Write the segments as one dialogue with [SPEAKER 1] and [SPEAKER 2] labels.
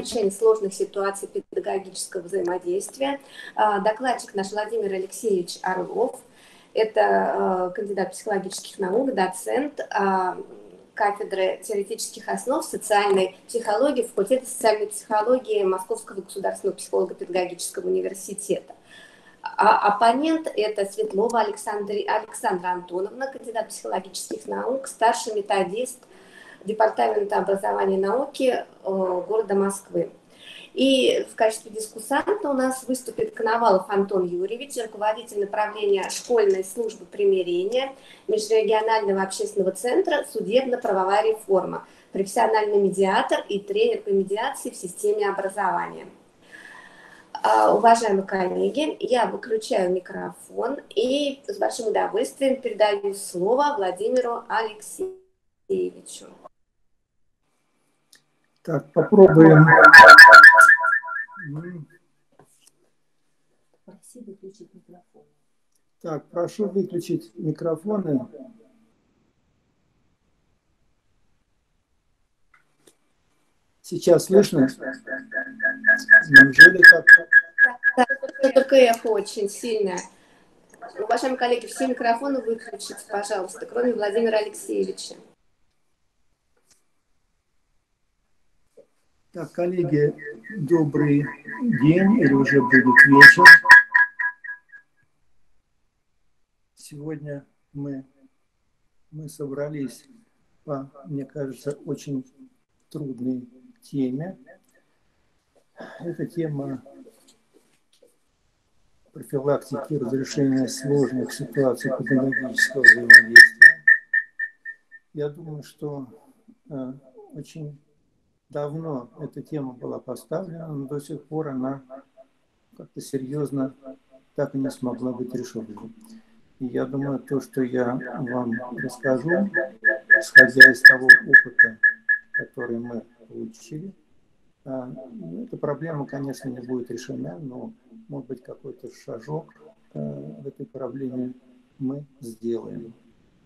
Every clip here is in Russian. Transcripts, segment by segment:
[SPEAKER 1] решения сложных ситуаций педагогического взаимодействия. Докладчик наш Владимир Алексеевич Орлов. Это кандидат психологических наук, доцент кафедры теоретических основ социальной психологии факультета социальной психологии Московского государственного психолого-педагогического университета. А оппонент – это Светлова Александра Антоновна, кандидат психологических наук, старший методист Департамента образования и науки города Москвы. И в качестве дискуссанта у нас выступит Коновалов Антон Юрьевич, руководитель направления школьной службы примирения Межрегионального общественного центра «Судебно-правовая реформа», профессиональный медиатор и тренер по медиации в системе образования. Уважаемые коллеги, я выключаю микрофон и с большим удовольствием передаю слово Владимиру Алексеевичу.
[SPEAKER 2] Так, попробуем.
[SPEAKER 3] Проси выключить микрофон.
[SPEAKER 2] Так, прошу выключить микрофоны. Сейчас слышно? Неужели как-то?
[SPEAKER 1] Да, только эхо очень сильно. Уважаемые коллеги, все микрофоны выключите, пожалуйста, кроме Владимира Алексеевича.
[SPEAKER 2] Так, коллеги, добрый день, или уже будет вечер. Сегодня мы собрались по, мне кажется, очень трудной теме. Это тема профилактики и разрешения сложных ситуаций педагогического взаимодействия. Я думаю, что очень давно эта тема была поставлена, но до сих пор она как-то серьезно так и не смогла быть решена. И я думаю, то, что я вам расскажу, исходя из того опыта, который мы получили, эта проблема, конечно, не будет решена, но, может быть, какой-то шажок в этой проблеме мы сделаем.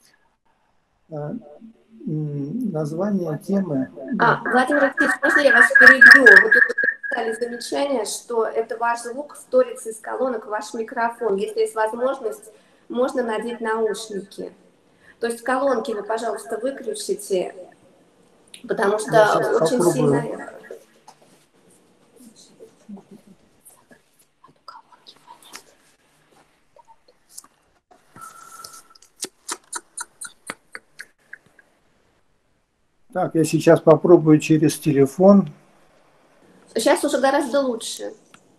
[SPEAKER 2] Название темы...
[SPEAKER 1] Владимир Алексеевич, можно я вас перебью? Вы тут написали замечание, что это ваш звук вторится из колонок в ваш микрофон. Если есть возможность, можно надеть наушники. То есть колонки вы, пожалуйста, выключите, потому что очень сильно эхо.
[SPEAKER 2] Так, я сейчас попробую через телефон.
[SPEAKER 1] Сейчас уже гораздо лучше.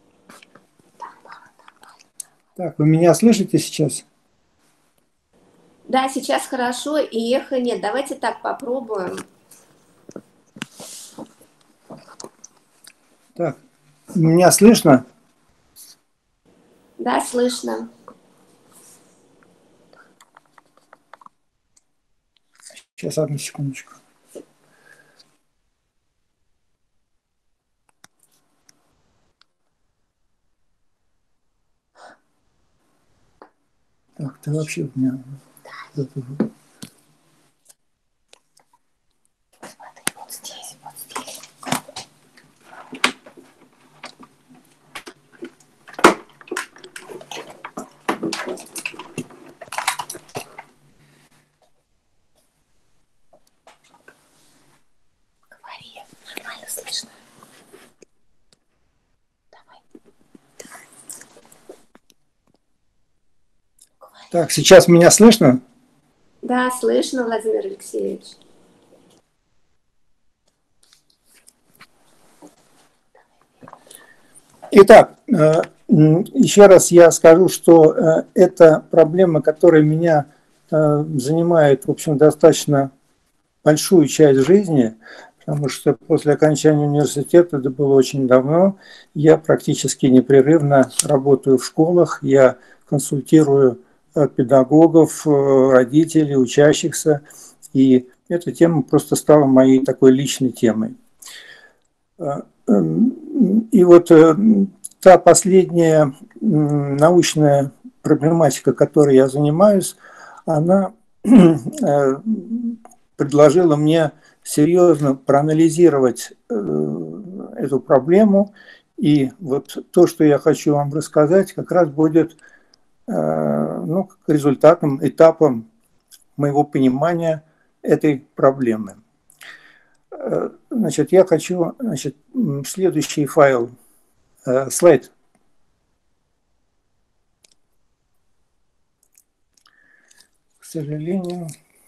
[SPEAKER 2] Так, вы меня слышите сейчас?
[SPEAKER 1] Да, сейчас хорошо, и эхо нет. Давайте так попробуем.
[SPEAKER 2] Так, меня слышно?
[SPEAKER 1] Да, слышно.
[SPEAKER 2] Сейчас, одну секундочку. Так, ты вообще у меня...
[SPEAKER 3] Смотри, вот здесь, вот здесь. Говори, нормально слышно. Давай.
[SPEAKER 2] Так, сейчас меня слышно?
[SPEAKER 1] Да, слышно, Владимир Алексеевич.
[SPEAKER 2] Итак, еще раз я скажу, что это проблема, которая меня занимает, в общем, достаточно большую часть жизни, потому что после окончания университета, это было очень давно, я практически непрерывно работаю в школах, я консультирую педагогов, родителей, учащихся, и эта тема просто стала моей такой личной темой. И вот та последняя научная проблематика, которой я занимаюсь, она предложила мне серьезно проанализировать эту проблему. И вот то, что я хочу вам рассказать, как раз будет ну, результатом, этапом моего понимания этой проблемы. Значит, я хочу, значит, следующий файл, слайд. К сожалению,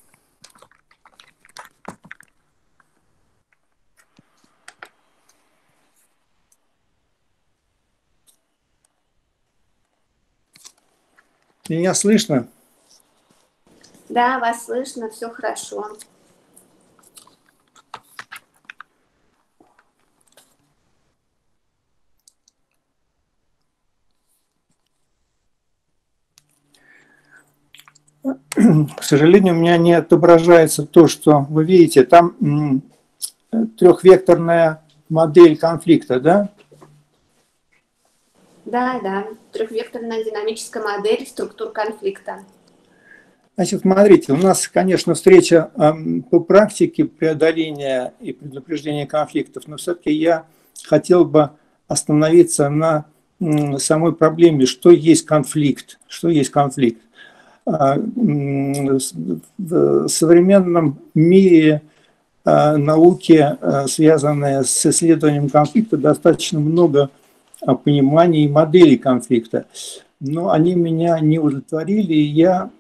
[SPEAKER 2] меня слышно?
[SPEAKER 1] Да, вас слышно, все хорошо.
[SPEAKER 2] К сожалению, у меня не отображается то, что вы видите. Там трехвекторная модель конфликта, да?
[SPEAKER 1] Да, трехвекторная динамическая модель структур конфликта.
[SPEAKER 2] Значит, смотрите, у нас, конечно, встреча по практике преодоления и предупреждения конфликтов, но все-таки я хотел бы остановиться на самой проблеме, что есть конфликт, что есть конфликт. В современном мире науки, связанные с исследованием конфликта, достаточно много пониманий и моделей конфликта. Но они меня не удовлетворили, и я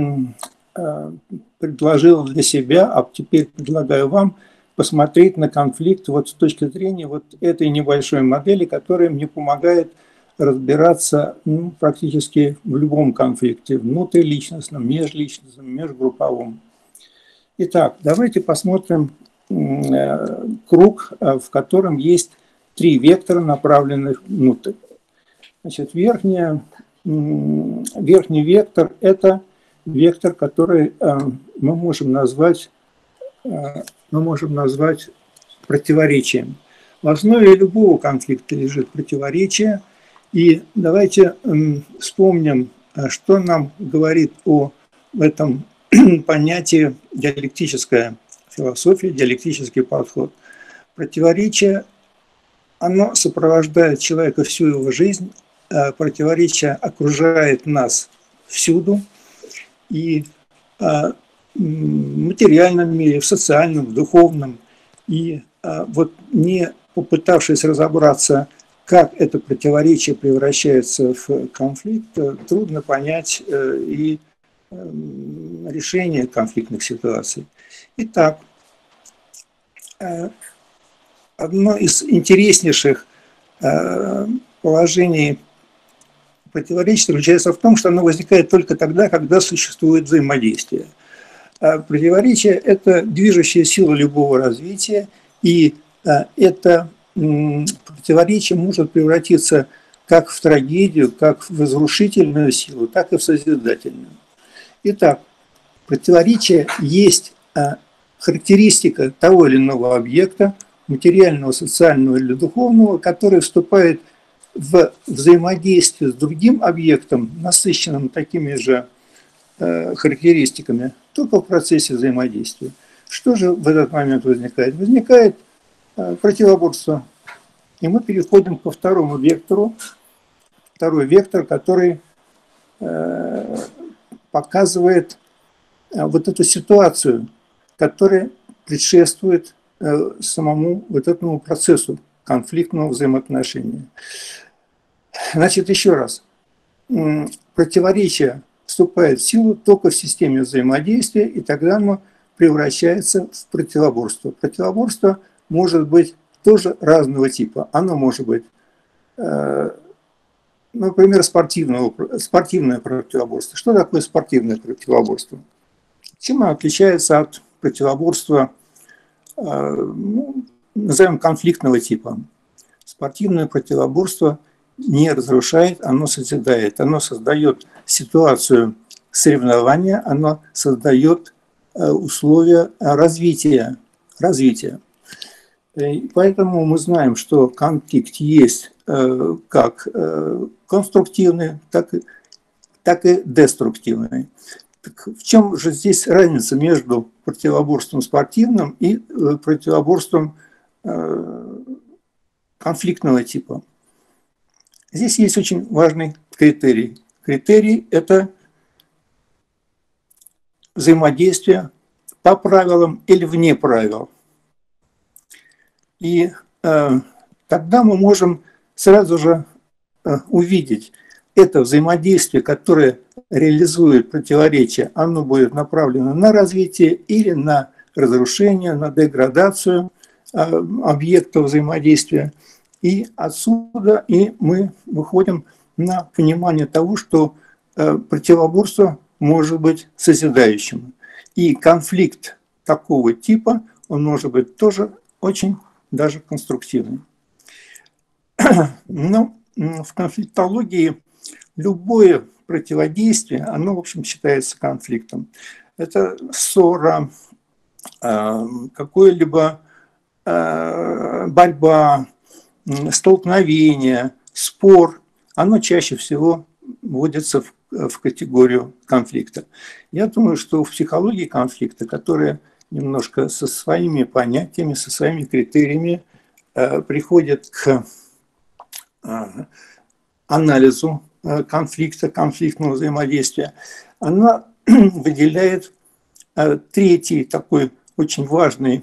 [SPEAKER 2] предложил для себя, а теперь предлагаю вам посмотреть на конфликт вот с точки зрения вот этой небольшой модели, которая мне помогает разбираться практически в любом конфликте, внутриличностном, межличностном, межгрупповом. Итак, давайте посмотрим круг, в котором есть 3 вектора, направленных внутрь. Значит, верхний вектор – это вектор, который мы можем назвать противоречием. В основе любого конфликта лежит противоречие. И давайте вспомним, что нам говорит о этом понятии диалектическая философия, диалектический подход. Противоречие, оно сопровождает человека всю его жизнь, противоречие окружает нас всюду, и в материальном мире, в социальном, в духовном. И вот не попытавшись разобраться, как это противоречие превращается в конфликт, трудно понять и решение конфликтных ситуаций. Итак, одно из интереснейших положений противоречия заключается в том, что оно возникает только тогда, когда существует взаимодействие. Противоречие – это движущая сила любого развития, и это противоречие может превратиться как в трагедию, как в разрушительную силу, так и в созидательную. Итак, противоречие есть характеристика того или иного объекта, материального, социального или духовного, который вступает в взаимодействие с другим объектом, насыщенным такими же характеристиками, только в процессе взаимодействия. Что же в этот момент возникает? Возникает противоборство. И мы переходим ко второму вектору. Второй вектор, который показывает вот эту ситуацию, которая предшествует самому вот этому процессу конфликтного взаимоотношения. Значит, еще раз. Противоречие вступает в силу только в системе взаимодействия, и тогда оно превращается в противоборство. Противоборство может быть тоже разного типа. Оно может быть, например, спортивное противоборство. Что такое спортивное противоборство? Чем оно отличается от противоборства, назовем, конфликтного типа? Спортивное противоборство не разрушает, оно созидает, оно создает ситуацию соревнования, оно создает условия развития. И поэтому мы знаем, что конфликт есть как конструктивный, так и деструктивный. Так в чем же здесь разница между противоборством спортивным и противоборством конфликтного типа. Здесь есть очень важный критерий. Критерий – это взаимодействие по правилам или вне правил. И тогда мы можем сразу же увидеть это взаимодействие, которое реализует противоречие, оно будет направлено на развитие или на разрушение, на деградацию объекта взаимодействия. И отсюда и мы выходим на понимание того, что противоборство может быть созидающим. И конфликт такого типа, он может быть тоже очень даже конструктивным. Но в конфликтологии любое противодействие, оно, в общем, считается конфликтом. Это ссора, какое-либо борьба, столкновение, спор, оно чаще всего вводится в категорию конфликта. Я думаю, что в психологии конфликта, которая немножко со своими понятиями, со своими критериями приходит к анализу конфликта, конфликтного взаимодействия, она выделяет третий такой очень важный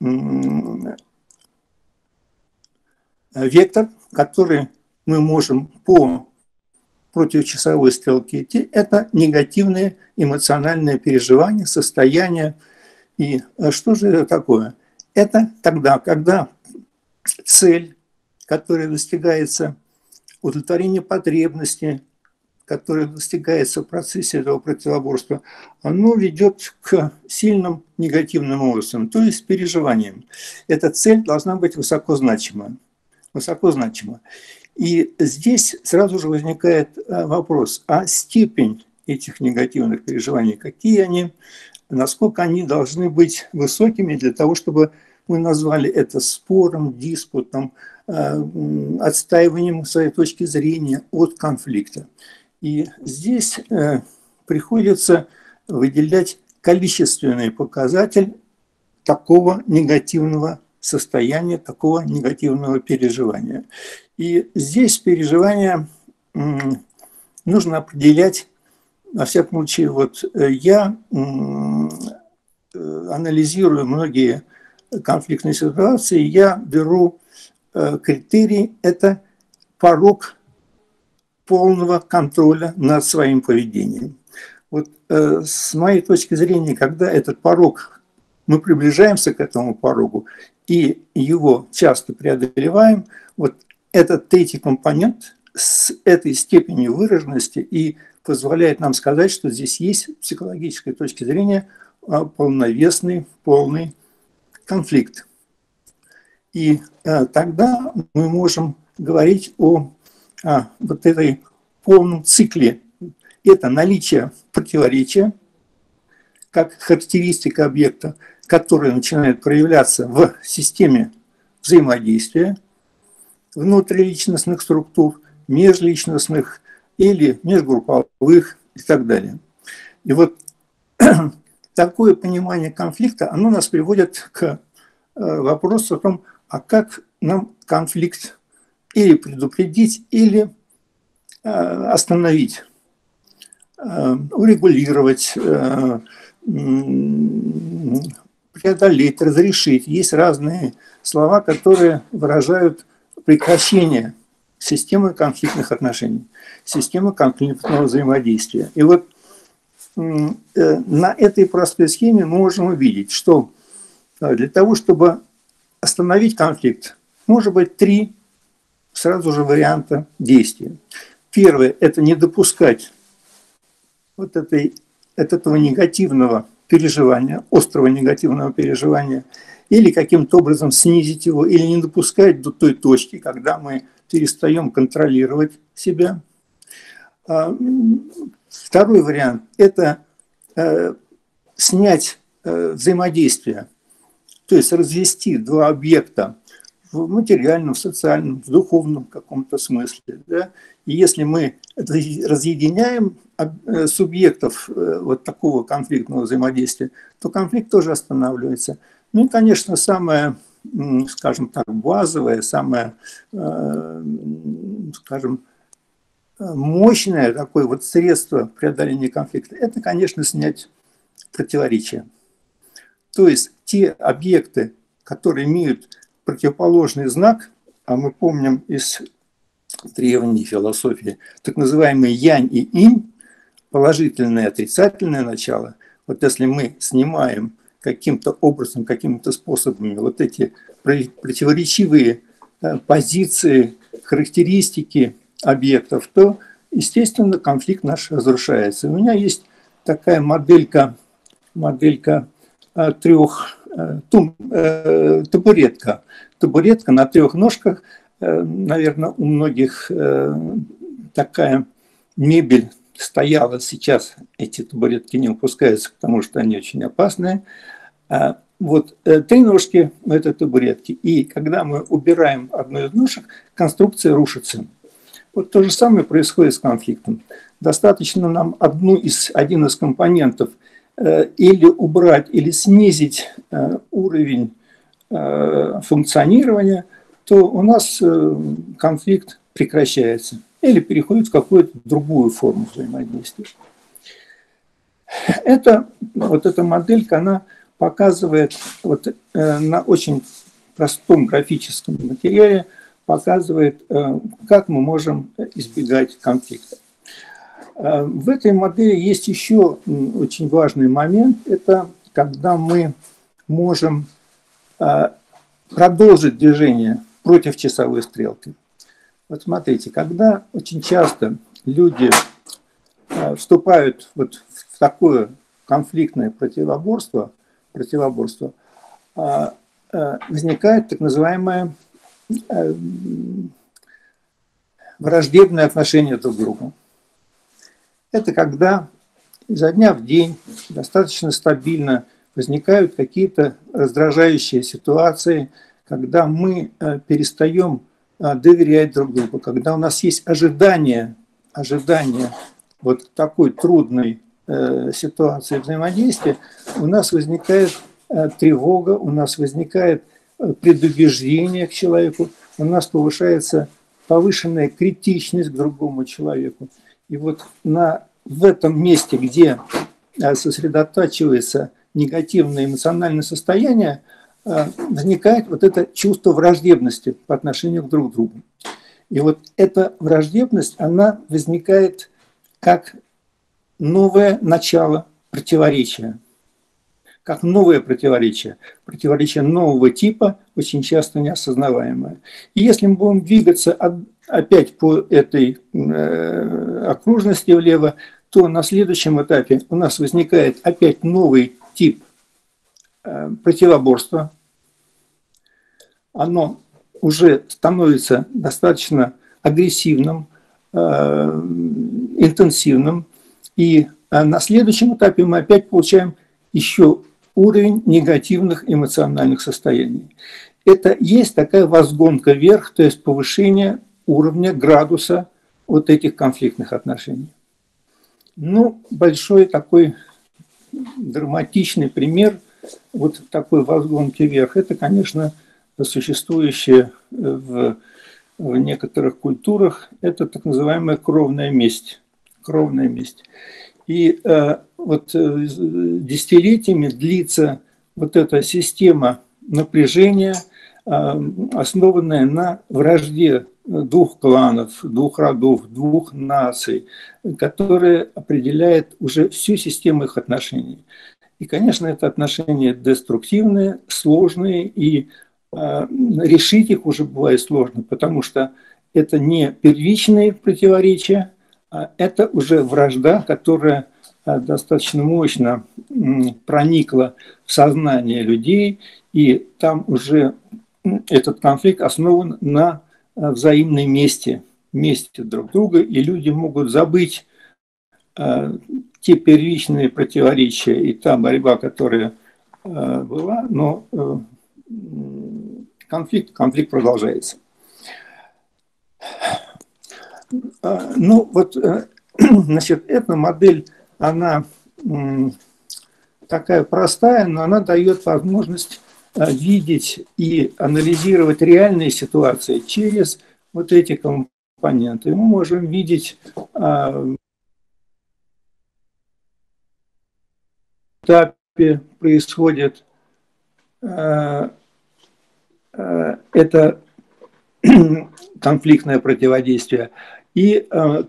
[SPEAKER 2] вектор, который мы можем по противочасовой стрелке идти, это негативные эмоциональные переживания, состояния. И что же это такое? Это тогда, когда цель, которая достигается, удовлетворение потребностей, которое достигается в процессе этого противоборства, оно ведет к сильным негативным образом, то есть переживаниям. Эта цель должна быть высоко значима. Высоко значима. И здесь сразу же возникает вопрос, а степень этих негативных переживаний, какие они, насколько они должны быть высокими для того, чтобы мы назвали это спором, диспутом, отстаиванием своей точки зрения от конфликта. И здесь приходится выделять количественный показатель такого негативного состояния, такого негативного переживания. И здесь переживания нужно определять, во всяком случае, вот я анализирую многие конфликтные ситуации, я беру критерий, это порог полного контроля над своим поведением. Вот с моей точки зрения, когда этот порог, мы приближаемся к этому порогу и его часто преодолеваем, вот этот третий компонент с этой степенью выраженности и позволяет нам сказать, что здесь есть с психологической точки зрения полновесный, полный конфликт. И тогда мы можем говорить о вот этой полном цикле. Это наличие противоречия, как характеристика объекта, которая начинает проявляться в системе взаимодействия внутриличностных структур, межличностных или межгрупповых и так далее. И вот такое понимание конфликта, оно нас приводит к вопросу о том, а как нам конфликт или предупредить, или остановить, урегулировать, преодолеть, разрешить. Есть разные слова, которые выражают прекращение системы конфликтных отношений, системы конфликтного взаимодействия. И вот на этой простой схеме мы можем увидеть, что для того, чтобы остановить конфликт, может быть 3 сразу же варианта действия. Первое – это не допускать вот этого негативного переживания, острого негативного переживания, или каким-то образом снизить его, или не допускать до той точки, когда мы перестаем контролировать себя. Второй вариант – это снять взаимодействие, то есть развести 2 объекта в материальном, в социальном, в духовном каком-то смысле. Да? И если мы разъединяем субъектов вот такого конфликтного взаимодействия, то конфликт тоже останавливается. Ну и, конечно, самое скажем так, базовое, самое, скажем, мощное такое вот средство преодоления конфликта, это, конечно, снять противоречия. То есть те объекты, которые имеют противоположный знак, а мы помним из древней философии так называемые янь и инь, положительное и отрицательное начало, вот если мы снимаем каким-то образом, какими-то способами вот эти противоречивые позиции, характеристики объектов, то, естественно, конфликт наш разрушается. У меня есть такая моделька табуретка. Табуретка на 3 ножках. Наверное, у многих такая мебель стояла. Сейчас эти табуретки не выпускаются, потому что они очень опасные. Вот 3 ножки в этой табуретке. И когда мы убираем одну из ножек, конструкция рушится. Вот то же самое происходит с конфликтом. Достаточно нам один из компонентов или убрать, или снизить уровень функционирования, то у нас конфликт прекращается или переходит в какую-то другую форму взаимодействия. Эта моделька, она показывает на очень простом графическом материале, показывает, как мы можем избегать конфликта. В этой модели есть еще очень важный момент. Это когда мы можем продолжить движение против часовой стрелки. Вот смотрите, когда очень часто люди вступают вот в такое конфликтное противоборство, возникает так называемое враждебное отношение друг к другу. Это когда изо дня в день достаточно стабильно возникают какие-то раздражающие ситуации, когда мы перестаем доверять друг другу, когда у нас есть ожидание вот такой трудной ситуации взаимодействия, у нас возникает тревога, у нас возникает предубеждение к человеку, у нас повышенная критичность к другому человеку. И вот в этом месте, где сосредотачивается негативное эмоциональное состояние, возникает вот это чувство враждебности по отношению к друг другу. И вот эта враждебность, она возникает как новое начало противоречия. Как новое противоречие. Противоречие нового типа, очень часто неосознаваемое. И если мы будем двигаться опять по этой окружности влево, то на следующем этапе у нас возникает опять новый тип противоборства. Оно уже становится достаточно агрессивным, интенсивным. И на следующем этапе мы опять получаем еще уровень негативных эмоциональных состояний. Это есть такая возгонка вверх, то есть повышение уровня, градуса вот этих конфликтных отношений. Ну, большой такой драматичный пример вот такой возгонки вверх, это, конечно, существующее в некоторых культурах, это так называемая кровная месть. Кровная месть. И вот десятилетиями длится вот эта система напряжения, основанная на вражде 2 кланов, 2 родов, 2 наций, которая определяет уже всю систему их отношений. И, конечно, это отношения деструктивные, сложные, и решить их уже бывает сложно, потому что это не первичные противоречия, а это уже вражда, которая достаточно мощно проникла в сознание людей, и там уже этот конфликт основан на взаимной мести друг друга, и люди могут забыть те первичные противоречия и та борьба, которая была, но конфликт продолжается. Ну вот, значит, эта модель, она такая простая, но она дает возможность видеть и анализировать реальные ситуации через вот эти компоненты. Мы можем видеть этапе происходит это конфликтное противодействие и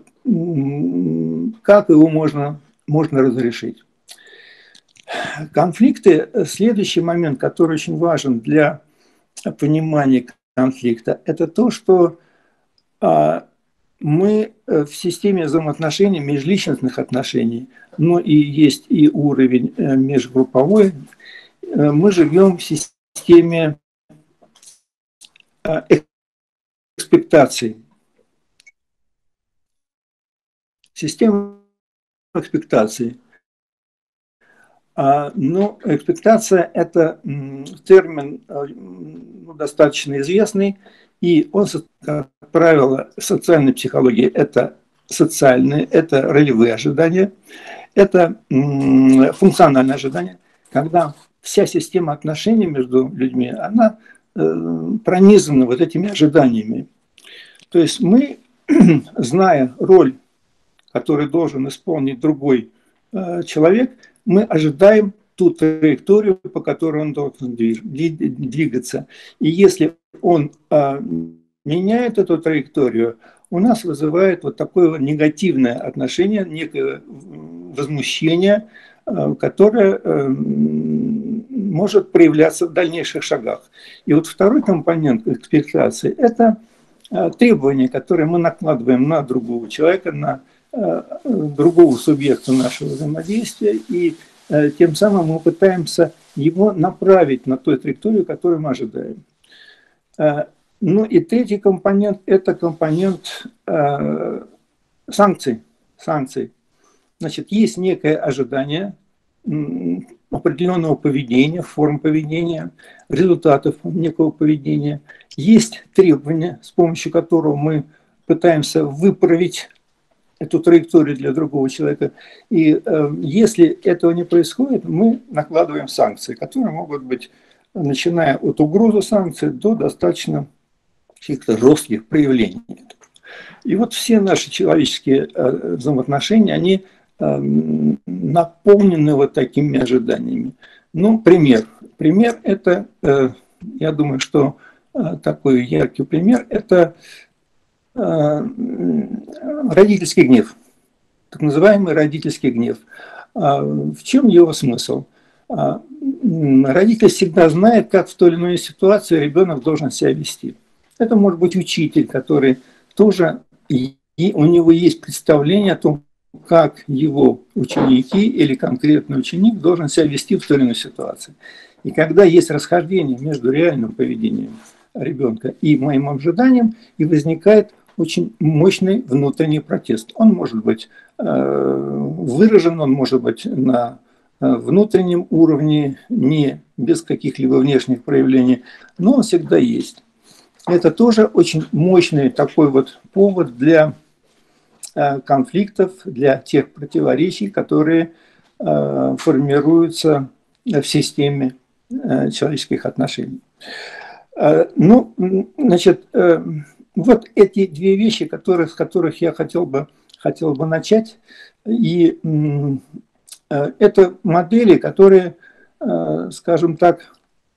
[SPEAKER 2] как его можно разрешить. Конфликты, следующий момент, который очень важен для понимания конфликта, это то, что мы в системе взаимоотношений, межличностных отношений, но и есть и уровень межгрупповой, мы живем в системе экспектаций. Система экспектаций. Но экспектация – это термин достаточно известный, и он, как правило, в социальной психологии – это социальные, это ролевые ожидания, это функциональные ожидания, когда вся система отношений между людьми, она пронизана вот этими ожиданиями. То есть мы, зная роль, которую должен исполнить другой человек, мы ожидаем ту траекторию, по которой он должен двигаться. И если он меняет эту траекторию, у нас вызывает вот такое негативное отношение, некое возмущение, которое может проявляться в дальнейших шагах. И вот второй компонент экспектации – это требования, которые мы накладываем на другого человека, на другого субъекта нашего взаимодействия, и тем самым мы пытаемся его направить на ту траекторию, которую мы ожидаем. Ну и третий компонент – это компонент санкций. Значит, есть некое ожидание определенного поведения, форм поведения, результатов некого поведения. Есть требования, с помощью которого мы пытаемся выправить эту траекторию для другого человека. И если этого не происходит, мы накладываем санкции, которые могут быть, начиная от угрозы санкций до достаточно каких-то жестких проявлений. И вот все наши человеческие взаимоотношения, они наполнены вот такими ожиданиями. Ну, пример. Пример – это, я думаю, что такой яркий пример – это родительский гнев, так называемый родительский гнев. В чем его смысл? Родитель всегда знает, как в той или иной ситуации ребенок должен себя вести. Это может быть учитель, который тоже, и у него есть представление о том, как его ученики или конкретный ученик должен себя вести в той или иной ситуации. И когда есть расхождение между реальным поведением ребенка и моим ожиданием, и возникает очень мощный внутренний протест. Он может быть выражен, он может быть на внутреннем уровне, не без каких-либо внешних проявлений, но он всегда есть. Это тоже очень мощный такой вот повод для конфликтов, для тех противоречий, которые формируются в системе человеческих отношений. Ну, значит, вот эти две вещи, с которых я хотел бы начать. И это модели, которые, скажем так,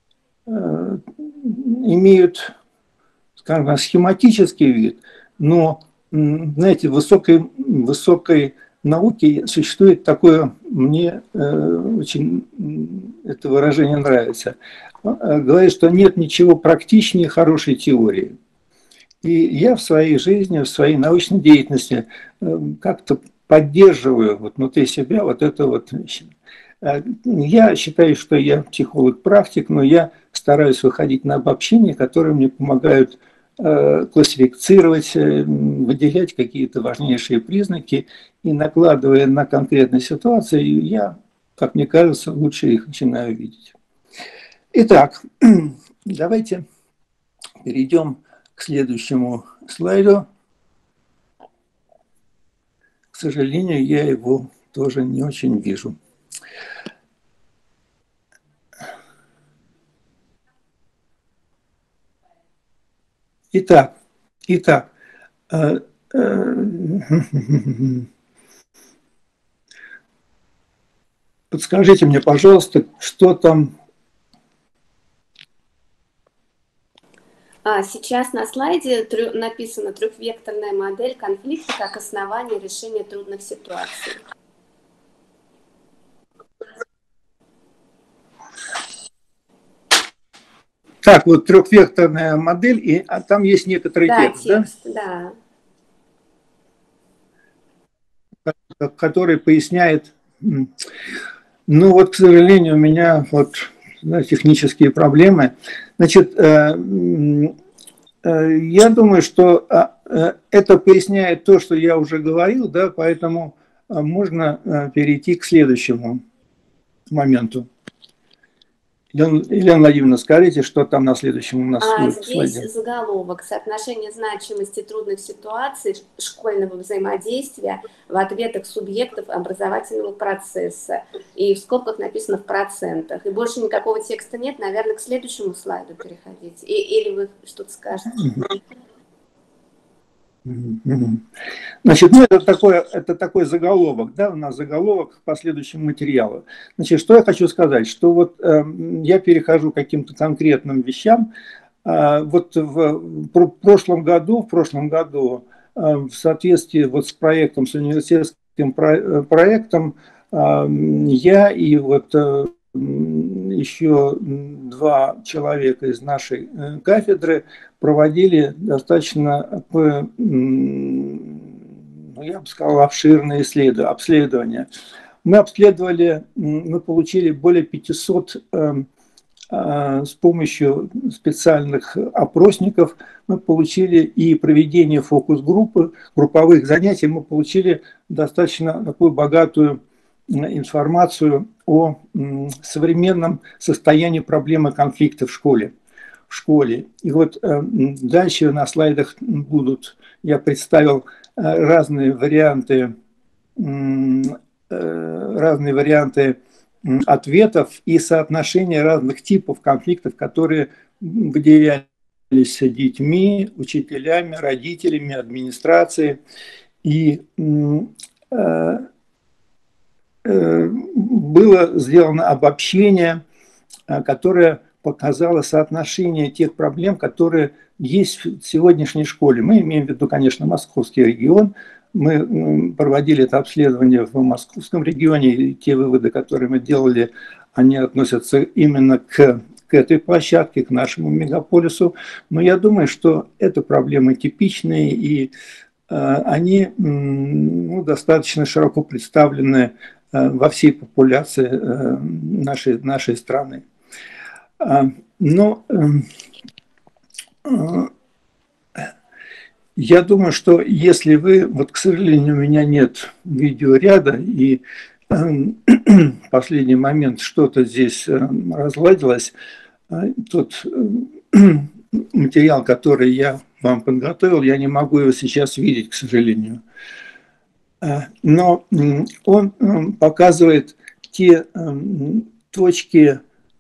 [SPEAKER 2] имеют, скажем, схематический вид, но, знаете, в высокой науке существует такое, мне очень это выражение нравится, говорит, что нет ничего практичнее хорошей теории. И я в своей жизни, в своей научной деятельности как-то поддерживаю вот внутри себя вот это вот. Я считаю, что я психолог-практик, но я стараюсь выходить на обобщения, которые мне помогают классифицировать, выделять какие-то важнейшие признаки, и накладывая на конкретные ситуации, я, как мне кажется, лучше их начинаю видеть. Итак, давайте перейдем к следующему слайду. К сожалению, я его тоже не очень вижу. Итак, итак, подскажите мне, пожалуйста, что там.
[SPEAKER 1] Сейчас на слайде написано трехвекторная модель конфликта как основание решения трудных ситуаций.
[SPEAKER 2] Так, вот трехвекторная модель, а там есть некоторый текст,
[SPEAKER 1] да?
[SPEAKER 2] Который поясняет. Ну вот, к сожалению, у меня вот технические проблемы. Значит, я думаю, что это поясняет то, что я уже говорил, да, поэтому можно перейти к следующему моменту. Елена Владимировна, скажите, что там на следующем у нас будет
[SPEAKER 1] здесь
[SPEAKER 2] слайде?
[SPEAKER 1] заголовок «Соотношение значимости трудных ситуаций школьного взаимодействия в ответах субъектов образовательного процесса». И в скобках написано «в процентах». И больше никакого текста нет. Наверное, к следующему слайду переходите. Или вы что-то скажете?
[SPEAKER 2] Значит, ну это такой заголовок, да, у нас заголовок по следующему материалу. Значит, что я хочу сказать, что вот я перехожу к каким-то конкретным вещам. Вот в прошлом году, в соответствии вот с проектом, с университетским проектом, я и вот еще 2 человека из нашей кафедры проводили достаточно, я бы сказал, обширное обследование. Мы получили более 500 с помощью специальных опросников, мы получили и проведение фокус-группы, групповых занятий, мы получили достаточно такую богатую информацию о современном состоянии проблемы конфликта в школе. И вот дальше на слайдах я представил разные варианты ответов и соотношения разных типов конфликтов, которые выделялись детьми, учителями, родителями, администрацией. И было сделано обобщение, которое показало соотношение тех проблем, которые есть в сегодняшней школе. Мы имеем в виду, конечно, московский регион. Мы проводили это обследование в московском регионе, и те выводы, которые мы делали, они относятся именно к этой площадке, к нашему мегаполису. Но я думаю, что это проблемы типичные, и они достаточно широко представлены во всей популяции нашей страны. Но я думаю, что если вы, вот, к сожалению, у меня нет видеоряда, и в последний момент что-то здесь разладилось, тот материал, который я вам подготовил, я не могу его сейчас видеть, к сожалению. Но он показывает те точки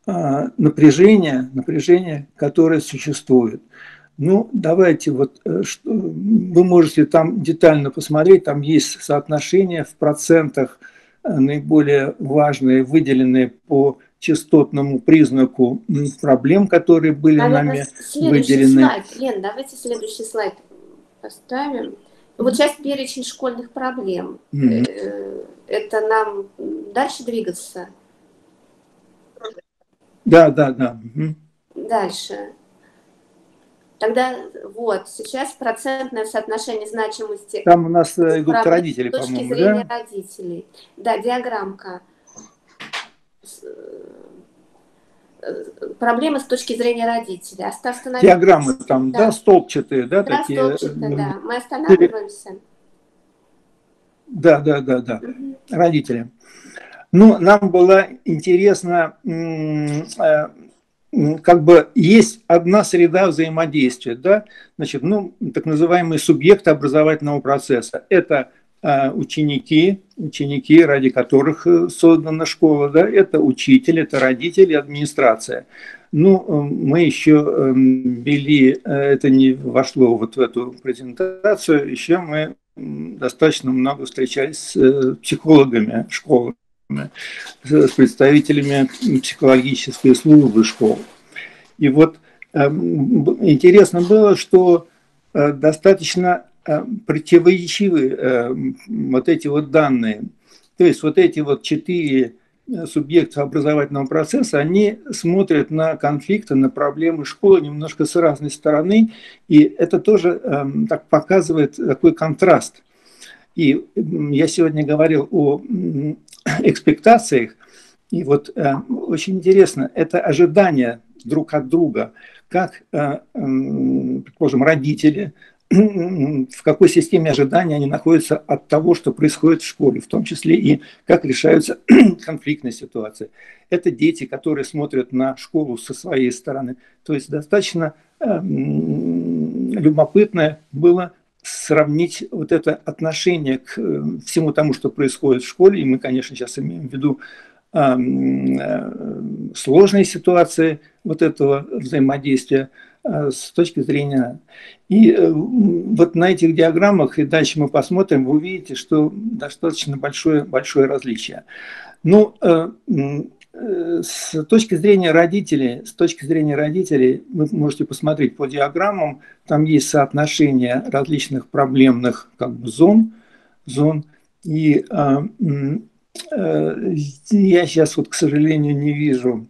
[SPEAKER 2] напряжения, которые существуют. Ну, давайте вот, вы можете там детально посмотреть, там есть соотношения в процентах наиболее важные, выделенные по частотному признаку проблем, которые были нами выделены.
[SPEAKER 1] Слайд. Лен, давайте следующий слайд поставим. Вот сейчас перечень школьных проблем. Это нам дальше двигаться?
[SPEAKER 2] Да.
[SPEAKER 1] Дальше. Тогда вот, сейчас процентное соотношение значимости.
[SPEAKER 2] Там у нас идут родители, по-моему, да? С точки зрения
[SPEAKER 1] родителей. Да, диаграммка. Проблемы с точки зрения родителей.
[SPEAKER 2] Диаграммы там, да, столбчатые, да, такие?
[SPEAKER 1] Столбчатые, да. Мы останавливаемся.
[SPEAKER 2] Да. Родители. Ну, нам было интересно, как бы есть одна среда взаимодействия, да, значит, так называемые субъекты образовательного процесса. Это ученики, ради которых создана школа, да, это учитель, это родители, администрация. Ну, мы еще вели, это не вошло вот в эту презентацию, еще мы достаточно много встречались с психологами школы, с представителями психологической службы школ. И вот интересно было, что достаточно противоречивы вот эти вот данные. То есть вот эти вот 4 субъекта образовательного процесса, они смотрят на конфликты, на проблемы школы немножко с разной стороны, и это тоже так показывает такой контраст. И я сегодня говорил о экспектациях, и вот очень интересно, это ожидание друг от друга, как, предположим, родители, в какой системе ожидания они находятся от того, что происходит в школе, в том числе и как решаются конфликтные ситуации. Это дети, которые смотрят на школу со своей стороны. То есть достаточно любопытно было сравнить вот это отношение к всему тому, что происходит в школе, и мы, конечно, сейчас имеем в виду сложные ситуации вот этого взаимодействия с точки зрения. И вот на этих диаграммах, и дальше мы посмотрим, вы увидите, что достаточно большое различие. Ну, с точки зрения родителей, вы можете посмотреть по диаграммам, там есть соотношение различных проблемных как бы зон, и я сейчас вот, к сожалению, не вижу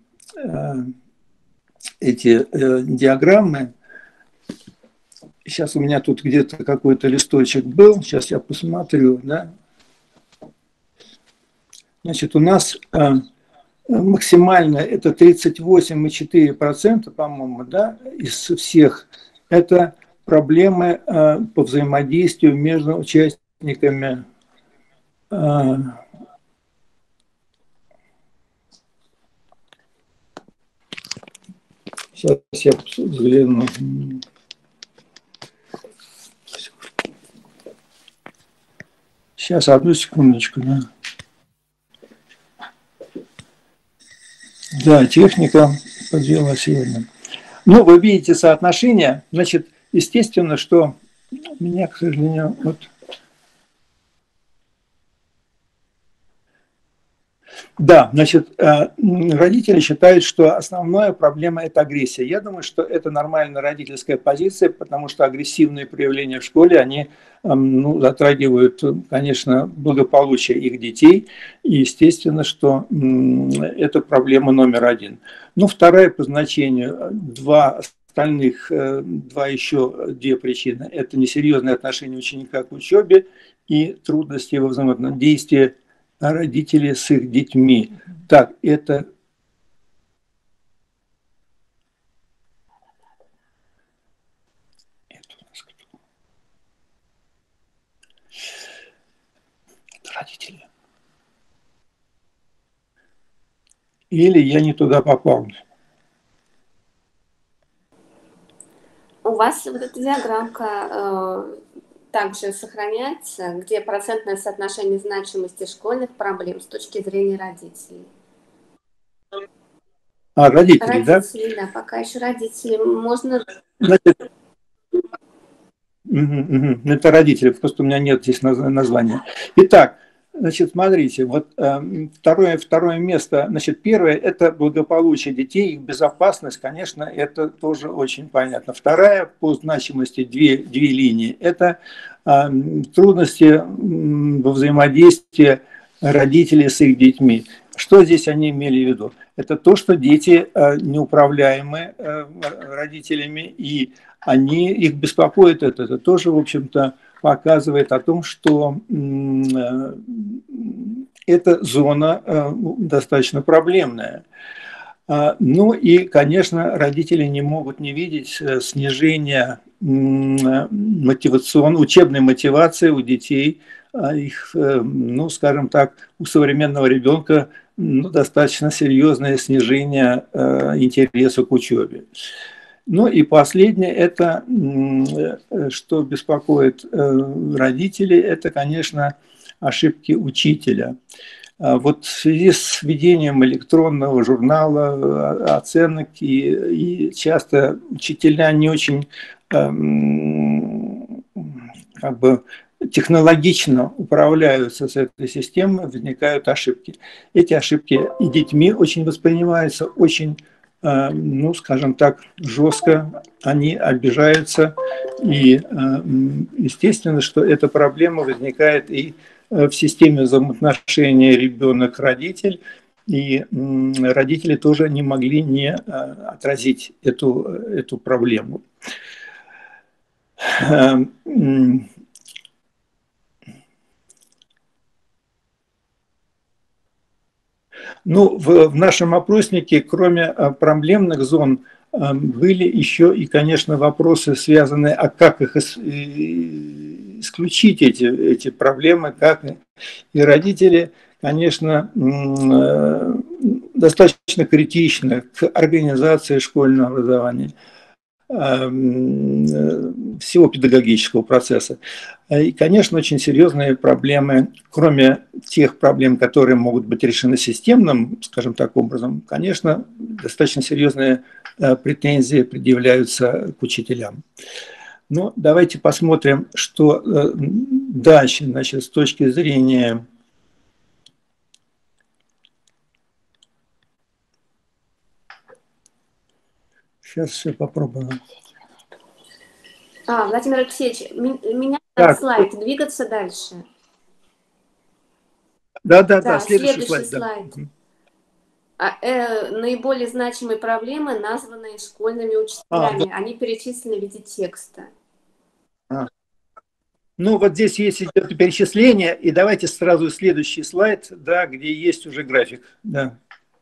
[SPEAKER 2] эти диаграммы. Сейчас у меня тут где-то какой-то листочек был, сейчас я посмотрю, да. Значит, у нас максимально это 38,4%, по-моему, да, из всех. Это проблемы по взаимодействию между участниками сейчас я взгляну. Сейчас, одну секундочку. Да, техника подвела сегодня. Ну, вы видите соотношение. Значит, естественно, что меня, к сожалению, вот... Да, значит, родители считают, что основная проблема – это агрессия. Я думаю, что это нормальная родительская позиция, потому что агрессивные проявления в школе, они затрагивают, конечно, благополучие их детей. И естественно, что это проблема номер один. Ну, вторая по значению, две причины – это несерьезное отношение ученика к учебе и трудности во взаимодействии родители с их детьми. Так, это... Это родители. Или я не туда попал.
[SPEAKER 1] У вас вот эта диаграммка также сохраняется, где процентное соотношение значимости школьных проблем с точки зрения родителей.
[SPEAKER 2] Родители, да?
[SPEAKER 1] Родители, да, пока еще родители. Можно...
[SPEAKER 2] Значит, это родители, просто у меня нет здесь названия. Итак, значит, смотрите, вот второе место, значит, первое – это благополучие детей, их безопасность, конечно, это тоже очень понятно. Вторая по значимости, две линии – это трудности во взаимодействии родителей с их детьми. Что здесь они имели в виду? Это то, что дети неуправляемы родителями, и их беспокоит это. Это тоже, в общем-то, показывает о том, что эта зона достаточно проблемная. Ну и, конечно, родители не могут не видеть снижения учебной мотивации у детей, их, скажем так, у современного ребенка достаточно серьезное снижение интереса к учебе. Ну и последнее, это, что беспокоит родителей, это, конечно, ошибки учителя. Вот в связи с введением электронного журнала оценок и часто учителя не очень как бы технологично управляются с этой системой, возникают ошибки. Эти ошибки и детьми очень воспринимаются очень, ну, скажем так, жестко, они обижаются, и естественно, что эта проблема возникает и в системе взаимоотношений ребенок-родитель, и родители тоже не могли не отразить эту проблему. Ну, в нашем опроснике, кроме проблемных зон, были еще и, конечно, вопросы, связанные, а как их исключить, эти проблемы, как. И родители, конечно, достаточно критичны к организации школьного образования, всего педагогического процесса. И, конечно, очень серьезные проблемы, кроме тех проблем, которые могут быть решены системным, скажем так, образом, конечно, достаточно серьезные претензии предъявляются к учителям. Но давайте посмотрим, что дальше, значит, с точки зрения... Сейчас все попробую.
[SPEAKER 1] Владимир Алексеевич, меня слайд, двигаться дальше.
[SPEAKER 2] Да, следующий слайд.
[SPEAKER 1] Да. Наиболее значимые проблемы, названные школьными учителями, они перечислены в виде текста.
[SPEAKER 2] Ну, вот здесь есть идет перечисление, и давайте сразу следующий слайд, да, где есть уже график. Да.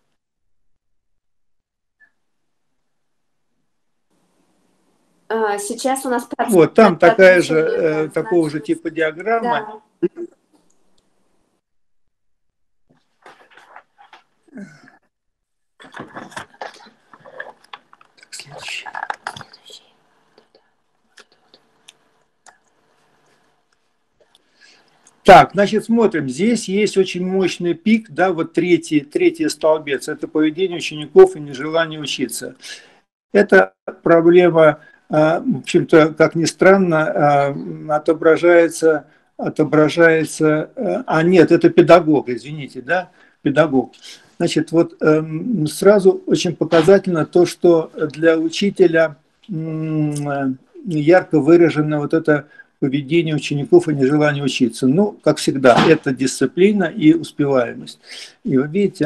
[SPEAKER 1] Сейчас у нас...
[SPEAKER 2] Вот, там такая же, такого же типа диаграмма. Да. Так, следующий. Так, значит, смотрим. Здесь есть очень мощный пик, да, вот третий столбец. Это поведение учеников и нежелание учиться. Эта проблема, в общем-то, как ни странно, отображается, нет, это педагог, извините, да, педагог. Значит, вот сразу очень показательно то, что для учителя ярко выражено вот это поведение учеников и нежелание учиться. Ну, как всегда, это дисциплина и успеваемость. И вы видите,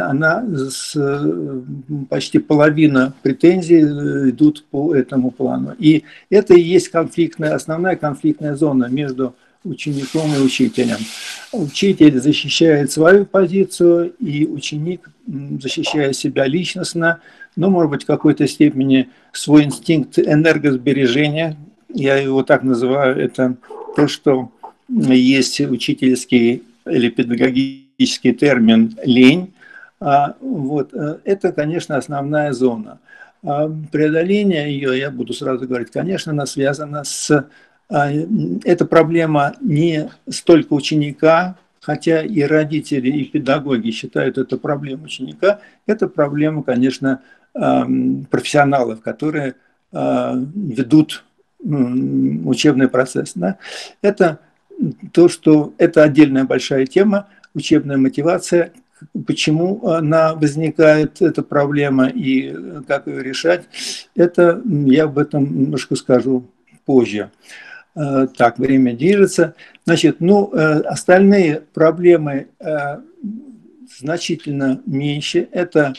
[SPEAKER 2] почти половина претензий идут по этому плану. И это и есть основная конфликтная зона между учеником и учителем. Учитель защищает свою позицию, и ученик защищает себя личностно, но, может быть, в какой-то степени свой инстинкт энергосбережения, я его так называю, это то, что есть учительский или педагогический термин «лень». Вот, это, конечно, основная зона. Преодоление ее, я буду сразу говорить, конечно, она связана с... Эта проблема не столько ученика, хотя и родители, и педагоги считают это проблемой ученика, это проблема, конечно, профессионалов, которые ведут учебный процесс. Да? Это то, что это отдельная большая тема, учебная мотивация, почему она возникает, эта проблема, и как ее решать, это я об этом немножко скажу позже. Так, время движется. Значит, остальные проблемы значительно меньше. Это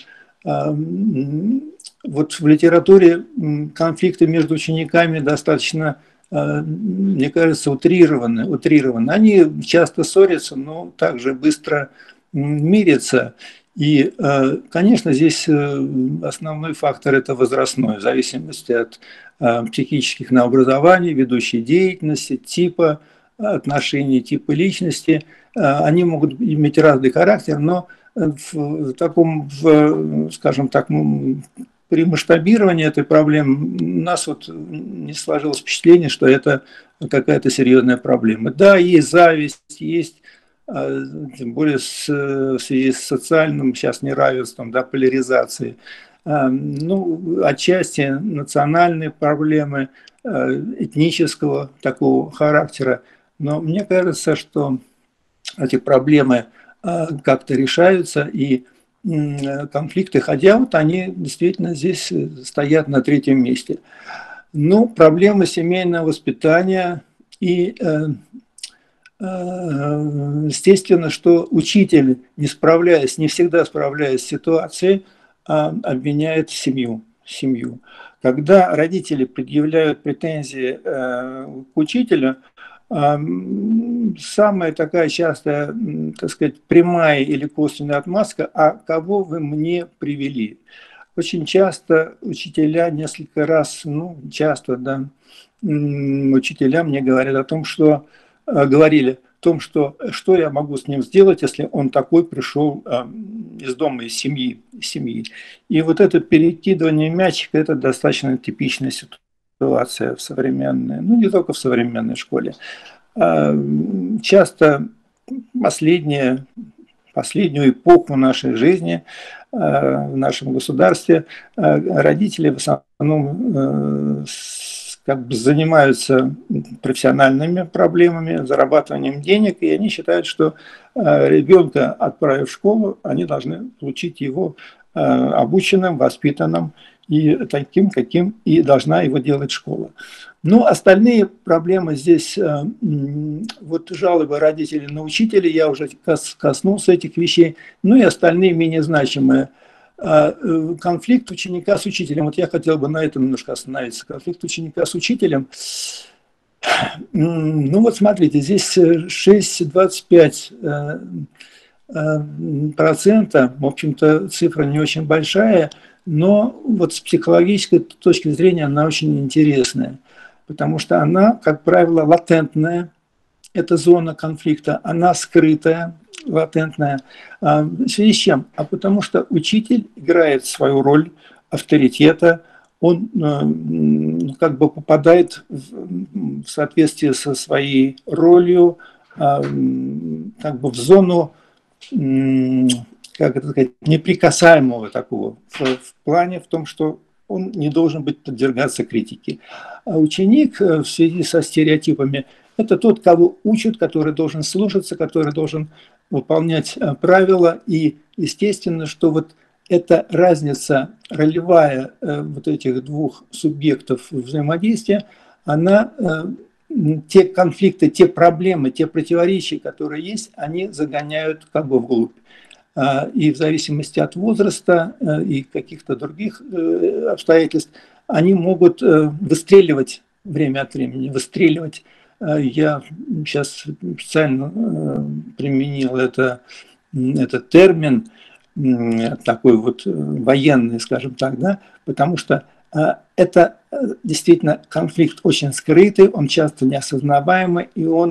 [SPEAKER 2] вот в литературе конфликты между учениками достаточно, мне кажется, утрированы. Они часто ссорятся, но также быстро мирятся. И, конечно, здесь основной фактор – это возрастной, в зависимости от психических новообразований, ведущей деятельности, типа отношений, типа личности. Они могут иметь разный характер, но в таком, скажем так, при масштабировании этой проблемы у нас вот не сложилось впечатление, что это какая-то серьезная проблема. Да, есть зависть, есть тем более в связи с социальным сейчас неравенством, да, поляризацией. Ну, отчасти национальные проблемы, этнического такого характера. Но мне кажется, что эти проблемы как-то решаются, и конфликты, хотя вот они действительно здесь стоят на третьем месте. Ну, проблемы семейного воспитания и естественно, что учитель, не всегда справляясь с ситуацией, обвиняет семью. Когда родители предъявляют претензии к учителю, самая такая частая, так сказать, прямая или косвенная отмазка: а кого вы мне привели? Очень часто учителя несколько раз, да, учителя мне говорят о том, что говорили о том, что я могу с ним сделать, если он такой пришел из дома, из семьи. И вот это перекидывание мячика – это достаточно типичная ситуация в современной, не только в современной школе. Часто последнюю эпоху нашей жизни в нашем государстве родители в основном занимаются профессиональными проблемами, зарабатыванием денег, и они считают, что ребенка, отправив в школу, они должны получить его обученным, воспитанным и таким, каким и должна его делать школа. Но остальные проблемы здесь, вот жалобы родителей на учителя, я уже коснулся этих вещей, и остальные менее значимые. Конфликт ученика с учителем. Вот я хотел бы на этом немножко остановиться. Конфликт ученика с учителем. Ну вот смотрите, здесь 6,25%. В общем-то, цифра не очень большая, но вот с психологической точки зрения она очень интересная, потому что она, как правило, латентная. Это зона конфликта, она скрытая, латентная. В связи с чем? Потому что учитель играет свою роль авторитета, он как бы попадает в соответствии со своей ролью как бы в зону, как это сказать, неприкасаемого такого, в плане в том, что он не должен быть подвергаться критике. А ученик в связи со стереотипами – это тот, кого учат, который должен слушаться, который должен выполнять правила. И естественно, что вот эта разница ролевая вот этих двух субъектов взаимодействия, она, те конфликты, те проблемы, те противоречия, которые есть, они загоняют как бы вглубь. И в зависимости от возраста и каких-то других обстоятельств, они могут выстреливать время от времени, выстреливать. Я сейчас специально применил этот термин, такой вот военный, скажем так, да, потому что это действительно конфликт очень скрытый, он часто неосознаваемый, и он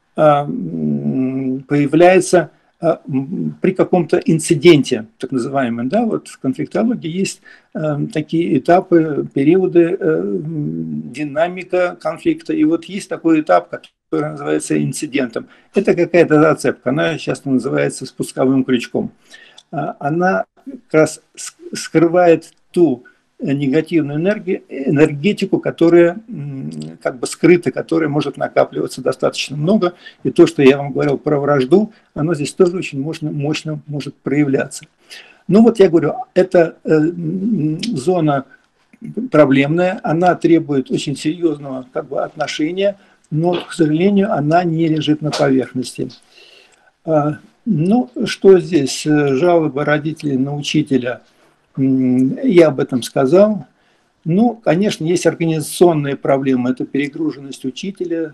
[SPEAKER 2] появляется при каком-то инциденте, так называемом, да, вот в конфликтологии есть такие этапы, периоды, динамика конфликта, и вот есть такой этап, который называется инцидентом. Это какая-то зацепка, она часто называется спусковым крючком. Она как раз скрывает ту негативную энергетику, которая как бы скрыта, которая может накапливаться достаточно много. И то, что я вам говорил про вражду, оно здесь тоже очень мощно может проявляться. Ну вот я говорю, это зона проблемная, она требует очень серьезного как бы отношения, но, к сожалению, она не лежит на поверхности. Ну, что здесь? Жалобы родителей на учителя. Я об этом сказал. Ну, конечно, есть организационные проблемы. Это перегруженность учителя.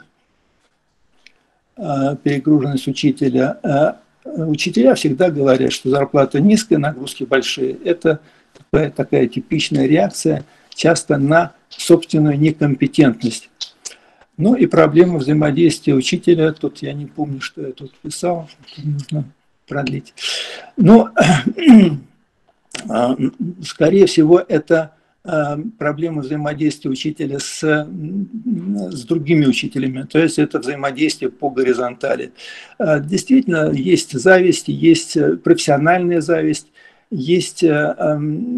[SPEAKER 2] Учителя всегда говорят, что зарплата низкая, нагрузки большие. Это такая типичная реакция часто на собственную некомпетентность. Ну и проблема взаимодействия учителя. Тут я не помню, что я тут писал. Нужно продлить. Но скорее всего, это проблема взаимодействия учителя с другими учителями, то есть это взаимодействие по горизонтали. Действительно, есть зависть, есть профессиональная зависть, есть, я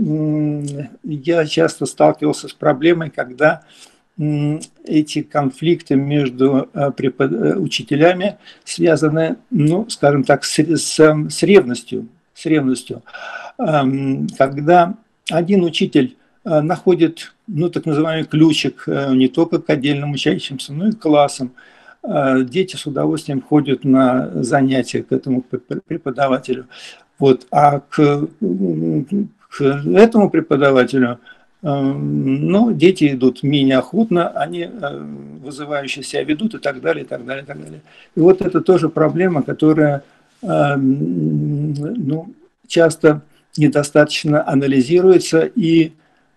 [SPEAKER 2] часто сталкивался с проблемой, когда эти конфликты между учителями связаны, ну, скажем так, с ревностью, когда один учитель находит, ну, так называемый ключик не только к отдельным учащимся, но и к классам. Дети с удовольствием ходят на занятия к этому преподавателю. Вот. А к этому преподавателю, ну, дети идут менее охотно, они вызывающе себя ведут и так далее, и так далее, и так далее. И вот это тоже проблема, которая, ну, часто недостаточно анализируется и,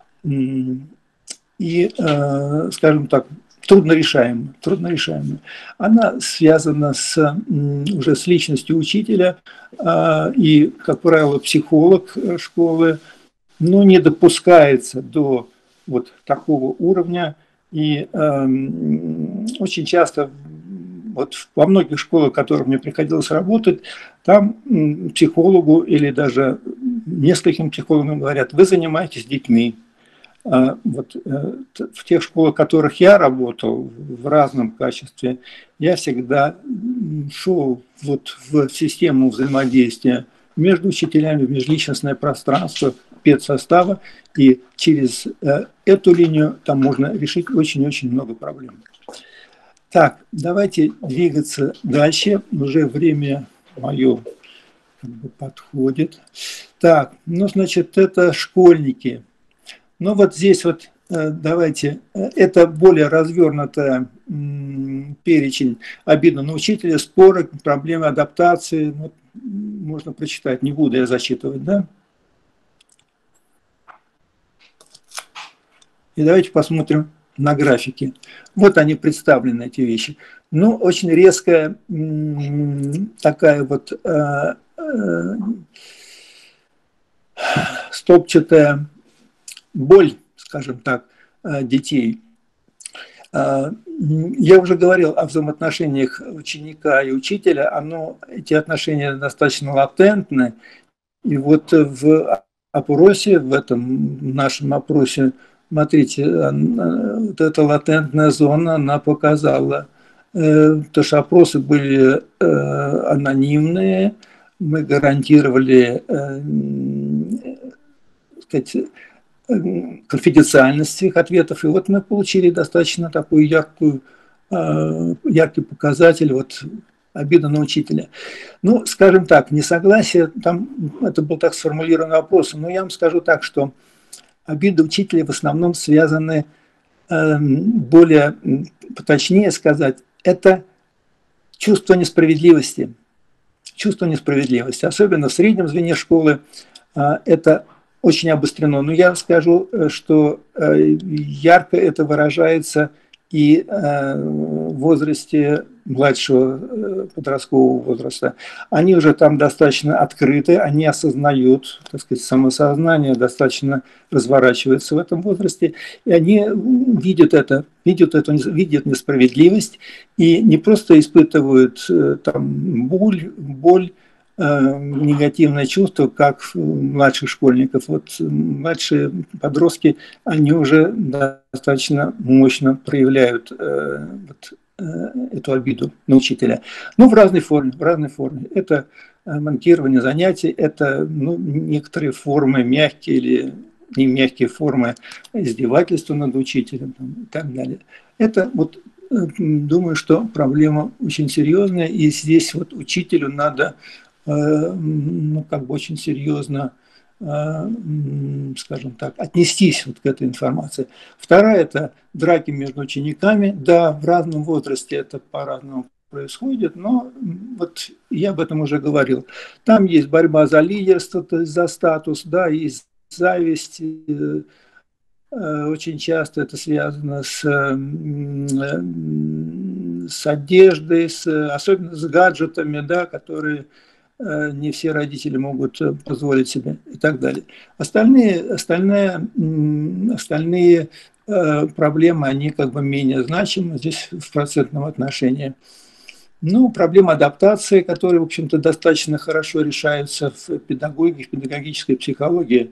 [SPEAKER 2] скажем так, трудно решаема. Она связана уже с личностью учителя, и, как правило, психолог школы, но не допускается до вот такого уровня. И очень часто, вот во многих школах, в которых мне приходилось работать, там психологу или даже нескольким психологам говорят: вы занимаетесь детьми. Вот в тех школах, в которых я работал в разном качестве, я всегда шел вот в систему взаимодействия между учителями, в межличностное пространство педсостава, и через эту линию там можно решить очень-очень много проблем. Так, давайте двигаться дальше. Уже время мое подходит. Так, ну, значит, это школьники. Ну, вот здесь вот давайте, это более развернутый перечень: обида на учителя, споры, проблемы адаптации. Вот, можно прочитать, не буду я зачитывать, да? И давайте посмотрим на графике. Вот они представлены, эти вещи. Ну, очень резкая такая вот столбчатая боль, скажем так, детей. Я уже говорил о взаимоотношениях ученика и учителя. Эти отношения достаточно латентны. И вот в опросе, в этом нашем опросе, смотрите, вот эта латентная зона, она показала, потому что опросы были анонимные, мы гарантировали, сказать, конфиденциальность их ответов, и вот мы получили достаточно такой яркий показатель, вот, обида на учителя. Ну, скажем так, несогласие, там это был так сформулирован вопрос, но я вам скажу так, что обиды учителя в основном связаны, более точнее сказать, это чувство несправедливости. Чувство несправедливости, особенно в среднем звене школы, это очень обострено. Но я скажу, что ярко это выражается и в возрасте младшего подросткового возраста. Они уже там достаточно открыты, они осознают, так сказать, самосознание достаточно разворачивается в этом возрасте, и они видят видят несправедливость и не просто испытывают там боль, негативное чувство, как младших школьников. Вот младшие подростки, они уже достаточно мощно проявляют эту обиду на учителя. Ну, в разной форме. Это манкирование занятий, это некоторые формы, мягкие или не мягкие формы издевательства над учителем и так далее. Это вот, думаю, что проблема очень серьезная, и здесь вот учителю надо очень серьезно, скажем так, отнестись вот к этой информации. Вторая – это драки между учениками. Да, в разном возрасте это по-разному происходит, но вот я об этом уже говорил. Там есть борьба за лидерство, то есть за статус, да, есть зависть. Очень часто это связано с одеждой, особенно с гаджетами, да, которые не все родители могут позволить себе и так далее. Остальные проблемы, они как бы менее значимы здесь в процентном отношении. Ну, проблемы адаптации, которые, в общем-то, достаточно хорошо решаются в педагогике, в педагогической психологии.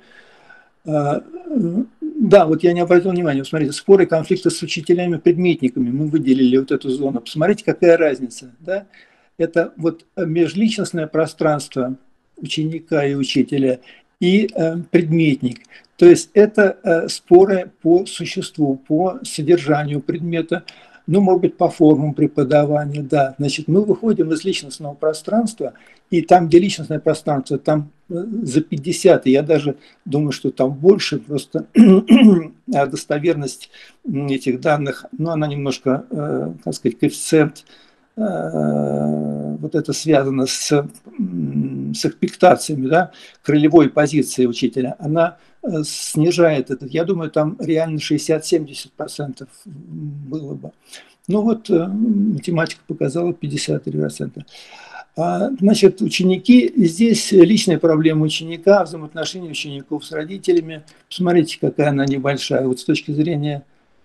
[SPEAKER 2] Да, вот я не обратил внимания, смотрите, споры и конфликты с учителями-предметниками, мы выделили вот эту зону. Посмотрите, какая разница, да? Это вот межличностное пространство ученика и учителя и предметник. То есть это споры по существу, по содержанию предмета, ну, может быть, по формам преподавания, да. Значит, мы выходим из личностного пространства, и там, где личностное пространство, там за 50, и я даже думаю, что там больше, просто достоверность этих данных, ну, она немножко, так сказать, коэффициент, вот это связано с экспектациями, да, крылевой позиции учителя, она снижает этот, я думаю, там реально 60-70% было бы. Ну вот математика показала 53%. Значит, ученики, здесь личная проблема ученика, взаимоотношения учеников с родителями. Посмотрите, какая она небольшая. Вот с точки зрения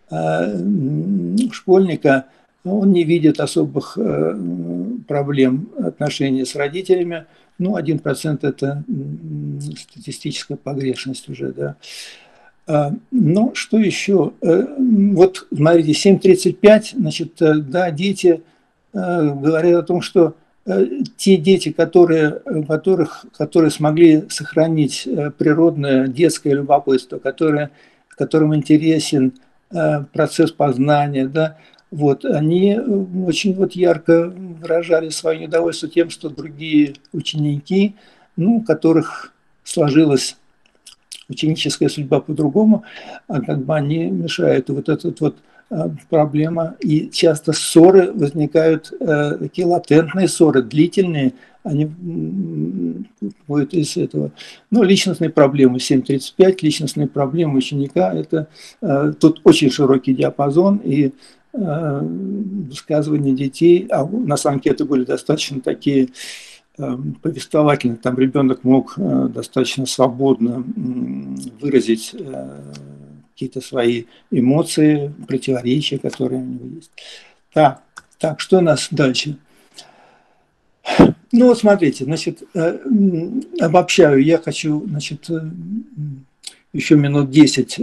[SPEAKER 2] школьника, он не видит особых проблем отношений с родителями. Ну, 1% это статистическая погрешность уже, да. Ну, что еще? Вот, смотрите, 7:35, значит, да, дети говорят о том, что те дети, которые смогли сохранить природное детское любопытство, которым интересен процесс познания, да, вот, они очень вот ярко выражали свое недовольство тем, что другие ученики, ну, у которых сложилась ученическая судьба по-другому, как бы они мешают. Вот эта вот проблема, и часто ссоры возникают, такие латентные ссоры, длительные, они будут из этого. Но личностные проблемы 7:35, личностные проблемы ученика, это тут очень широкий диапазон, и высказывания детей, а на самом деле это были достаточно такие повествовательные, там ребенок мог достаточно свободно выразить какие-то свои эмоции, противоречия, которые у него есть. Так, что у нас дальше? Ну вот смотрите, значит, обобщаю, я хочу, значит, еще минут 10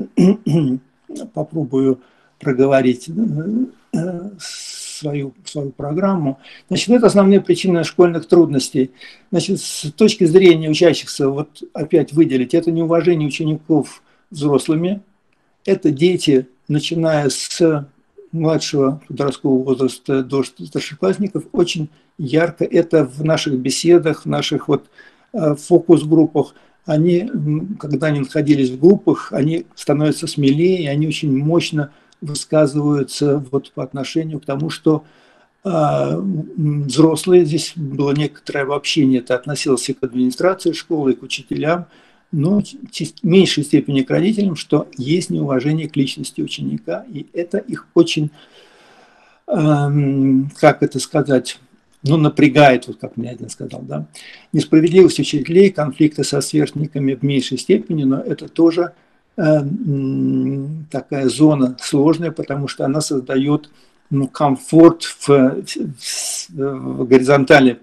[SPEAKER 2] попробую проговорить свою программу. Значит, это основные причины школьных трудностей. Значит, с точки зрения учащихся, вот опять выделить, это неуважение учеников взрослыми, это дети, начиная с младшего подросткового возраста до старшеклассников, очень ярко это в наших беседах, в наших вот фокус-группах. Они, когда они находились в группах, они становятся смелее, они очень мощно высказываются вот по отношению к тому, что взрослые, здесь было некоторое обобщение, это относилось и к администрации школы, и к учителям, но в меньшей степени к родителям, что есть неуважение к личности ученика, и это их очень, как это сказать, ну, напрягает, вот как мне один сказал, да. Несправедливость учителей, конфликты со сверстниками в меньшей степени, но это тоже такая зона сложная, потому что она создает, ну, комфорт по горизонтали,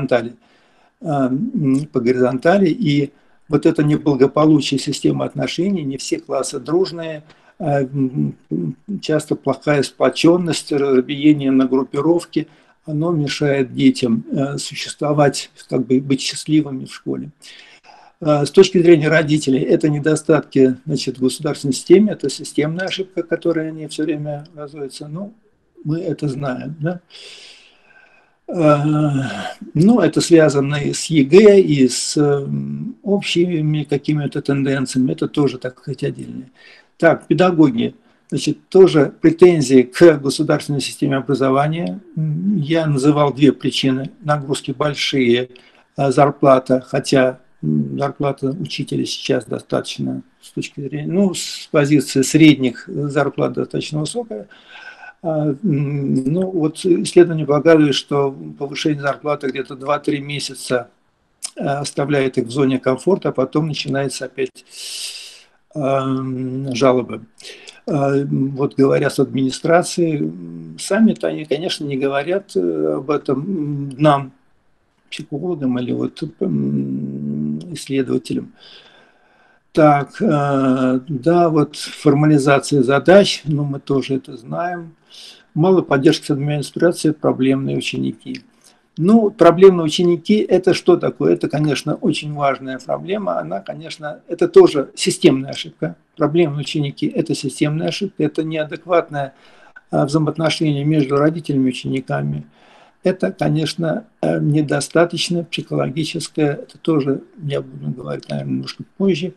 [SPEAKER 2] и вот это неблагополучие системы отношений, не все классы дружные, часто плохая сплоченность, разбиение на группировки, оно мешает детям существовать, как бы быть счастливыми в школе. С точки зрения родителей, это недостатки, значит, в государственной системе, это системная ошибка, которая не все время оказывается, ну, мы это знаем, да? Ну, это связано и с ЕГЭ, и с общими какими-то тенденциями, это тоже, так сказать, отдельные. Так, педагоги, значит, тоже претензии к государственной системе образования. Я называл две причины. Нагрузки большие, зарплата, хотя зарплата учителя сейчас достаточно, с точки зрения, ну, с позиции средних зарплат достаточно высокая. Ну, вот исследования показывают, что повышение зарплаты где-то 2-3 месяца оставляет их в зоне комфорта, а потом начинается опять жалобы. Вот говоря с администрацией, сами-то они, конечно, не говорят об этом нам, психологам или вот исследователям. Так, да, вот формализация задач, ну, мы тоже это знаем. Мало поддержки с администрацией, проблемные ученики. Ну, проблемные ученики – это что такое? Это, конечно, очень важная проблема. Она, конечно, это тоже системная ошибка. Проблемные ученики – это системная ошибка, это неадекватное взаимоотношение между родителями и учениками. Это, конечно, недостаточно психологическое, это тоже, я буду говорить, наверное, немножко позже,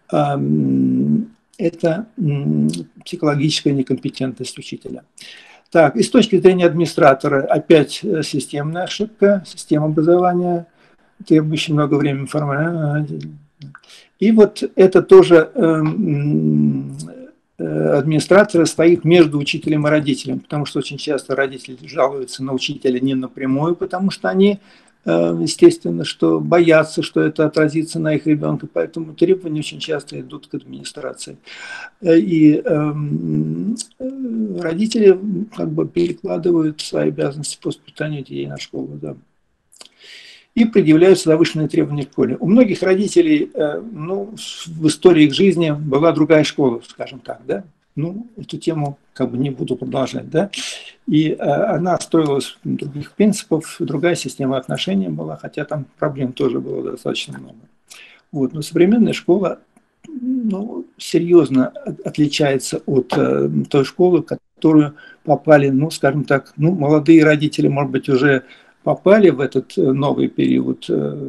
[SPEAKER 2] это психологическая некомпетентность учителя. Так, и с точки зрения администратора, опять системная ошибка, система образования, требующая много времени формально. И вот это тоже администратора стоит между учителем и родителем, потому что очень часто родители жалуются на учителя не напрямую, потому что они, естественно, что боятся, что это отразится на их ребенка, поэтому требования очень часто идут к администрации. И родители как бы перекладывают свои обязанности по воспитанию детей на школу, да. И предъявляются завышенные требования в школе. У многих родителей, ну, в истории их жизни была другая школа, скажем так, да. Ну, эту тему как бы не буду продолжать, да. И она строилась других принципов, другая система отношений была, хотя там проблем тоже было достаточно много. Вот. Но современная школа, ну, серьезно отличается от той школы, в которую попали, ну, скажем так, ну, молодые родители, может быть, уже попали в этот новый период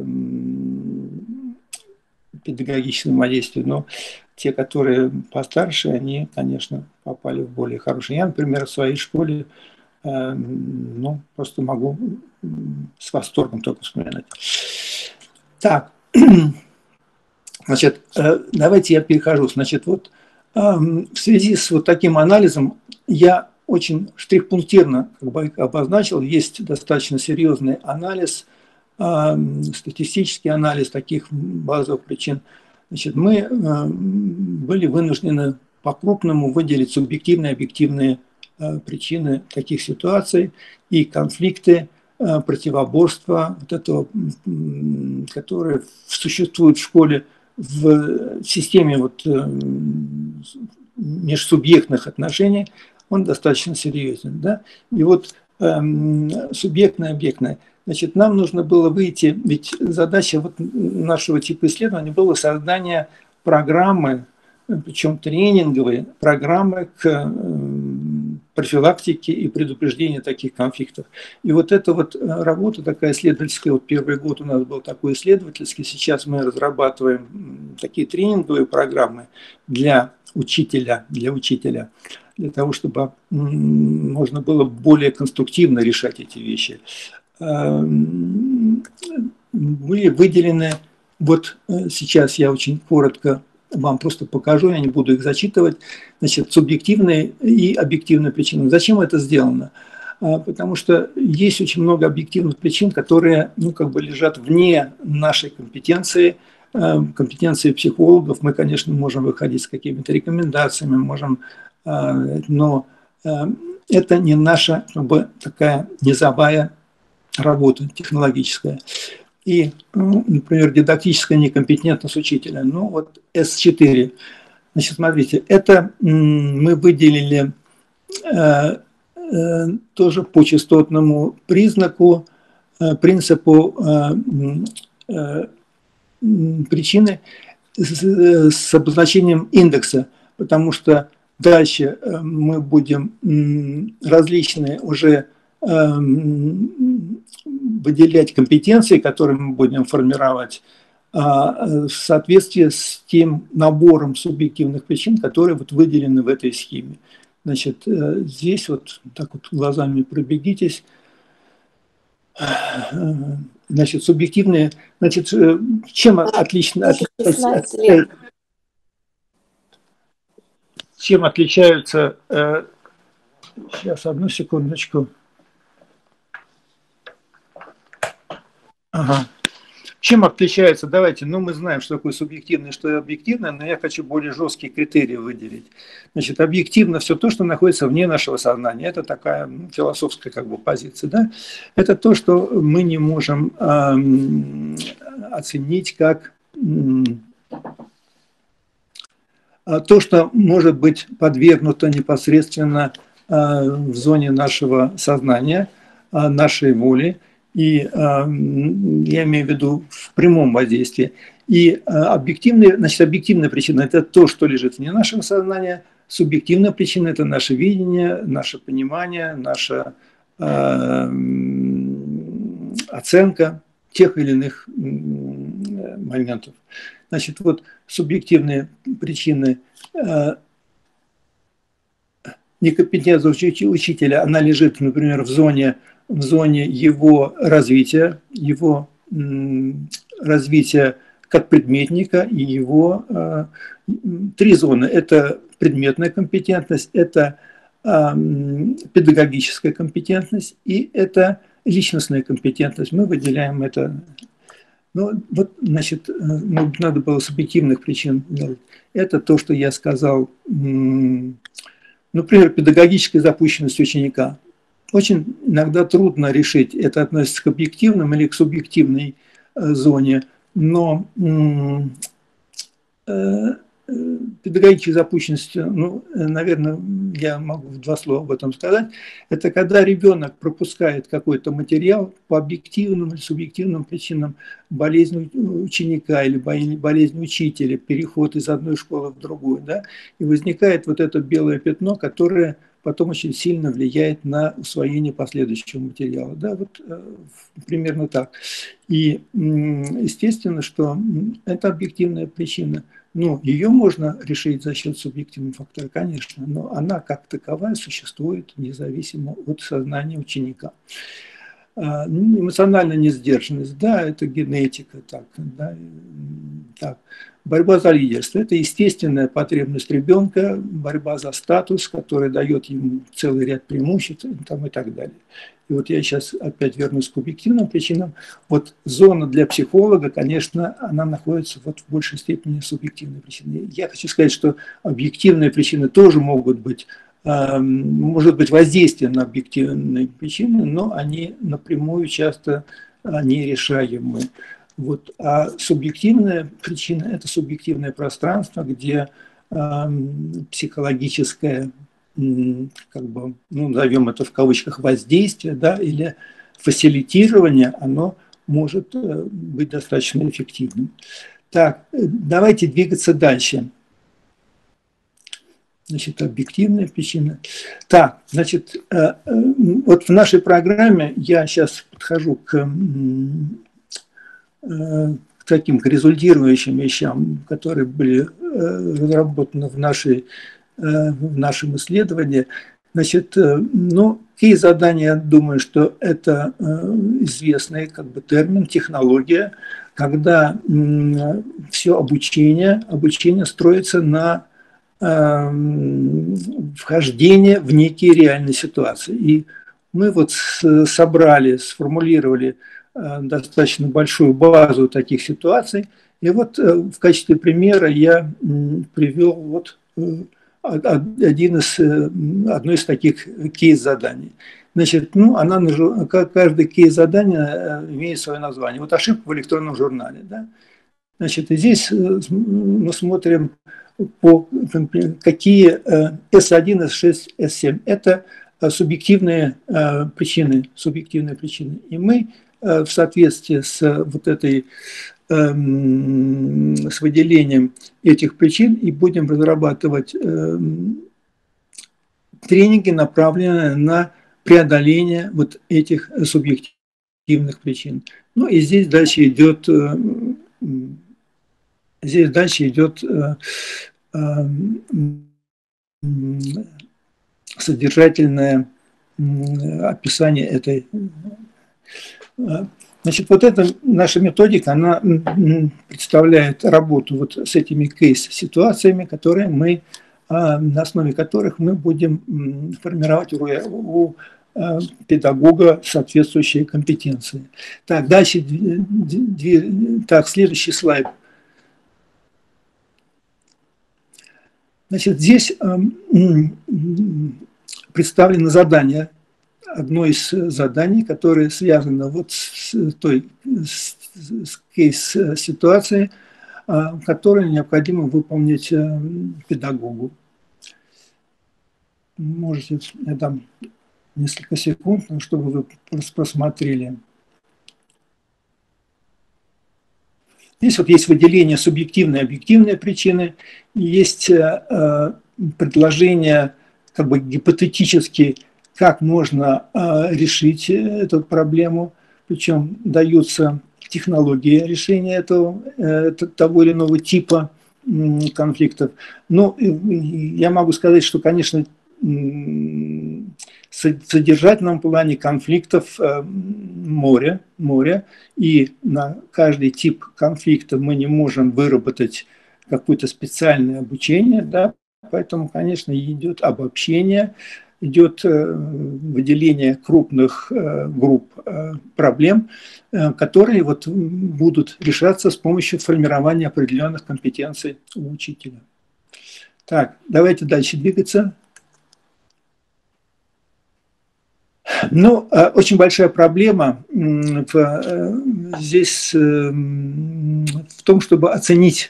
[SPEAKER 2] педагогического взаимодействия, но те, которые постарше, они, конечно, попали в более хорошие. Я, например, в своей школе, ну, просто могу с восторгом только вспоминать. Так, значит, давайте я перехожу. Значит, вот в связи с вот таким анализом я очень штрих-пунктирно как бы обозначил, есть достаточно серьезный анализ, статистический анализ таких базовых причин. Значит, мы были вынуждены по-крупному выделить субъективные и объективные причины таких ситуаций и конфликты, противоборства, вот этого, которые существуют в школе, в системе вот межсубъектных отношений, он достаточно серьезен. Да? И вот субъектное, объектное. Значит, нам нужно было выйти, ведь задача вот нашего типа исследования было создание программы, причем тренинговые программы к профилактике и предупреждению таких конфликтов. И вот эта вот работа такая исследовательская, вот первый год у нас был такой исследовательский, сейчас мы разрабатываем такие тренинговые программы для учителя, для того, чтобы можно было более конструктивно решать эти вещи. Были выделены, вот сейчас я очень коротко вам просто покажу, я не буду их зачитывать, значит, субъективные и объективные причины. Зачем это сделано? Потому что есть очень много объективных причин, которые, ну, как бы лежат вне нашей компетенции психологов. Мы, конечно, можем выходить с какими-то рекомендациями, можем, но это не наша, как бы, такая низовая работа технологическая. И, ну, например, дидактическая некомпетентность учителя. Ну, вот С4. Значит, смотрите, это мы выделили тоже по частотному признаку, принципу причины с обозначением индекса, потому что дальше мы будем различные уже выделять компетенции, которые мы будем формировать в соответствии с тем набором субъективных причин, которые вот выделены в этой схеме. Значит, здесь вот так вот глазами пробегитесь. Значит, субъективные, значит, чем отличаются Сейчас, одну секундочку. Ага. Чем отличается? Давайте, ну мы знаем, что такое субъективное, что объективное, но я хочу более жесткие критерии выделить. Значит, объективно все то, что находится вне нашего сознания. Это такая философская как бы позиция, да? Это то, что мы не можем оценить как то, что может быть подвергнуто непосредственно в зоне нашего сознания, нашей воли. И я имею в виду в прямом воздействии. И объективная причина – это то, что лежит вне нашего сознания. Субъективная причина – это наше видение, наше понимание, наша оценка тех или иных моментов. Значит, вот субъективные причины некомпетентности учителя, она лежит, например, в зоне его развития как предметника и его три зоны. Это предметная компетентность, это педагогическая компетентность и это личностная компетентность. Мы выделяем это. Ну, вот, значит, надо было с объективных причин делать. Это то, что я сказал, например, педагогическая запущенность ученика. Очень иногда трудно решить, это относится к объективным или к субъективной зоне, но педагогическая запущенность, ну, наверное, я могу в два слова об этом сказать, это когда ребенок пропускает какой-то материал по объективным или субъективным причинам, болезнь ученика или болезнь учителя, переход из одной школы в другую, да, и возникает вот это белое пятно, которое потом очень сильно влияет на усвоение последующего материала. Да, вот примерно так. И естественно, что это объективная причина. Ну, ее можно решить за счет субъективного фактора, конечно, но она как таковая существует независимо от сознания ученика. Эмоциональная несдержанность, да, это генетика, так, да, так. Борьба за лидерство – это естественная потребность ребенка, борьба за статус, который дает ему целый ряд преимуществ там, и так далее. И вот я сейчас опять вернусь к объективным причинам. Вот зона для психолога, конечно, она находится вот в большей степени субъективной причиной. Я хочу сказать, что объективные причины тоже могут быть, может быть воздействие на объективные причины, но они напрямую часто нерешаемы. Вот. А субъективная причина – это субъективное пространство, где психологическое, как бы, ну, назовем это в кавычках, воздействие, да, или фасилитирование, оно может быть достаточно эффективным. Так, давайте двигаться дальше. Значит, объективная причина. Так, значит, вот в нашей программе я сейчас подхожу к таким к результирующим вещам, которые были разработаны в нашем исследовании. Значит, ну, кейс-задание, я думаю, что это известный как бы термин, технология, когда все обучение строится на вхождение в некие реальные ситуации. И мы вот сформулировали достаточно большую базу таких ситуаций. И вот в качестве примера я привел вот одно из таких кейс-заданий. Значит, ну, каждый кейс-задание имеет свое название. Вот ошибка в электронном журнале. Да? Значит, и здесь мы смотрим, какие S1, S6, S7. Это субъективные причины. И мы в соответствии с вот этой, с выделением этих причин и будем разрабатывать тренинги, направленные на преодоление вот этих субъективных причин. Ну и здесь дальше идет содержательное описание этой. Значит, вот эта наша методика, она представляет работу вот с этими кейс-ситуациями, которые мы на основе которых мы будем формировать у педагога соответствующие компетенции. Так, дальше, так, следующий слайд. Значит, здесь представлено задание, одно из заданий, которое связано вот с кейс-ситуацией, которую необходимо выполнить педагогу. Можете, я дам несколько секунд, чтобы вы просмотрели. Здесь вот есть выделение субъективной и объективной причины, есть предложение как бы гипотетически, как можно решить эту проблему, причем даются технологии решения того или иного типа конфликтов. Но я могу сказать, что, конечно, в содержательном плане конфликтов море, и на каждый тип конфликта мы не можем выработать какое-то специальное обучение, да, поэтому, конечно, идет обобщение, идет выделение крупных групп проблем, которые вот будут решаться с помощью формирования определенных компетенций у учителя. Так, давайте дальше двигаться. Ну, очень большая проблема здесь в том, чтобы оценить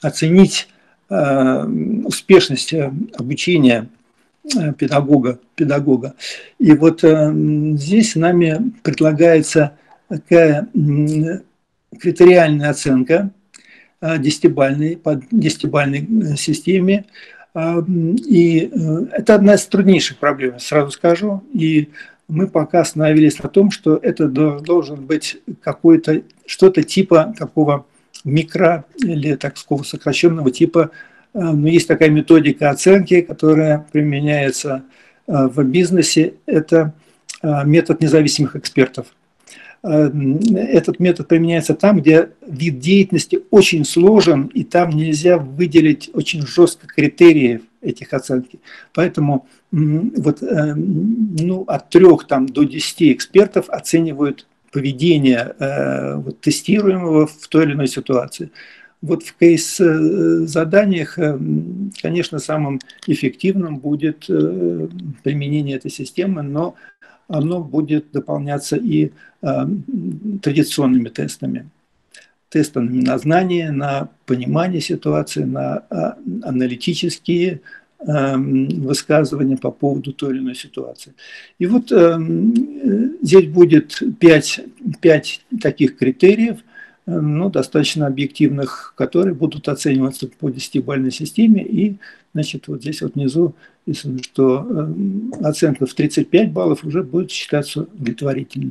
[SPEAKER 2] успешность обучения педагога. И вот здесь нами предлагается такая критериальная оценка по 10-бальной системе. И это одна из труднейших проблем, сразу скажу. И мы пока остановились на том, что это должен быть какое-то что-то типа такого микро или такого сокращенного типа. Но есть такая методика оценки, которая применяется в бизнесе. Это метод независимых экспертов. Этот метод применяется там, где вид деятельности очень сложен, и там нельзя выделить очень жестко критериев этих оценки. Поэтому вот, от 3 до 10 экспертов оценивают поведение тестируемого в той или иной ситуации. Вот в кейс-заданиях, конечно, самым эффективным будет применение этой системы, но оно будет дополняться и традиционными тестами. Тестами на знание, на понимание ситуации, на аналитические высказывания по поводу той или иной ситуации. И вот здесь будет 5 таких критериев, достаточно объективных, которые будут оцениваться по 10-бальной системе. И, значит, вот здесь вот внизу написано, что оценка в 35 баллов уже будет считаться удовлетворительной.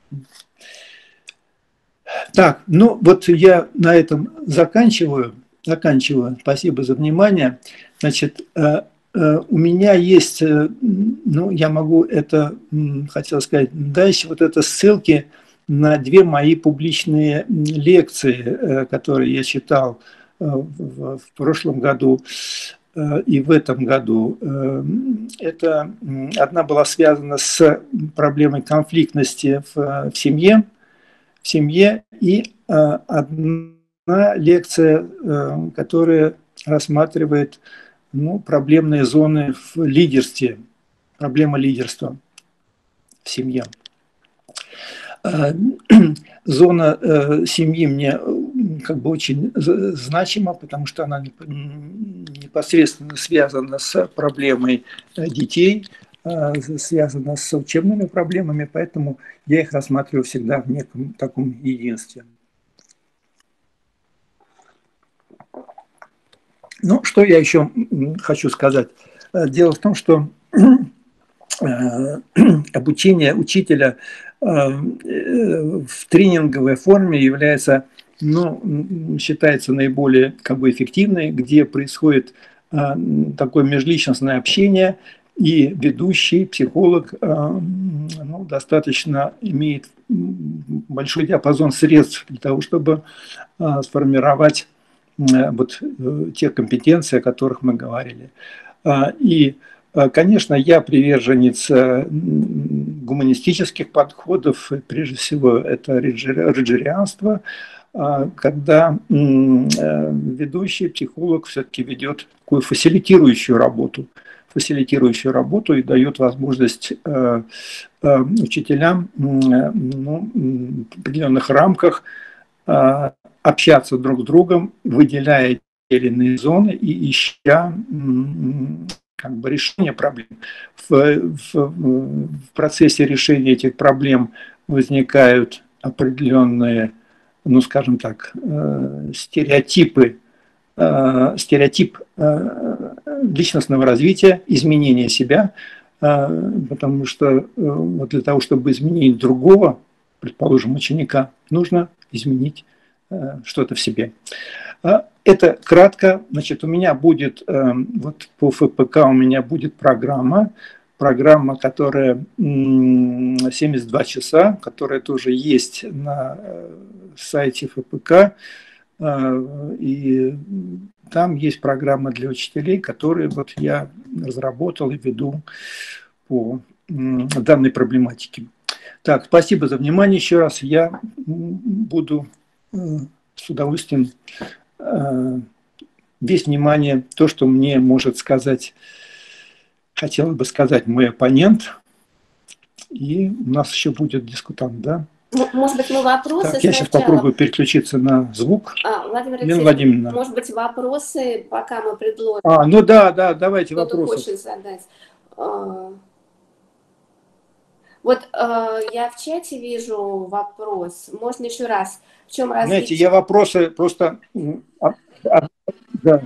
[SPEAKER 2] Так, вот я на этом заканчиваю. Спасибо за внимание. Значит, у меня есть, я могу это, хотел сказать, дальше вот это ссылки на 2 мои публичные лекции, которые я читал в прошлом году и в этом году. Это одна была связана с проблемой конфликтности в семье, и одна лекция, которая рассматривает проблемные зоны в лидерстве, проблема лидерства в семье. Зона семьи мне как бы очень значима, потому что она непосредственно связана с проблемой детей, связана с учебными проблемами, поэтому я их рассматриваю всегда в неком таком единстве. Что я еще хочу сказать? Дело в том, что обучение учителя в тренинговой форме является, считается наиболее эффективной, где происходит такое межличностное общение, и ведущий, психолог достаточно имеет большой диапазон средств для того, чтобы сформировать вот те компетенции, о которых мы говорили. И, конечно, я приверженец гуманистических подходов, и прежде всего это роджерианство, когда ведущий психолог все-таки ведет такую фасилитирующую работу и дает возможность учителям в определенных рамках общаться друг с другом, выделяя те или иные зоны и ища как бы решение проблем. В процессе решения этих проблем возникают определенные, ну, скажем так, стереотип личностного развития, изменения себя, потому что вот для того, чтобы изменить другого, предположим, ученика, нужно изменить что-то в себе. Это кратко. Значит, у меня будет, вот по ФПК у меня будет программа, которая 72 часа, которая тоже есть на сайте ФПК. И там есть программа для учителей, которые вот я разработал и веду по данной проблематике. Так, спасибо за внимание еще раз. Я буду с удовольствием весь внимание то, что мне может сказать, хотел бы сказать мой оппонент. И у нас еще будет дискутант, да?
[SPEAKER 1] Может быть, мы вопросы
[SPEAKER 2] так, я сейчас попробую переключиться на звук.
[SPEAKER 1] Владимир
[SPEAKER 2] Алексеевич,
[SPEAKER 1] может быть, вопросы, пока мы предложим.
[SPEAKER 2] Ну да, давайте вопросы.
[SPEAKER 1] Хочет задать. Вот я в чате вижу вопрос. Можно еще раз? В чем различие?
[SPEAKER 2] Знаете, я вопросы просто... Да.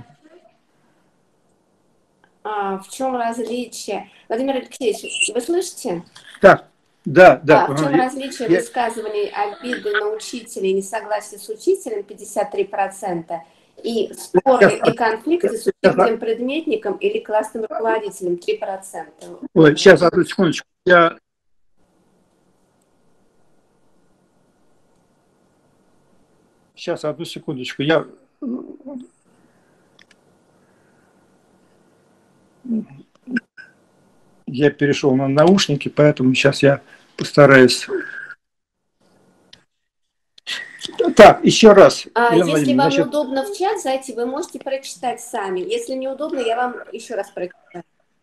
[SPEAKER 1] В чем различие? Владимир Алексеевич, вы слышите?
[SPEAKER 2] Так, да.
[SPEAKER 1] В чем различие высказываний обиды на учителя и несогласия с учителем 53% и споры и конфликты с учителем-предметником или классным руководителем 3%?
[SPEAKER 2] Ой, сейчас, одну секундочку. Сейчас, одну секундочку. Я перешел на наушники, поэтому сейчас я постараюсь. Так, еще раз.
[SPEAKER 1] Если вам удобно в чат зайти, вы можете прочитать сами. Если неудобно, я вам еще раз прочитаю.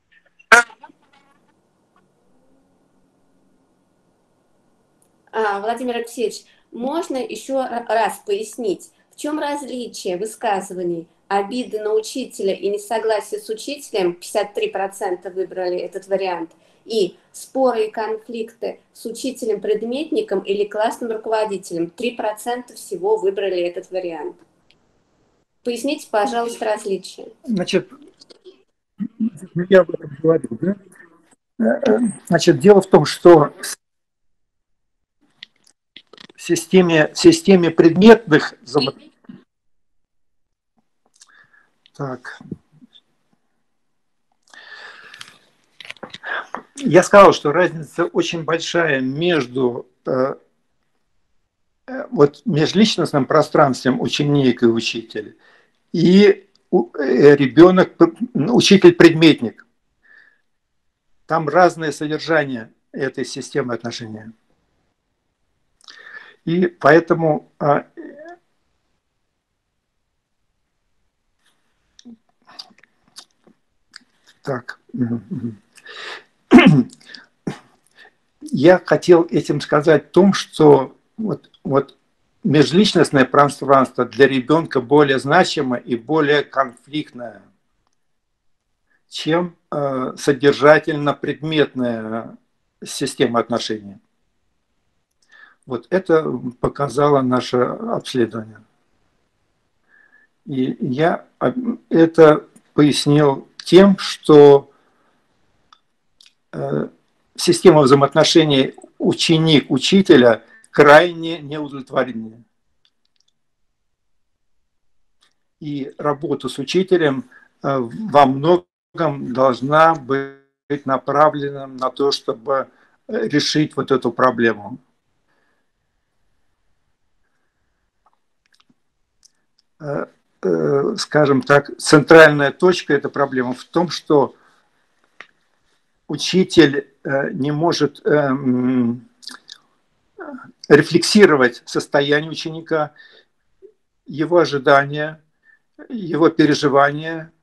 [SPEAKER 1] Владимир Алексеевич, можно еще раз пояснить, в чем различие высказываний обиды на учителя и несогласие с учителем, 53% выбрали этот вариант, и споры и конфликты с учителем-предметником или классным руководителем, 3% всего выбрали этот вариант. Поясните, пожалуйста, различия.
[SPEAKER 2] Значит, я об этом говорю, да? Значит, дело в том, что в системе предметных... Так. Я сказал, что разница очень большая между межличностным пространством ученик и учитель и ребенок, учитель-предметник. Там разное содержание этой системы отношений. И поэтому так. Я хотел этим сказать в том, что вот межличностное пространство для ребенка более значимо и более конфликтное, чем содержательно-предметная система отношений. Вот это показало наше обследование. И я это пояснил тем, что система взаимоотношений ученик-учителя крайне неудовлетворенная. И работа с учителем во многом должна быть направлена на то, чтобы решить вот эту проблему. скажем так, центральная точка этой проблемы в том, что учитель не может рефлексировать состояние ученика, его ожидания, его переживания.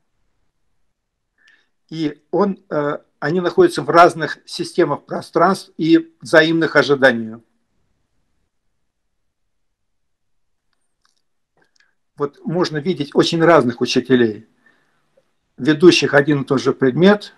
[SPEAKER 2] И они находятся в разных системах пространств и взаимных ожиданий. Вот можно видеть очень разных учителей, ведущих один и тот же предмет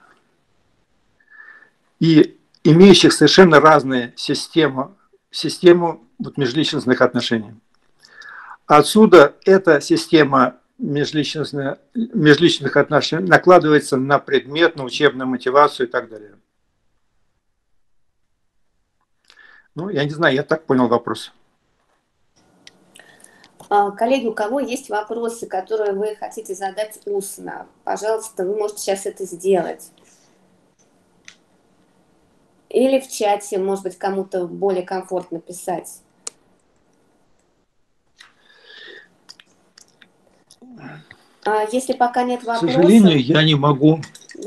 [SPEAKER 2] и имеющих совершенно разные систему вот межличностных отношений. Отсюда эта система межличностных отношений накладывается на предмет, на учебную мотивацию и так далее. Ну, я не знаю, я так понял вопрос.
[SPEAKER 1] Коллеги, у кого есть вопросы, которые вы хотите задать устно, пожалуйста, вы можете сейчас это сделать. Или в чате, может быть, кому-то более комфортно писать. Если пока нет вопросов...
[SPEAKER 2] К сожалению, я не могу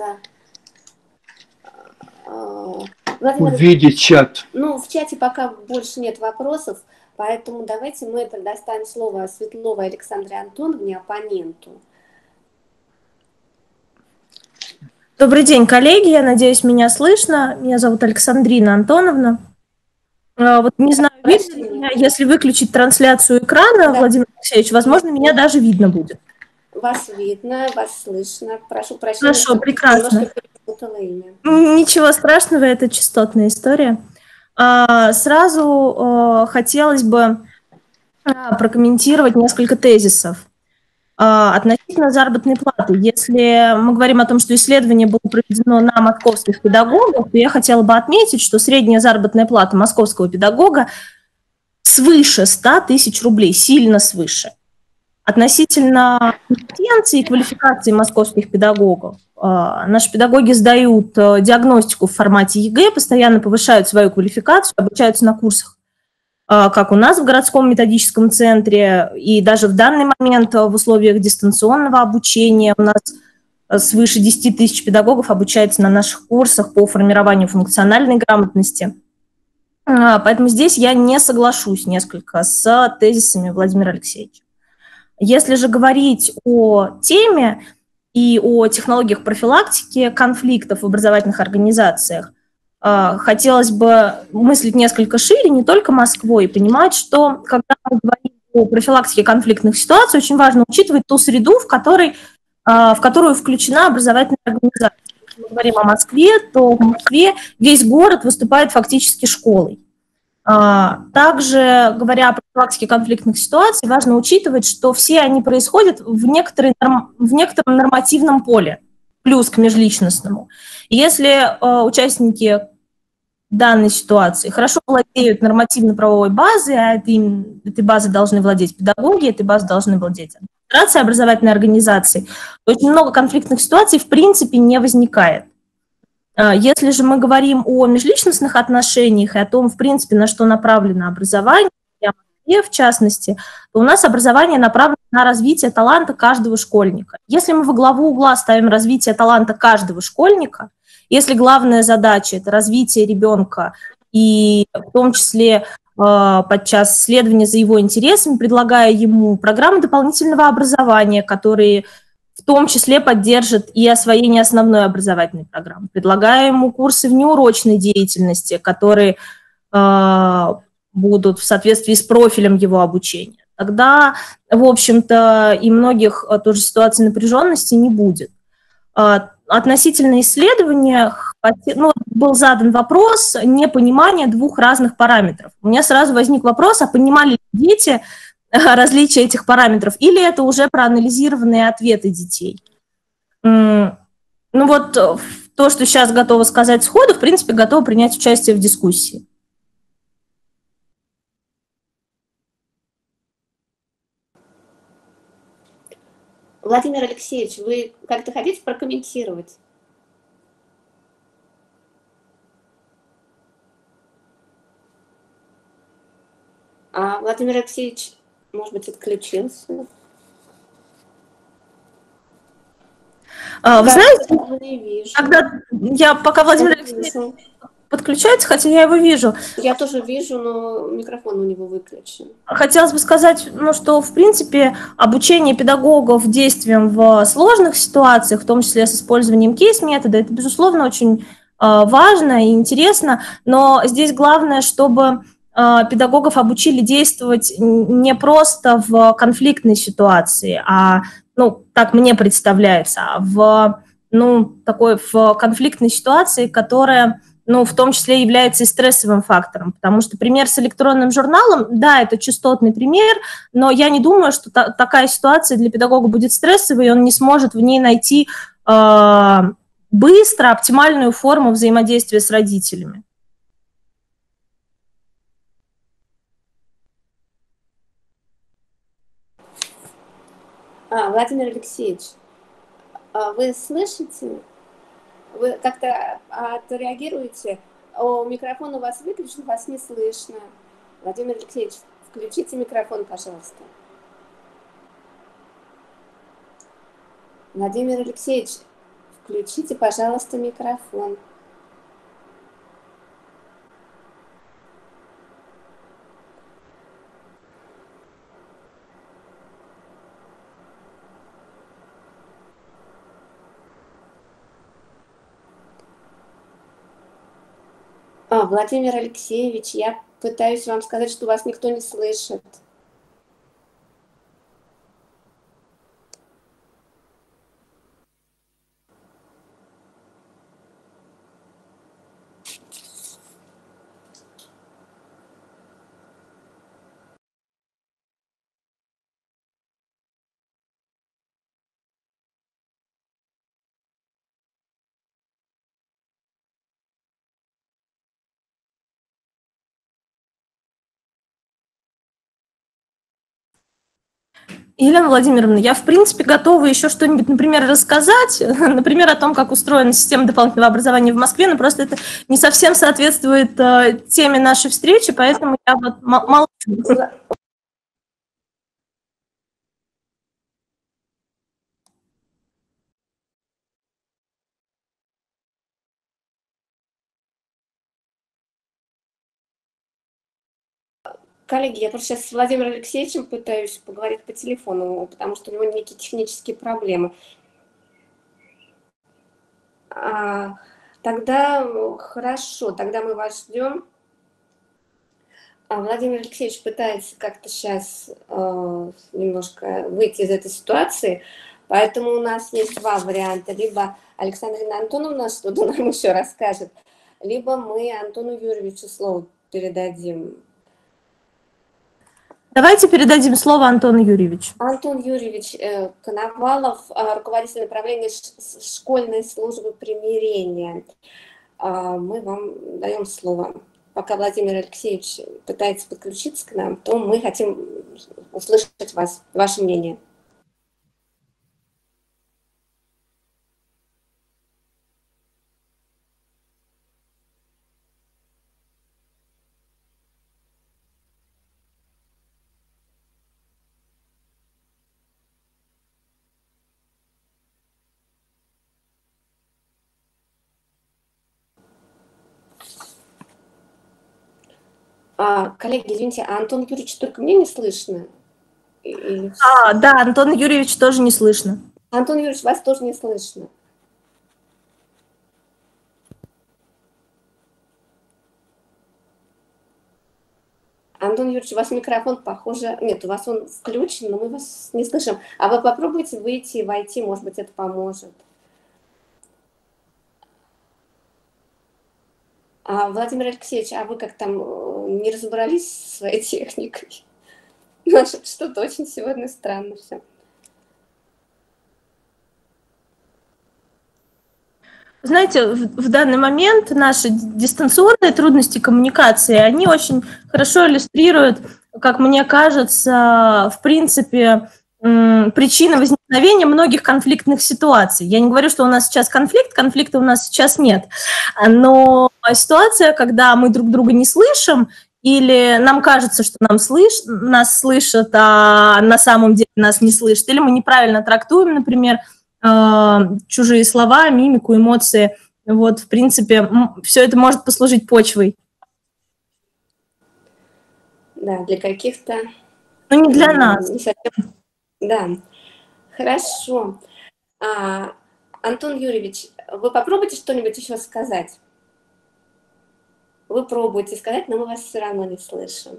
[SPEAKER 2] увидеть чат.
[SPEAKER 1] Ну, в чате пока больше нет вопросов, поэтому давайте мы предоставим слово Светловой Александре Антоновне, оппоненту.
[SPEAKER 4] Добрый день, коллеги. Я надеюсь, меня слышно. Меня зовут Александрина Антоновна. Вот не знаю, видно ли меня, если выключить трансляцию экрана, да. Владимир Алексеевич, возможно, меня даже видно будет.
[SPEAKER 1] Вас видно, вас слышно. Прошу прощения.
[SPEAKER 4] Хорошо, прекрасно. Ничего страшного, это частотная история. Сразу хотелось бы прокомментировать несколько тезисов. Относительно заработной платы. Если мы говорим о том, что исследование было проведено на московских педагогах, то я хотела бы отметить, что средняя заработная плата московского педагога свыше 100 тысяч рублей, сильно свыше. Относительно компетенции и квалификации московских педагогов, наши педагоги сдают диагностику в формате ЕГЭ, постоянно повышают свою квалификацию, обучаются на курсах, как у нас в городском методическом центре, и даже в данный момент в условиях дистанционного обучения у нас свыше 10 тысяч педагогов обучается на наших курсах по формированию функциональной грамотности. Поэтому здесь я не соглашусь несколько с тезисами Владимира Алексеевича. Если же говорить о теме и о технологиях профилактики конфликтов в образовательных организациях, хотелось бы мыслить несколько шире, не только Москвой, и понимать, что когда мы говорим о профилактике конфликтных ситуаций, очень важно учитывать ту среду, в которую включена образовательная организация. Если мы говорим о Москве, то в Москве весь город выступает фактически школой. Также, говоря о профилактике конфликтных ситуаций, важно учитывать, что все они происходят в некотором нормативном поле, плюс к межличностному. И если участники данной ситуации хорошо владеют нормативно-правовой базой, а этой базой должны владеть педагоги, этой базой должны владеть администрация образовательной организации, то очень много конфликтных ситуаций в принципе не возникает. Если же мы говорим о межличностных отношениях и о том, в принципе, на что направлено образование, в частности, то у нас образование направлено на развитие таланта каждого школьника. Если мы во главу угла ставим развитие таланта каждого школьника, если главная задача – это развитие ребенка и в том числе подчас следование за его интересами, предлагая ему программы дополнительного образования, которые в том числе поддержат и освоение основной образовательной программы. Предлагаем ему курсы внеурочной деятельности, которые будут в соответствии с профилем его обучения. Тогда, в общем-то, и многих тоже ситуаций напряженности не будет. Относительно исследования был задан вопрос непонимания двух разных параметров. У меня сразу возник вопрос, а понимали ли дети различия этих параметров, или это уже проанализированные ответы детей. Ну вот то, что сейчас готова сказать сходу, в принципе, готова принять участие в дискуссии.
[SPEAKER 1] Владимир Алексеевич, вы как-то хотите прокомментировать? Владимир Алексеевич, может быть, отключился?
[SPEAKER 4] Вы знаете,
[SPEAKER 1] Не вижу.
[SPEAKER 4] пока Владимир Алексеевич подключается, хотя я его вижу.
[SPEAKER 1] Я тоже вижу, но микрофон у него выключен.
[SPEAKER 4] Хотелось бы сказать, что, в принципе, обучение педагогов действиям в сложных ситуациях, в том числе с использованием кейс-метода, это, безусловно, очень важно и интересно, но здесь главное, чтобы педагогов обучили действовать не просто в конфликтной ситуации, так мне представляется, а в конфликтной ситуации, которая, в том числе является и стрессовым фактором, потому что пример с электронным журналом, да, это частотный пример, но я не думаю, что такая ситуация для педагога будет стрессовой, и он не сможет в ней найти быстро оптимальную форму взаимодействия с родителями.
[SPEAKER 1] Владимир Алексеевич, вы слышите? Вы как-то отреагируете? Микрофон у вас выключен, вас не слышно. Владимир Алексеевич, включите микрофон, пожалуйста. Владимир Алексеевич, включите, пожалуйста, микрофон. Владимир Алексеевич, я пытаюсь вам сказать, что вас никто не слышит.
[SPEAKER 4] Елена Владимировна, я, в принципе, готова еще что-нибудь, например, рассказать, например, о том, как устроена система дополнительного образования в Москве, но просто это не совсем соответствует теме нашей встречи, поэтому я молчу.
[SPEAKER 1] Коллеги, я просто сейчас с Владимиром Алексеевичем пытаюсь поговорить по телефону, потому что у него некие технические проблемы. Тогда хорошо, тогда мы вас ждем. Владимир Алексеевич пытается как-то сейчас немножко выйти из этой ситуации, поэтому у нас есть два варианта. Либо Александрина Антоновна что-то нам еще расскажет, либо мы Антону Юрьевичу слово передадим.
[SPEAKER 4] Давайте передадим слово Антону Юрьевичу.
[SPEAKER 1] Антон Юрьевич Коновалов, руководитель направления школьной службы примирения. Мы вам даем слово. Пока Владимир Алексеевич пытается подключиться к нам, то мы хотим услышать вас, ваше мнение. Коллеги, извините, а Антон Юрьевич только мне не слышно?
[SPEAKER 4] Да, Антон Юрьевич тоже не слышно.
[SPEAKER 1] Антон Юрьевич, вас тоже не слышно. Антон Юрьевич, у вас микрофон, похоже... Нет, у вас он включен, но мы вас не слышим. А вы попробуйте выйти и войти, может быть, это поможет. Владимир Алексеевич, а вы как там не разобрались со своей техникой? Что-то очень сегодня странно все.
[SPEAKER 4] Знаете, в данный момент наши дистанционные трудности коммуникации, они очень хорошо иллюстрируют, как мне кажется, в принципе, причины возникновения многих конфликтных ситуаций. Я не говорю, что у нас сейчас конфликта у нас сейчас нет, но ситуация, когда мы друг друга не слышим, или нам кажется, что нас слышат, а на самом деле нас не слышат, или мы неправильно трактуем, например, чужие слова, мимику, эмоции. Вот, в принципе, все это может послужить почвой.
[SPEAKER 1] Да, для каких-то...
[SPEAKER 4] Но не для нас.
[SPEAKER 1] Не совсем... Да, хорошо. Антон Юрьевич, вы попробуйте что-нибудь еще сказать. Вы пробуйте сказать, но мы вас все равно не слышим.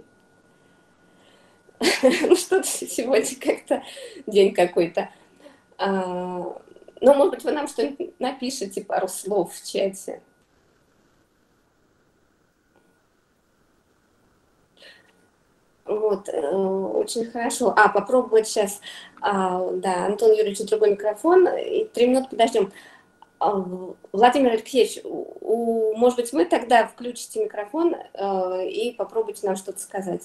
[SPEAKER 1] Ну, что-то сегодня как-то день какой-то. Ну, может быть, вы нам что-нибудь напишите, пару слов в чате. Вот, очень хорошо. Попробовать сейчас, да, Антон Юрьевич, другой микрофон, и 3 минуты подождем. Владимир Алексеевич, может быть, вы тогда включите микрофон и попробуйте нам что-то сказать.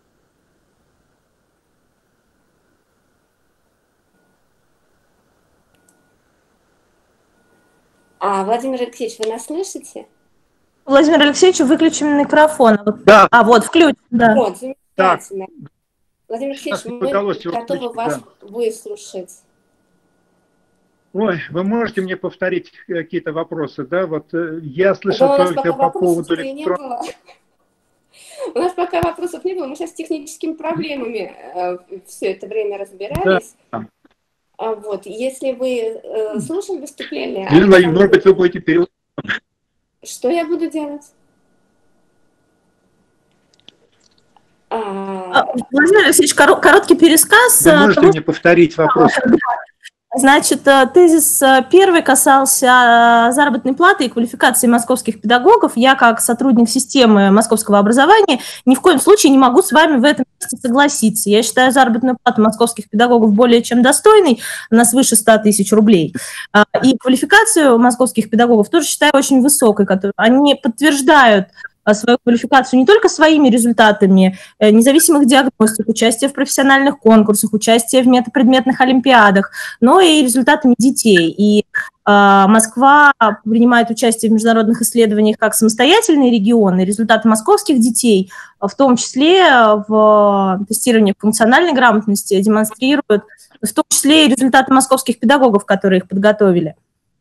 [SPEAKER 1] Владимир Алексеевич, вы нас слышите?
[SPEAKER 4] Владимир Алексеевич, выключим микрофон.
[SPEAKER 5] Да.
[SPEAKER 4] Вот, включим, да.
[SPEAKER 1] Вот, замечательно.
[SPEAKER 5] Да.
[SPEAKER 1] Владимир Алексеевич, мы готовы
[SPEAKER 5] включить,
[SPEAKER 1] вас выслушать.
[SPEAKER 5] Ой, вы можете мне повторить какие-то вопросы, да? Вот я слышал только по поводу электронного...
[SPEAKER 1] У нас пока вопросов не было, мы сейчас с техническими проблемами все это время разбирались. Да. Вот, если вы слушали выступление...
[SPEAKER 5] Может быть, вы будете переводить.
[SPEAKER 1] Что я буду делать?
[SPEAKER 4] Владимир Алексеевич, короткий пересказ.
[SPEAKER 5] Вы можете мне повторить вопрос?
[SPEAKER 4] Значит, тезис первый касался заработной платы и квалификации московских педагогов. Я, как сотрудник системы московского образования, ни в коем случае не могу с вами в этом месте согласиться. Я считаю заработную плату московских педагогов более чем достойной, она свыше 100 тысяч рублей. И квалификацию московских педагогов тоже считаю очень высокой. Они подтверждают свою квалификацию не только своими результатами независимых диагностик, участие в профессиональных конкурсах, участие в метапредметных олимпиадах, но и результатами детей. И Москва принимает участие в международных исследованиях как самостоятельный регион, и результаты московских детей, в том числе в тестировании функциональной грамотности, демонстрируют, в том числе и результаты московских педагогов, которые их подготовили.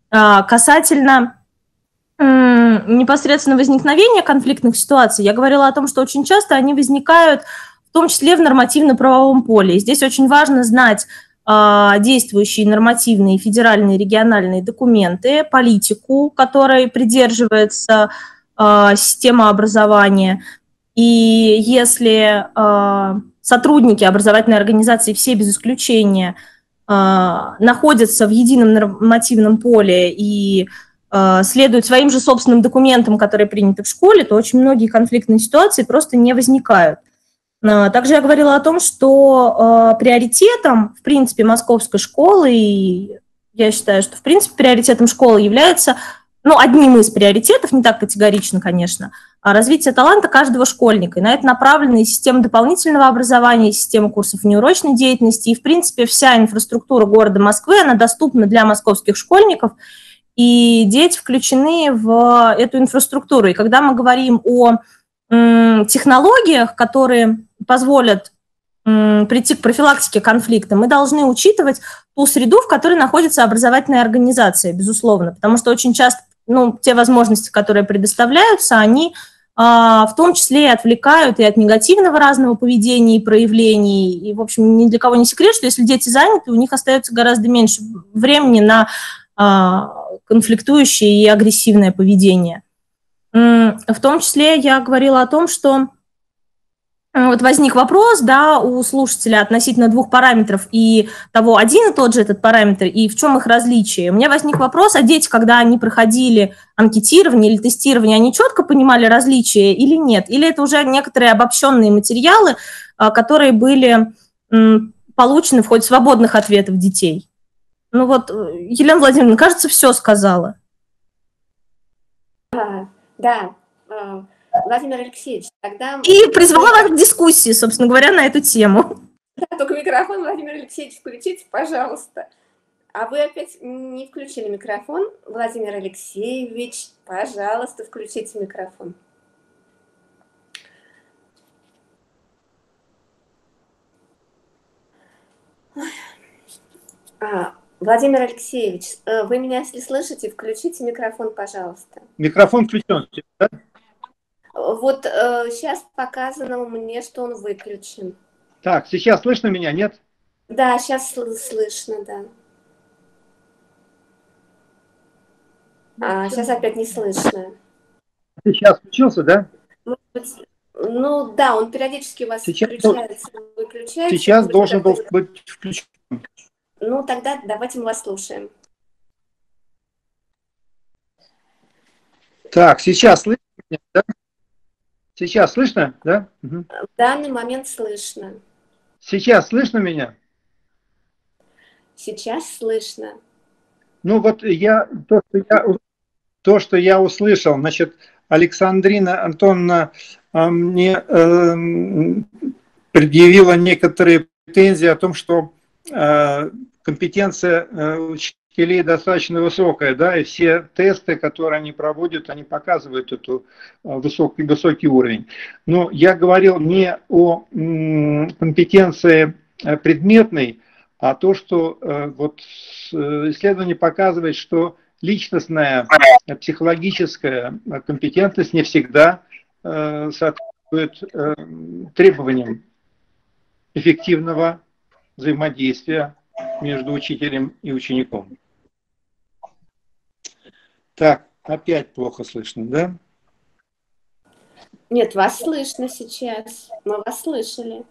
[SPEAKER 4] Касательно непосредственно возникновения конфликтных ситуаций, я говорила о том, что очень часто они возникают в том числе в нормативно-правовом поле. И здесь очень важно знать действующие нормативные федеральные и региональные документы, политику, которой придерживается система образования. И если сотрудники образовательной организации, все без исключения, находятся в едином нормативном поле и следуют своим же собственным документам, которые приняты в школе, то очень многие конфликтные ситуации просто не возникают. Также я говорила о том, что приоритетом, в принципе, московской школы, и я считаю, что, в принципе, приоритетом школы является, одним из приоритетов, не так категорично, конечно, развитие таланта каждого школьника. И на это направлена и система дополнительного образования, и система курсов внеурочной деятельности, и, в принципе, вся инфраструктура города Москвы, она доступна для московских школьников, и дети включены в эту инфраструктуру. И когда мы говорим о технологиях, которые позволят прийти к профилактике конфликта, мы должны учитывать ту среду, в которой находится образовательная организация, безусловно, потому что очень часто те возможности, которые предоставляются, они в том числе и отвлекают и от негативного разного поведения и проявлений. И, в общем, ни для кого не секрет, что если дети заняты, у них остается гораздо меньше времени на конфликтующее и агрессивное поведение. В том числе я говорила о том, что вот возник вопрос, да, у слушателя относительно 2 параметров и того, один и тот же этот параметр, и в чем их различие. У меня возник вопрос, а дети, когда они проходили анкетирование или тестирование, они четко понимали различия или нет? Или это уже некоторые обобщенные материалы, которые были получены в ходе свободных ответов детей? Елена Владимировна, кажется, все сказала.
[SPEAKER 1] Да, Владимир Алексеевич, тогда...
[SPEAKER 4] И призвала вас к дискуссии, собственно говоря, на эту тему.
[SPEAKER 1] Да, только микрофон, Владимир Алексеевич, включите, пожалуйста. А вы опять не включили микрофон. Владимир Алексеевич, пожалуйста, включите микрофон. Владимир Алексеевич, вы меня, если слышите, включите микрофон, пожалуйста.
[SPEAKER 5] Микрофон включен, да?
[SPEAKER 1] Вот сейчас показано мне, что он выключен.
[SPEAKER 5] Так, сейчас слышно меня, нет?
[SPEAKER 1] Да, сейчас слышно, да. Сейчас опять не слышно.
[SPEAKER 5] Сейчас включился, да?
[SPEAKER 1] Ну да, он периодически у вас включается, выключается.
[SPEAKER 5] Сейчас должен был быть включен.
[SPEAKER 1] Ну тогда давайте мы вас слушаем.
[SPEAKER 5] Так, сейчас слышно меня, да? Сейчас слышно, да? Угу.
[SPEAKER 1] В данный момент слышно.
[SPEAKER 5] Сейчас слышно меня?
[SPEAKER 1] Сейчас слышно.
[SPEAKER 5] Ну вот то, что я услышал, значит, Александрина Антоновна мне предъявила некоторые претензии о том, что компетенция учителей достаточно высокая, да, и все тесты, которые они проводят, они показывают эту высокий уровень. Но я говорил не о компетенции предметной, а то, что вот исследование показывает, что личностная, психологическая компетентность не всегда соответствует требованиям эффективного взаимодействия между учителем и учеником. Так, опять плохо слышно, да?
[SPEAKER 1] Нет, вас слышно сейчас. Мы вас слышали.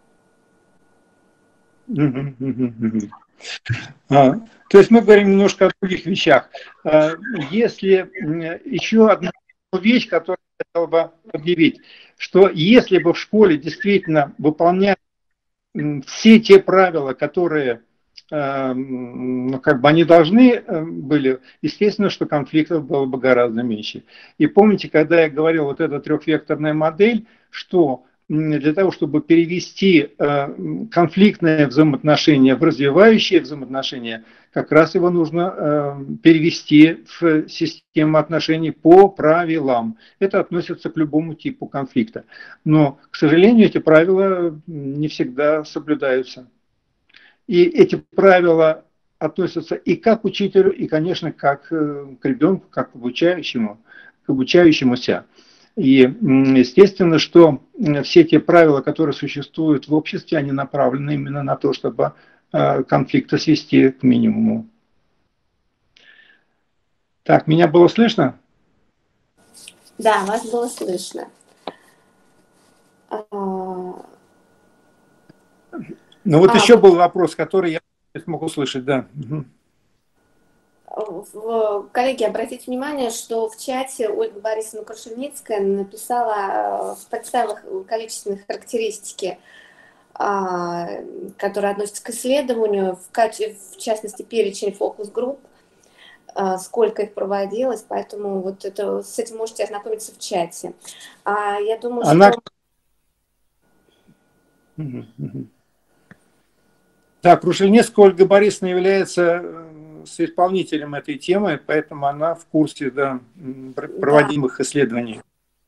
[SPEAKER 5] То есть мы говорим немножко о других вещах. Если еще одна вещь, которую я хотел бы объявить, что если бы в школе действительно выполняли все те правила, которые как бы они должны были, естественно, что конфликтов было бы гораздо меньше. И помните, когда я говорил, вот эта трехвекторная модель, что для того, чтобы перевести конфликтные взаимоотношения в развивающие взаимоотношения, как раз его нужно перевести в систему отношений по правилам. Это относится к любому типу конфликта. Но, к сожалению, эти правила не всегда соблюдаются. И эти правила относятся и как к учителю, и, конечно, как к ребенку, как к обучающемуся. И естественно, что все те правила, которые существуют в обществе, они направлены именно на то, чтобы конфликты свести к минимуму. Так, меня было слышно?
[SPEAKER 1] Да, вас было слышно.
[SPEAKER 5] Ну вот еще был вопрос, который я смог услышать, да.
[SPEAKER 1] Коллеги, обратите внимание, что в чате Ольга Борисовна Крушельницкая написала, представила количественные характеристики, которые относятся к исследованию, в частности, перечень фокус-групп, сколько их проводилось, поэтому вот это, с этим можете ознакомиться в чате. Я думаю, что...
[SPEAKER 5] Да, Крушельницкая Ольга Борисовна является соисполнителем этой темы, поэтому она в курсе, да, проводимых исследований.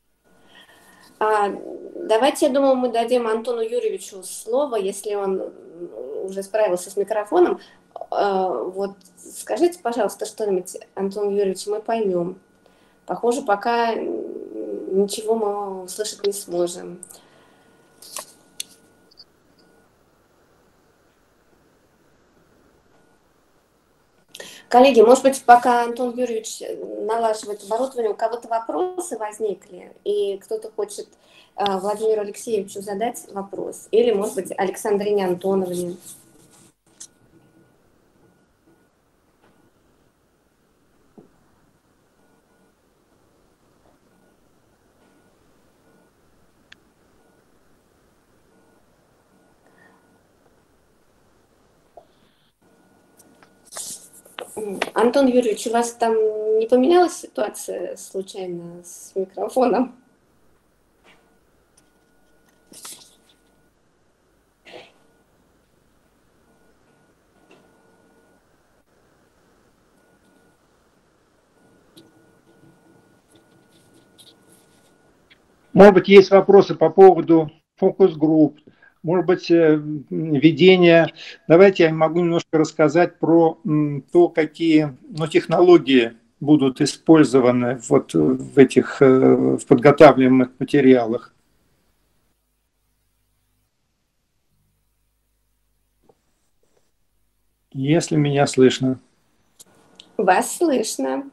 [SPEAKER 1] Давайте, я думаю, мы дадим Антону Юрьевичу слово, если он уже справился с микрофоном. Вот скажите, пожалуйста, что-нибудь, Антон Юрьевич, мы поймем. Похоже, пока ничего мы услышать не сможем. Коллеги, может быть, пока Антон Юрьевич налаживает оборудование, у кого-то вопросы возникли, и кто-то хочет Владимиру Алексеевичу задать вопрос, или, может быть, Александрине Антоновне. Антон Юрьевич, у вас там не поменялась ситуация случайно с микрофоном?
[SPEAKER 5] Может быть, есть вопросы по поводу фокус-групп, может быть, ведение. Давайте я могу немножко рассказать про то, какие технологии будут использованы вот в этих в подготавливаемых материалах. Если меня слышно.
[SPEAKER 1] Вас слышно.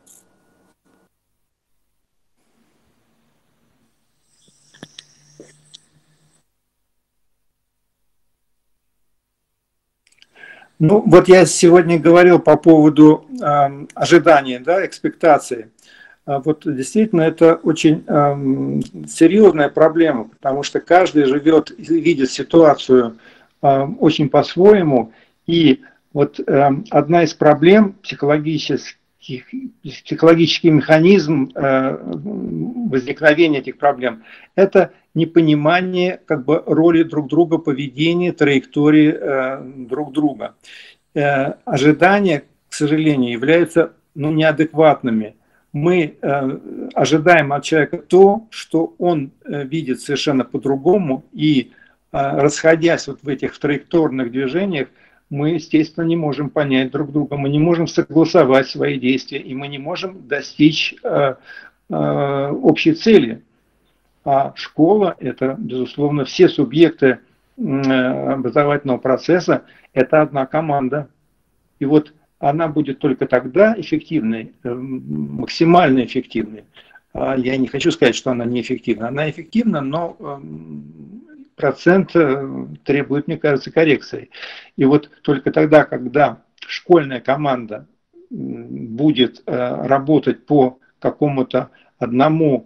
[SPEAKER 5] Ну, вот я сегодня говорил по поводу ожидания, да, экспектации. Вот действительно это очень серьезная проблема, потому что каждый живет и видит ситуацию очень по-своему. И вот одна из проблем психологический механизм возникновения этих проблем – это непонимание как бы роли друг друга, поведения, траектории друг друга. Ожидания, к сожалению, являются неадекватными. Мы ожидаем от человека то, что он видит совершенно по-другому, и расходясь вот в этих траекторных движениях, мы, естественно, не можем понять друг друга, мы не можем согласовать свои действия, и мы не можем достичь общей цели. А школа – это, безусловно, все субъекты образовательного процесса – это одна команда. И вот она будет только тогда эффективной, максимально эффективной. Я не хочу сказать, что она неэффективна. Она эффективна, но процент требует, мне кажется, коррекции. И вот только тогда, когда школьная команда будет работать по какому-то одному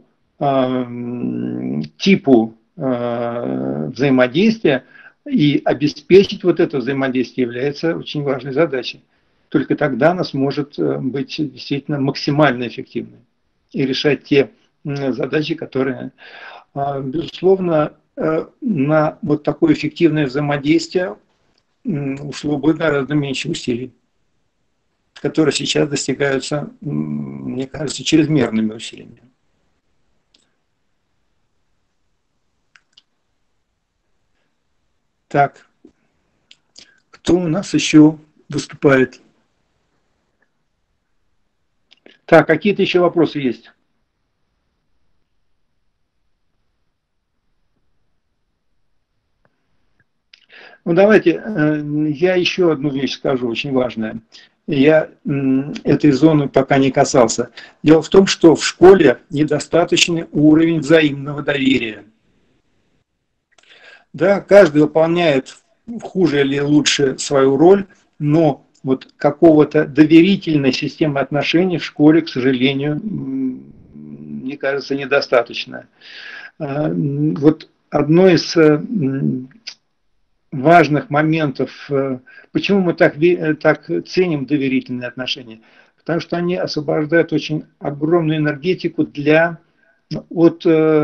[SPEAKER 5] типу взаимодействия, и обеспечить вот это взаимодействие является очень важной задачей. Только тогда она сможет быть действительно максимально эффективной и решать те задачи, которые, безусловно, на вот такое эффективное взаимодействие ушло бы гораздо меньше усилий, которые сейчас достигаются, мне кажется, чрезмерными усилиями. Так, кто у нас еще выступает? Так, какие-то еще вопросы есть? Ну, давайте, я еще одну вещь скажу, очень важная. Я этой зоны пока не касался. Дело в том, что в школе недостаточный уровень взаимного доверия. Да, каждый выполняет хуже или лучше свою роль, но вот какого-то доверительной системы отношений в школе, к сожалению, мне кажется, недостаточно. Вот одно из важных моментов, почему мы так ценим доверительные отношения, потому что они освобождают очень огромную энергетику от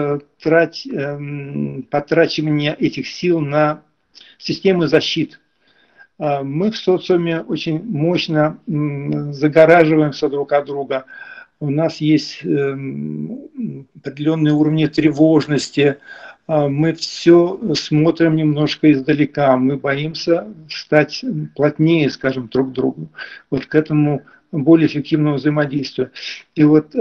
[SPEAKER 5] потрачивания этих сил на системы защиты. Мы в социуме очень мощно загораживаемся друг от друга. У нас есть определенные уровни тревожности. Мы все смотрим немножко издалека. Мы боимся стать плотнее, скажем, друг к другу. Вот к этому более эффективному взаимодействию. И вот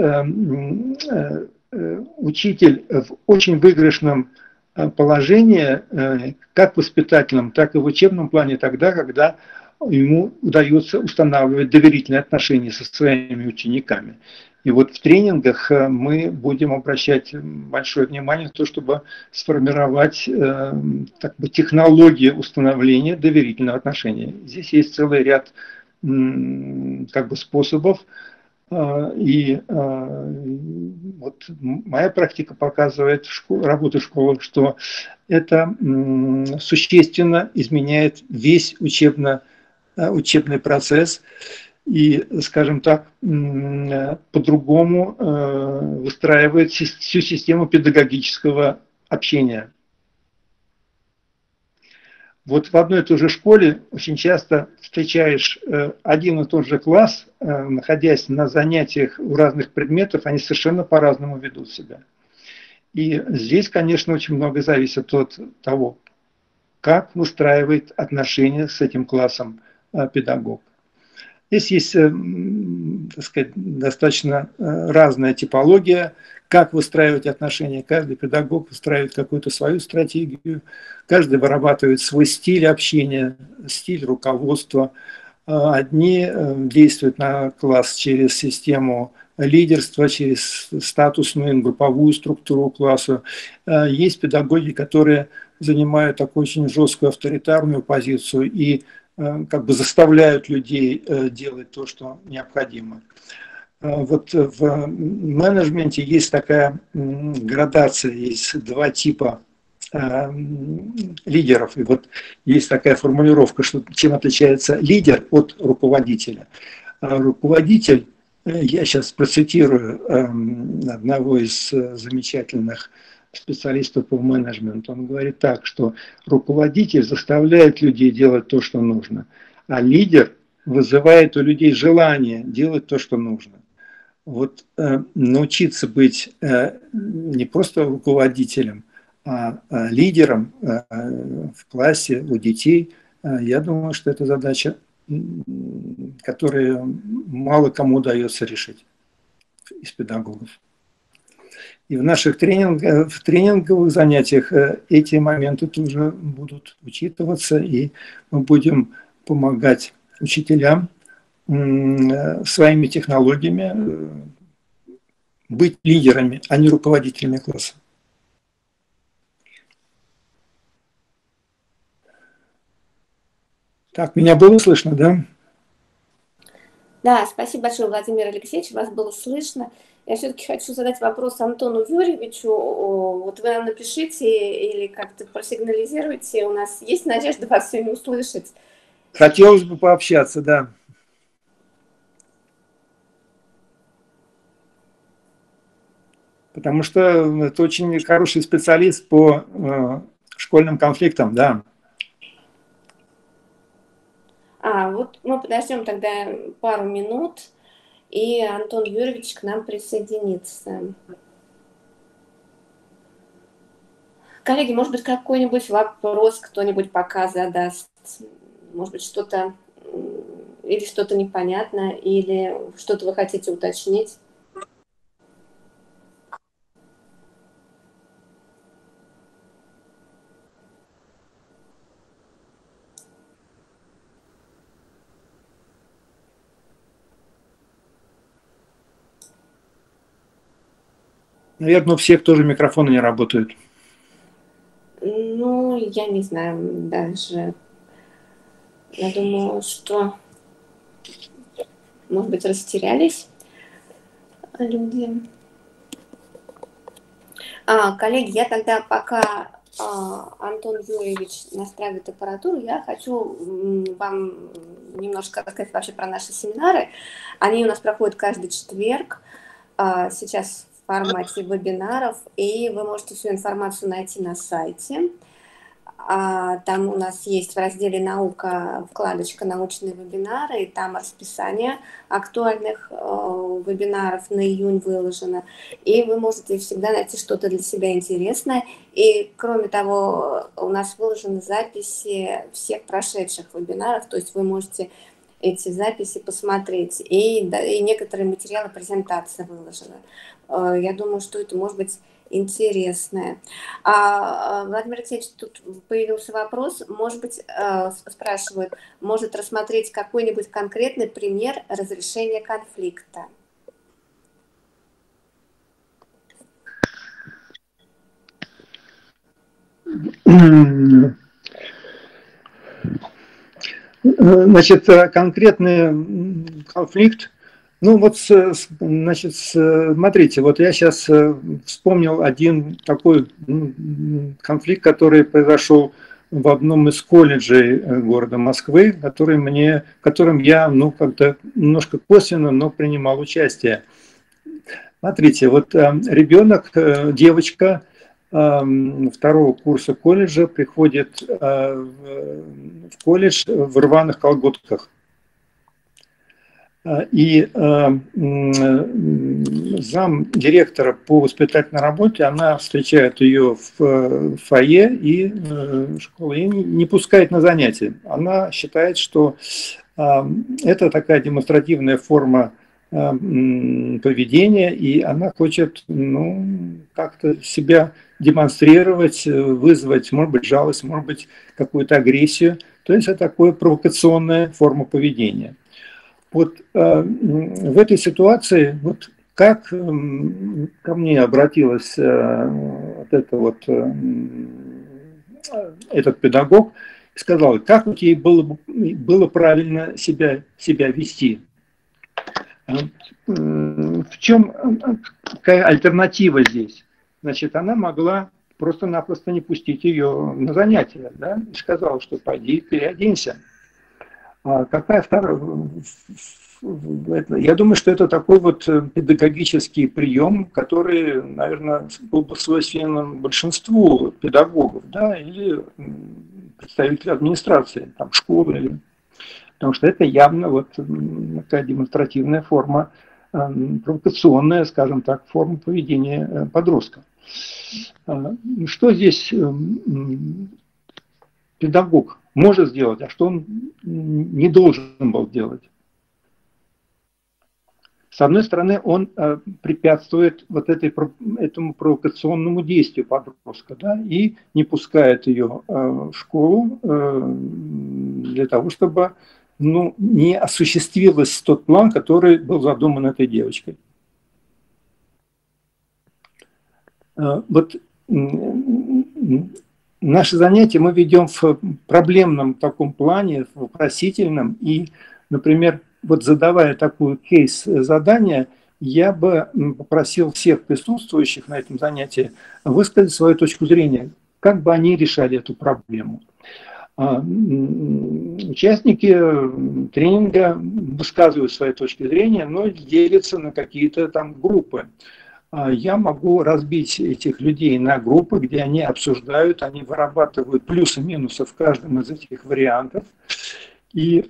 [SPEAKER 5] учитель в очень выигрышном положении, как воспитательном, так и в учебном плане, тогда, когда ему удается устанавливать доверительные отношения со своими учениками. И вот в тренингах мы будем обращать большое внимание на то, чтобы сформировать технологии установления доверительного отношения. Здесь есть целый ряд способов. И вот моя практика показывает, работа в школах, что это существенно изменяет весь учебный процесс и, скажем так, по-другому выстраивает всю систему педагогического общения. Вот в одной и той же школе очень часто встречаешь один и тот же класс, находясь на занятиях у разных предметов, они совершенно по-разному ведут себя. И здесь, конечно, очень много зависит от того, как выстраивает отношения с этим классом педагог. Здесь есть, так сказать, достаточно разная типология, как выстраивать отношения. Каждый педагог выстраивает какую-то свою стратегию, каждый вырабатывает свой стиль общения, стиль руководства. Одни действуют на класс через систему лидерства, через статусную групповую структуру класса. Есть педагоги, которые занимают такую очень жесткую авторитарную позицию и как бы заставляют людей делать то, что необходимо. Вот в менеджменте есть такая градация, есть два типа лидеров. И вот есть такая формулировка, что чем отличается лидер от руководителя. Руководитель, я сейчас процитирую одного из замечательных специалистов по менеджменту, он говорит так, что руководитель заставляет людей делать то, что нужно, а лидер вызывает у людей желание делать то, что нужно. Вот научиться быть не просто руководителем, а лидером в классе у детей, я думаю, что это задача, которую мало кому удается решить из педагогов. И в наших тренинговых занятиях эти моменты тоже будут учитываться, и мы будем помогать учителям своими технологиями быть лидерами, а не руководителями класса. Так, меня было слышно, да?
[SPEAKER 1] Да, спасибо большое, Владимир Алексеевич, вас было слышно. Я все-таки хочу задать вопрос Антону Юрьевичу. Вот вы нам напишите или как-то просигнализируйте. У нас есть надежда вас сегодня услышать.
[SPEAKER 5] Хотелось бы пообщаться, да. Потому что это очень хороший специалист по школьным конфликтам, да.
[SPEAKER 1] Вот мы подождем тогда пару минут, и Антон Юрьевич к нам присоединится. Коллеги, может быть, какой-нибудь вопрос кто-нибудь пока задаст? Может быть, что-то или что-то непонятно, или что-то вы хотите уточнить?
[SPEAKER 5] Наверное, у всех тоже микрофоны не работают.
[SPEAKER 1] Ну, я не знаю даже. Я думаю, что, может быть, растерялись люди. Коллеги, я тогда пока Антон Юрьевич настраивает аппаратуру, я хочу вам немножко рассказать вообще про наши семинары. Они у нас проходят каждый четверг. Сейчас в формате вебинаров, и вы можете всю информацию найти на сайте. Там у нас есть в разделе «Наука» вкладочка «Научные вебинары», и там расписание актуальных вебинаров на июнь выложено. И вы можете всегда найти что-то для себя интересное. И, кроме того, у нас выложены записи всех прошедших вебинаров, то есть вы можете эти записи посмотреть. И некоторые материалы презентации выложены. Я думаю, что это может быть интересное. Владимир Алексеевич, тут появился вопрос, может быть, спрашивают, может рассмотреть какой-нибудь конкретный пример разрешения конфликта?
[SPEAKER 5] Значит, конкретный конфликт. Ну вот, значит, смотрите, вот я сейчас вспомнил один такой конфликт, который произошел в одном из колледжей города Москвы, в котором я, как-то немножко косвенно, но принимал участие. Смотрите, вот ребенок, девочка второго курса колледжа приходит в колледж в рваных колготках. И зам директора по воспитательной работе, она встречает ее в фойе и школы и не пускает на занятия. Она считает, что это такая демонстративная форма поведения, и она хочет как-то себя демонстрировать, вызвать, может быть, жалость, может быть, какую-то агрессию. То есть это такая провокационная форма поведения. Вот в этой ситуации, вот как ко мне обратилась этот педагог, сказал, как у тебя было правильно себя вести. В чем какая альтернатива здесь? Значит, она могла просто-напросто не пустить ее на занятия, да, и сказала, что пойди переоденься. А какая вторая? Я думаю, что это такой вот педагогический прием, который, наверное, был бы свойственен большинству педагогов, да, или представителей администрации, там, школы, потому что это явно вот такая демонстративная форма, провокационная, скажем так, форма поведения подростка. Что здесь педагог может сделать, а что он не должен был делать? С одной стороны, он препятствует вот этому провокационному действию подростка, да, и не пускает ее в школу для того, чтобы не осуществился тот план, который был задуман этой девочкой. Вот наши занятия мы ведем в проблемном таком плане, в вопросительном, и, например, вот задавая такую кейс-задание, я бы попросил всех присутствующих на этом занятии высказать свою точку зрения, как бы они решали эту проблему. Участники тренинга высказывают свои точки зрения, но делятся на какие-то там группы. Я могу разбить этих людей на группы, где они обсуждают, они вырабатывают плюсы и минусы в каждом из этих вариантов. И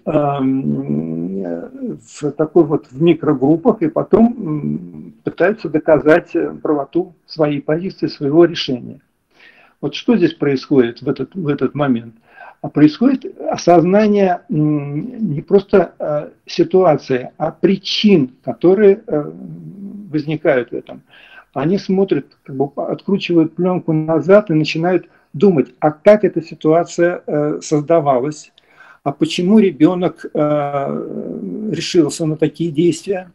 [SPEAKER 5] в такой вот в микрогруппах, и потом пытаются доказать правоту своей позиции, своего решения. Вот что здесь происходит в этот момент? Происходит осознание не просто ситуации, а причин, которые возникают в этом. Они смотрят, как бы откручивают пленку назад и начинают думать, а как эта ситуация создавалась, а почему ребенок решился на такие действия.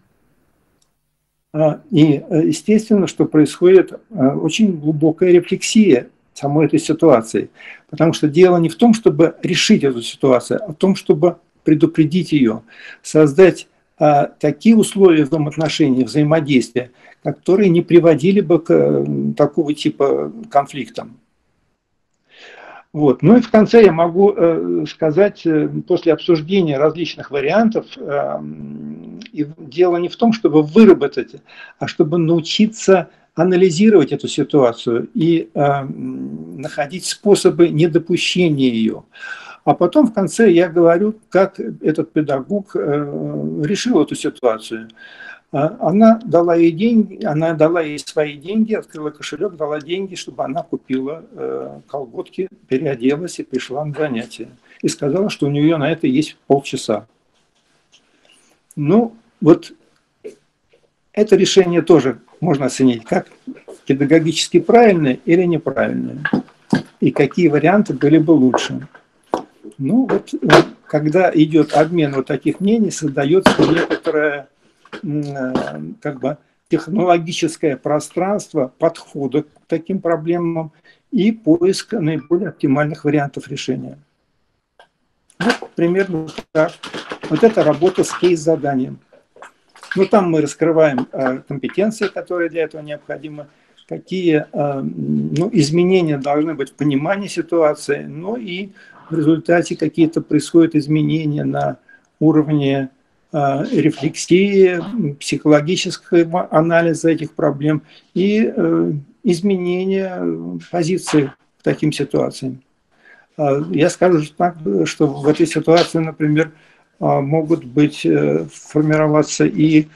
[SPEAKER 5] И естественно, что происходит очень глубокая рефлексия самой этой ситуации. Потому что дело не в том, чтобы решить эту ситуацию, а в том, чтобы предупредить ее, создать такие условия взаимоотношений, взаимодействия, которые не приводили бы к такого типа конфликтам. Вот. Ну и в конце я могу сказать, после обсуждения различных вариантов, и дело не в том, чтобы выработать, а чтобы научиться анализировать эту ситуацию и находить способы недопущения ее. А потом в конце я говорю, как этот педагог решил эту ситуацию. Она дала ей деньги, она дала ей свои деньги, открыла кошелек, дала деньги, чтобы она купила колготки, переоделась и пришла на занятия. И сказала, что у нее на это есть полчаса. Ну, вот это решение тоже можно оценить, как педагогически правильное или неправильное. И какие варианты были бы лучше. Ну, вот когда идет обмен вот таких мнений, создается некоторое как бы технологическое пространство подхода к таким проблемам и поиск наиболее оптимальных вариантов решения. Вот примерно так. Вот это работа с кейс-заданием. Ну, там мы раскрываем компетенции, которые для этого необходимы, какие изменения должны быть в понимании ситуации, ну и в результате какие-то происходят изменения на уровне рефлексии, психологического анализа этих проблем и изменения позиции к таким ситуациям. Я скажу так, что в этой ситуации, например, могут быть, формироваться и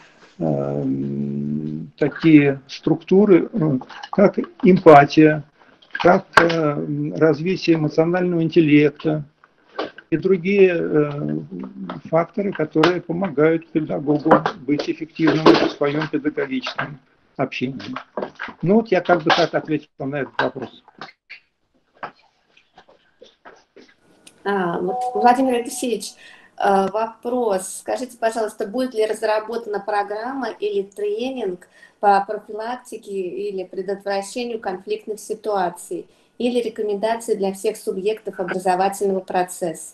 [SPEAKER 5] такие структуры, как эмпатия, как развитие эмоционального интеллекта и другие факторы, которые помогают педагогу быть эффективным в своем педагогическом общении. Ну вот я как бы так ответил на этот вопрос.
[SPEAKER 1] Владимир Алексеевич, вопрос. Скажите, пожалуйста, будет ли разработана программа или тренинг по профилактике или предотвращению конфликтных ситуаций или рекомендации для всех субъектов образовательного процесса?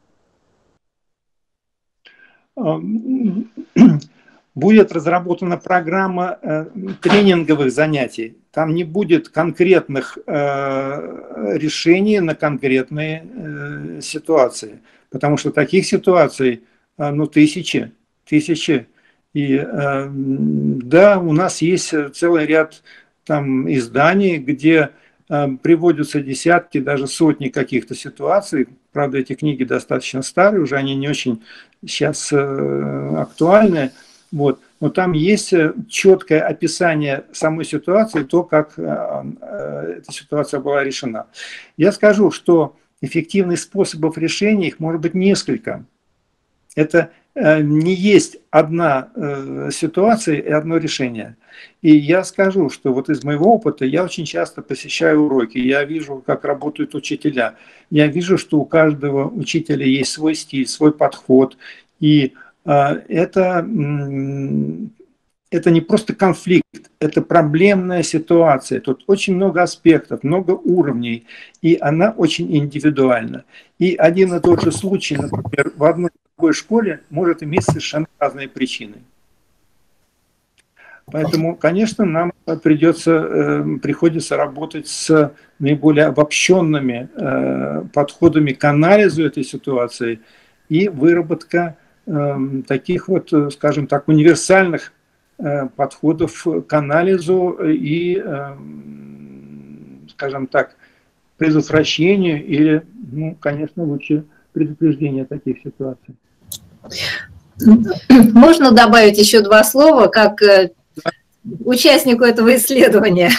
[SPEAKER 5] Будет разработана программа тренинговых занятий. Там не будет конкретных решений на конкретные ситуации, потому что таких ситуаций, ну, тысячи. И да, у нас есть целый ряд там изданий, где приводятся десятки, даже сотни каких-то ситуаций. Правда, эти книги достаточно старые, уже они не очень сейчас актуальны. Вот. Но там есть четкое описание самой ситуации, то, как эта ситуация была решена. Я скажу, что эффективных способов решения, их может быть несколько. Это не есть одна ситуация и одно решение. И я скажу, что вот из моего опыта я очень часто посещаю уроки, я вижу, как работают учителя, я вижу, что у каждого учителя есть свой стиль, свой подход, и это не просто конфликт, это проблемная ситуация. Тут очень много аспектов, много уровней, и она очень индивидуальна. И один и тот же случай, например, в одной и другой школе может иметь совершенно разные причины. Поэтому, конечно, нам приходится работать с наиболее обобщенными подходами к анализу этой ситуации и выработка таких вот, скажем так, универсальных подходов к анализу и, скажем так, предотвращению или, ну, конечно, лучше предупреждению таких ситуаций.
[SPEAKER 3] Можно добавить еще два слова, как участнику этого исследования?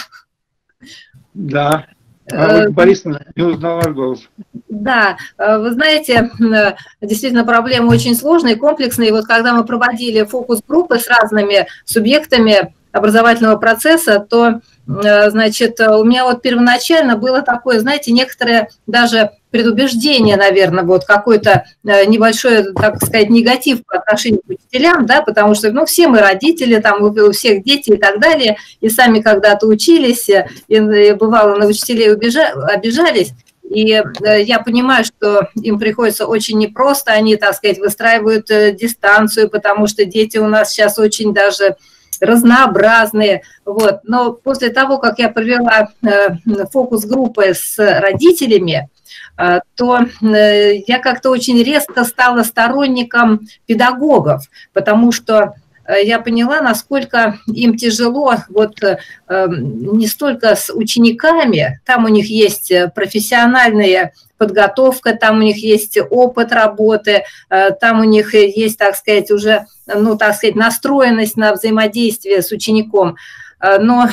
[SPEAKER 5] Да. Борисовна, не узнала ваш голос.
[SPEAKER 3] Да, вы знаете, действительно проблема очень сложная и комплексная. И вот когда мы проводили фокус-группы с разными субъектами образовательного процесса, то, значит, у меня вот первоначально было такое, знаете, некоторое даже предубеждение, наверное, вот какой-то небольшой, так сказать, негатив по отношению к учителям, да, потому что, ну, все мы родители, там у всех дети и так далее, и сами когда-то учились, и бывало на учителей обижались. И я понимаю, что им приходится очень непросто, они, так сказать, выстраивают дистанцию, потому что дети у нас сейчас очень даже разнообразные. Вот. Но после того, как я провела фокус-группы с родителями, то я как-то очень резко стала сторонником педагогов, потому что я поняла, насколько им тяжело вот не столько с учениками, там у них есть профессиональная подготовка, там у них есть опыт работы, там у них есть, так сказать, уже, ну, так сказать, настроенность на взаимодействие с учеником. Но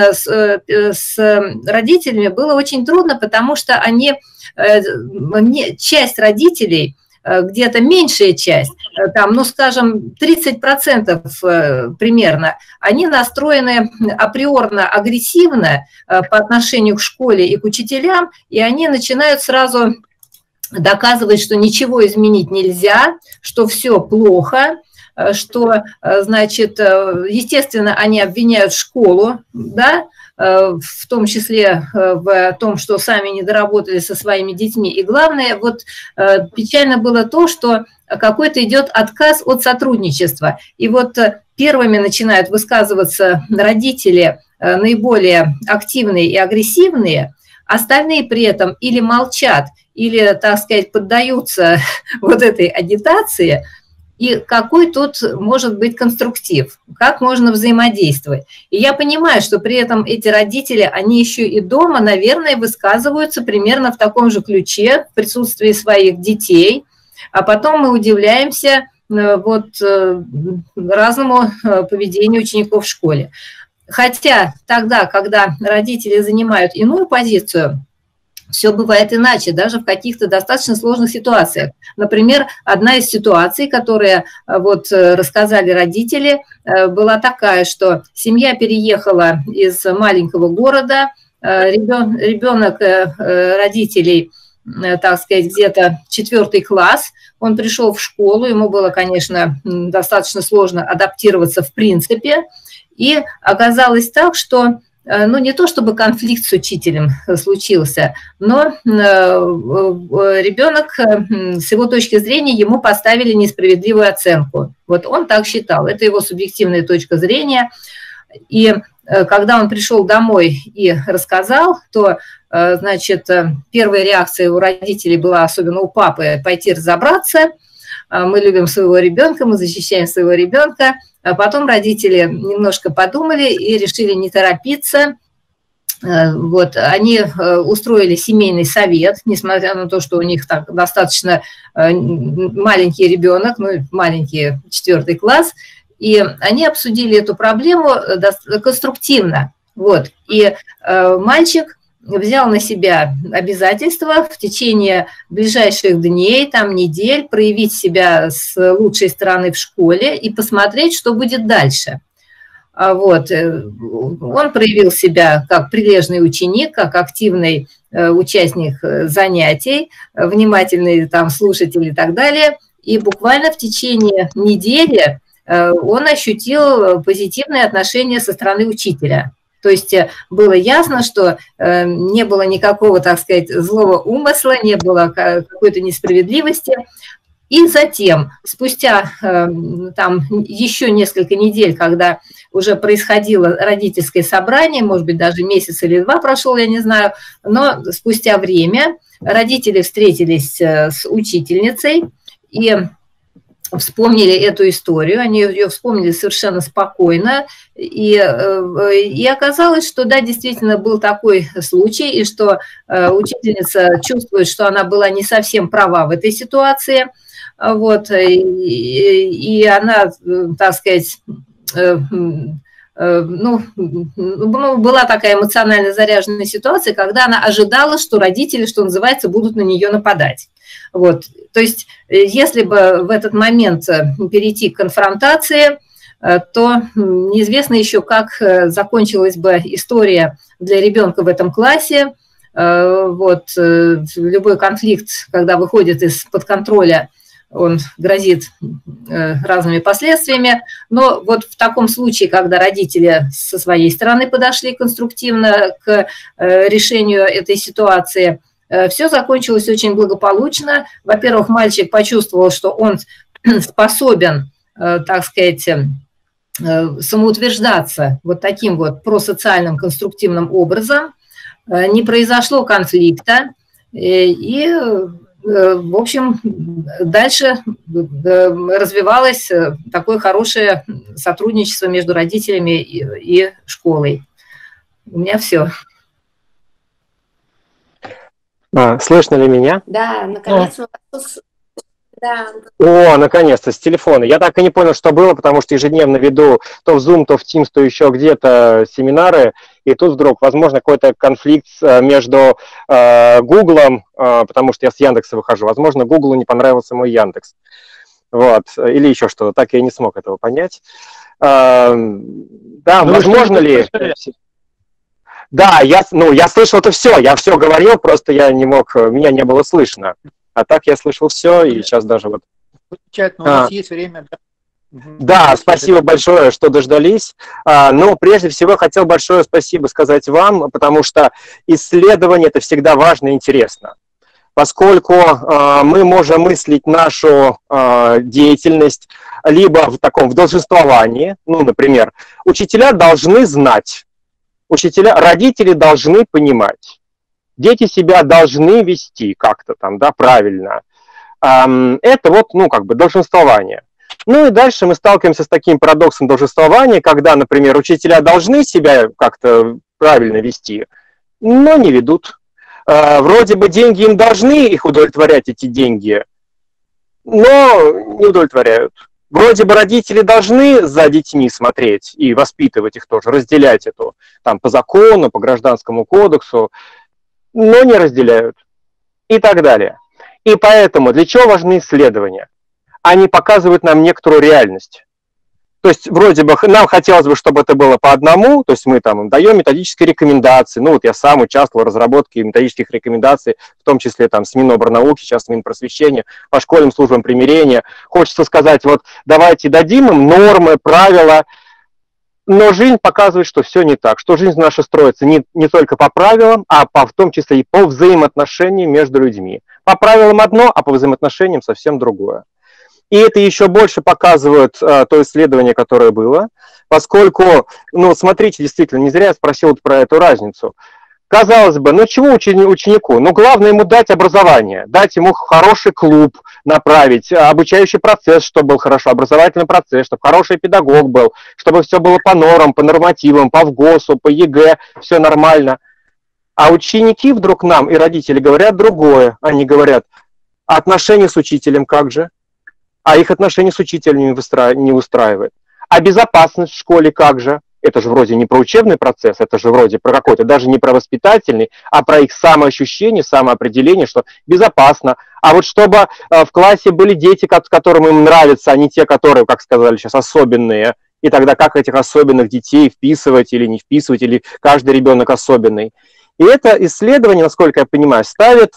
[SPEAKER 3] с родителями было очень трудно, потому что они, часть родителей, где-то меньшая часть, там, ну, скажем, 30% примерно, они настроены априорно агрессивно по отношению к школе и к учителям, и они начинают сразу доказывать, что ничего изменить нельзя, что все плохо, что, значит, естественно, они обвиняют школу, да, в том числе в том, что сами не доработали со своими детьми. И главное, вот печально было то, что какой-то идет отказ от сотрудничества. И вот первыми начинают высказываться родители наиболее активные и агрессивные, остальные при этом или молчат, или, так сказать, поддаются вот этой агитации. И какой тут может быть конструктив, как можно взаимодействовать. И я понимаю, что при этом эти родители, они еще и дома, наверное, высказываются примерно в таком же ключе в присутствии своих детей. а потом мы удивляемся вот разному поведению учеников в школе. Хотя тогда, когда родители занимают иную позицию, все бывает иначе, даже в каких-то достаточно сложных ситуациях. Например, одна из ситуаций, которые вот рассказали родители, была такая, что семья переехала из маленького города, ребенок родителей, так сказать, где-то 4 класс, он пришел в школу, ему было, конечно, достаточно сложно адаптироваться в принципе, и оказалось так, что ну, не то чтобы конфликт с учителем случился, но ребенок, с его точки зрения, ему поставили несправедливую оценку. Вот он так считал, это его субъективная точка зрения. И когда он пришел домой и рассказал, то, значит, первая реакция у родителей была, особенно у папы, пойти разобраться. Мы любим своего ребенка, мы защищаем своего ребенка. А потом родители немножко подумали и решили не торопиться. Вот, они устроили семейный совет, несмотря на то, что у них так достаточно маленький ребенок, ну, маленький 4 класс, и они обсудили эту проблему конструктивно. Вот, и мальчик взял на себя обязательство в течение ближайших дней, там, недель, проявить себя с лучшей стороны в школе и посмотреть, что будет дальше. Вот. Он проявил себя как прилежный ученик, как активный участник занятий, внимательный там слушатель и так далее. И буквально в течение недели он ощутил позитивные отношения со стороны учителя. То есть было ясно, что не было никакого, так сказать, злого умысла, не было какой-то несправедливости. И затем, спустя там еще несколько недель, когда уже происходило родительское собрание, может быть, даже месяц или 2 прошел, я не знаю, но спустя время родители встретились с учительницей и вспомнили эту историю, они ее вспомнили совершенно спокойно, и оказалось, что да, действительно был такой случай, и что учительница чувствует, что она была не совсем права в этой ситуации, вот, и она, так сказать, ну, была такая эмоционально заряженная ситуация, когда она ожидала, что родители, что называется, будут на нее нападать. Вот. То есть, если бы в этот момент перейти к конфронтации, то неизвестно еще, как закончилась бы история для ребенка в этом классе. Вот. Любой конфликт, когда выходит из-под контроля, он грозит разными последствиями, но вот в таком случае, когда родители со своей стороны подошли конструктивно к решению этой ситуации, все закончилось очень благополучно. Во-первых, мальчик почувствовал, что он способен, так сказать, самоутверждаться вот таким вот просоциальным конструктивным образом, не произошло конфликта, и в общем, дальше развивалось такое хорошее сотрудничество между родителями и школой. У меня все.
[SPEAKER 6] Слышно ли меня?
[SPEAKER 1] Да, наконец-то. Да.
[SPEAKER 6] О, наконец-то, с телефона. Я так и не понял, что было, потому что ежедневно веду то в Zoom, то в Teams, то еще где-то семинары, и тут вдруг, возможно, какой-то конфликт между Гуглом, потому что я с Яндекса выхожу, возможно, Гуглу не понравился мой Яндекс. Вот, или еще что-то, так я не смог этого понять. Да, возможно ли... Да, я слышал это все, я все говорил, просто я не мог, меня не было слышно. А так я слышал все, и сейчас даже вот...
[SPEAKER 5] Замечательно, у нас есть время.
[SPEAKER 6] Да, спасибо большое, что дождались. Но прежде всего хотел большое спасибо сказать вам, потому что исследование – это всегда важно и интересно. Поскольку мы можем мыслить нашу деятельность либо в таком долженствовании, ну, например, учителя должны знать, родители должны понимать. Дети себя должны вести как-то там, да, правильно. Это вот, ну, как бы долженствование. Ну и дальше мы сталкиваемся с таким парадоксом долженствования, когда, например, учителя должны себя как-то правильно вести, но не ведут. Вроде бы деньги им должны их удовлетворять, эти деньги, но не удовлетворяют. Вроде бы родители должны за детьми смотреть и воспитывать их тоже, разделять эту там по закону, по гражданскому кодексу, но не разделяют и так далее. И поэтому для чего важны исследования? Они показывают нам некоторую реальность. То есть вроде бы нам хотелось бы, чтобы это было по одному, то есть мы там даем методические рекомендации, ну вот я сам участвовал в разработке методических рекомендаций, в том числе там с Минобрнауки, сейчас Минпросвещения, по школьным службам примирения. Хочется сказать, вот давайте дадим им нормы, правила, но жизнь показывает, что все не так, что жизнь наша строится не только по правилам, а в том числе и по взаимоотношениям между людьми. По правилам одно, а по взаимоотношениям совсем другое. И это еще больше показывает то исследование, которое было, поскольку, ну, смотрите, действительно, не зря я спросил про эту разницу. Казалось бы, ну чего ученику? Ну, главное ему дать образование, дать ему хороший клуб направить, обучающий процесс, чтобы был хорошо, образовательный процесс, чтобы хороший педагог был, чтобы все было по нормам, по нормативам, по ВГОСу, по ЕГЭ, все нормально. А ученики вдруг нам и родители говорят другое. Они говорят, а отношения с учителем как же? А их отношения с учителем не устраивает. А безопасность в школе как же? Это же вроде не про учебный процесс, это же вроде про какой-то, даже не про воспитательный, а про их самоощущение, самоопределение, что безопасно. А вот чтобы в классе были дети, которым им нравится, а не те, которые, как сказали сейчас, особенные. И тогда как этих особенных детей вписывать или не вписывать, или каждый ребенок особенный. И это исследование, насколько я понимаю, ставит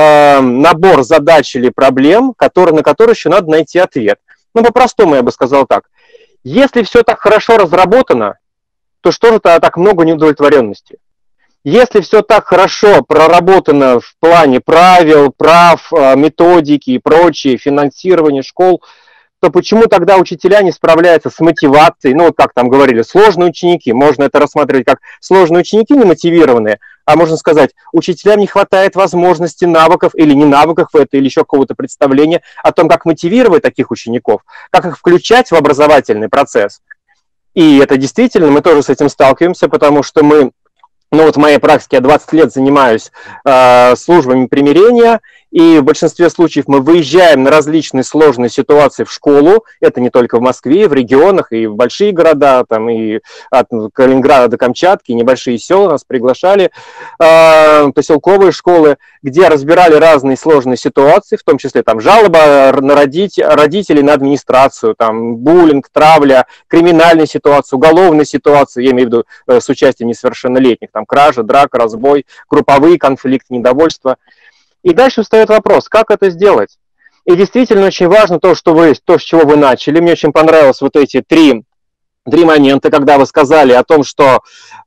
[SPEAKER 6] набор задач или проблем, на которые еще надо найти ответ. Ну, по-простому я бы сказал так. Если все так хорошо разработано, то что же так много неудовлетворенности? Если все так хорошо проработано в плане правил, прав, методики и прочее, финансирование школ, то почему тогда учителя не справляются с мотивацией? Ну, вот как там говорили, сложные ученики. Можно это рассматривать как сложные ученики немотивированные, а можно сказать, учителям не хватает возможностей, навыков или не навыков в это, или еще какого-то представления о том, как мотивировать таких учеников, как их включать в образовательный процесс. И это действительно, мы тоже с этим сталкиваемся, потому что мы, ну вот в моей практике я 20 лет занимаюсь службами примирения, и в большинстве случаев мы выезжаем на различные сложные ситуации в школу, это не только в Москве, в регионах, и в большие города, там, и от Калининграда до Камчатки, небольшие села нас приглашали, поселковые школы, где разбирали разные сложные ситуации, в том числе там жалоба на родителей на администрацию, там буллинг, травля, криминальные ситуации, уголовные ситуации, я имею в виду с участием несовершеннолетних, там кража, драка, разбой, групповые конфликты, недовольство. И дальше встает вопрос, как это сделать? И действительно очень важно то, с чего вы начали. Мне очень понравилось вот эти три момента, когда вы сказали о том, что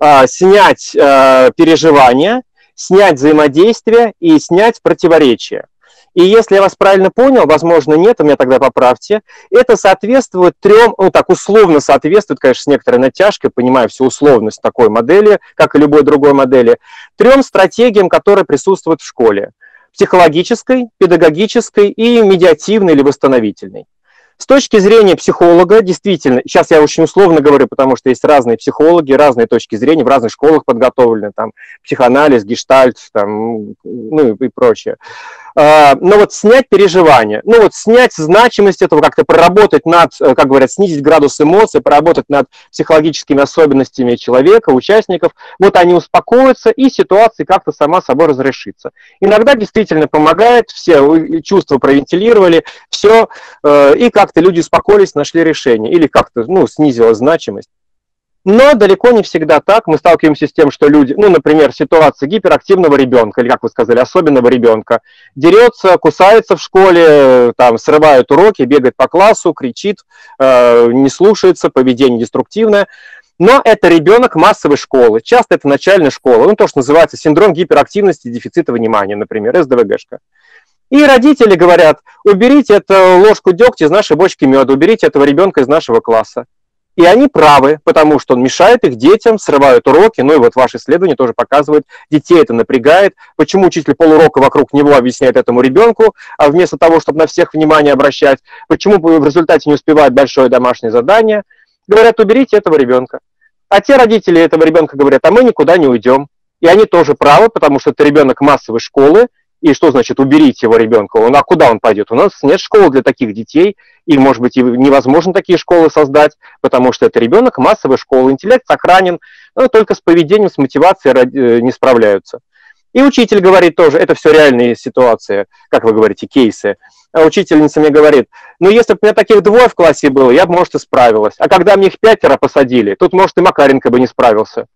[SPEAKER 6] снять переживания, снять взаимодействие и снять противоречия. И если я вас правильно понял, возможно, нет, вы меня тогда поправьте, это соответствует трем, ну так условно соответствует, конечно, с некоторой натяжкой, понимаю всю условность такой модели, как и любой другой модели, трем стратегиям, которые присутствуют в школе. Психологической, педагогической и медиативной или восстановительной. С точки зрения психолога, действительно, сейчас я очень условно говорю, потому что есть разные психологи, разные точки зрения, в разных школах подготовлены, там, психоанализ, гештальт, там, ну и прочее. Но вот снять переживания, ну вот снять значимость этого, как-то проработать над, как говорят, снизить градус эмоций, проработать над психологическими особенностями человека, участников, вот они успокоятся, и ситуация как-то сама собой разрешится. Иногда действительно помогает, все чувства провентилировали, все, и как-то люди успокоились, нашли решение, или как-то, ну, снизилась значимость. Но далеко не всегда так. Мы сталкиваемся с тем, что люди, ну, например, ситуация гиперактивного ребенка, или, как вы сказали, особенного ребенка, дерется, кусается в школе, там, срывает уроки, бегает по классу, кричит, не слушается, поведение деструктивное. Но это ребенок массовой школы. Часто это начальная школа. Ну, то, что называется синдром гиперактивности и дефицита внимания, например, СДВГшка. И родители говорят, уберите эту ложку дегтя из нашей бочки меда, уберите этого ребенка из нашего класса. И они правы, потому что он мешает их детям, срывают уроки. Ну и вот ваше исследование тоже показывает, детей это напрягает. Почему учитель полурока вокруг него объясняет этому ребенку, а вместо того, чтобы на всех внимание обращать, почему в результате не успевает большое домашнее задание. Говорят, уберите этого ребенка. А те родители этого ребенка говорят, а мы никуда не уйдем. И они тоже правы, потому что это ребенок массовой школы, И что значит уберите его ребенка? А куда он пойдет? У нас нет школы для таких детей, и, может быть, и невозможно такие школы создать, потому что это ребенок массовой школы, интеллект сохранен, но только с поведением, с мотивацией не справляются. И учитель говорит тоже, это все реальные ситуации, как вы говорите, кейсы. А учительница мне говорит, ну, если бы у меня таких 2 в классе было, я бы, может, и справилась. А когда мне их 5 посадили, тут, может, и Макаренко бы не справился.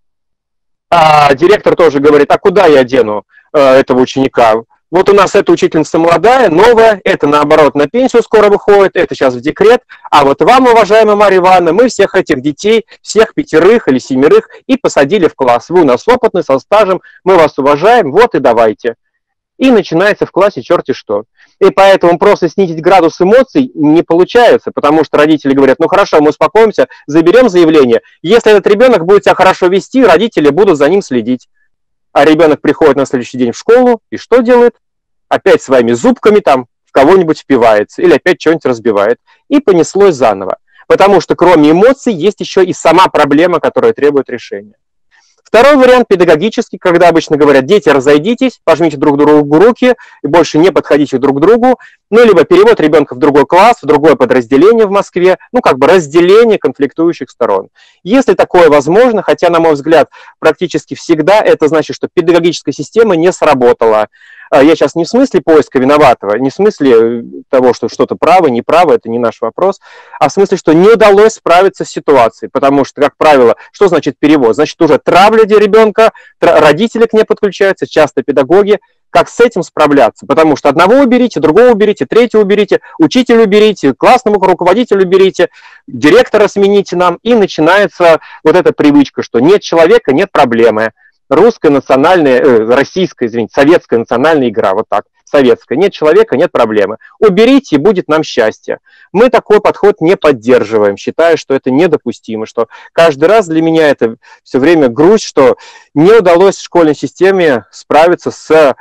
[SPEAKER 6] А директор тоже говорит, а куда я дену этого ученика? Вот у нас эта учительница молодая, новая, это, наоборот, на пенсию скоро выходит, это сейчас в декрет, а вот вам, уважаемая Марья Ивановна, мы всех этих детей, всех 5 или 7 и посадили в класс. Вы у нас опытный, со стажем, мы вас уважаем, вот и давайте. И начинается в классе черти что. И поэтому просто снизить градус эмоций не получается, потому что родители говорят, ну хорошо, мы успокоимся, заберем заявление. Если этот ребенок будет себя хорошо вести, родители будут за ним следить. А ребенок приходит на следующий день в школу и что делает? Опять своими зубками там в кого-нибудь впивается или опять что-нибудь разбивает. И понеслось заново. Потому что кроме эмоций есть еще и сама проблема, которая требует решения. Второй вариант педагогический, когда обычно говорят, дети, разойдитесь, пожмите друг другу руки и больше не подходите друг к другу, ну, либо перевод ребенка в другой класс, в другое подразделение в Москве, ну, как бы разделение конфликтующих сторон. Если такое возможно, хотя, на мой взгляд, практически всегда это значит, что педагогическая система не сработала. Я сейчас не в смысле поиска виноватого, не в смысле того, что что-то право, неправо, это не наш вопрос, а в смысле, что не удалось справиться с ситуацией, потому что, как правило, что значит перевод? Значит, уже травля ребенка, родители к ней подключаются, часто педагоги. Как с этим справляться? Потому что одного уберите, другого уберите, третьего уберите, учителя уберите, классному руководителю уберите, директора смените нам, и начинается вот эта привычка, что нет человека, нет проблемы. Русская национальная, российская, извините, советская национальная игра, вот так, советская. Нет человека, нет проблемы. Уберите, и будет нам счастье. Мы такой подход не поддерживаем, считая, что это недопустимо, что каждый раз для меня это все время грусть, что не удалось в школьной системе справиться с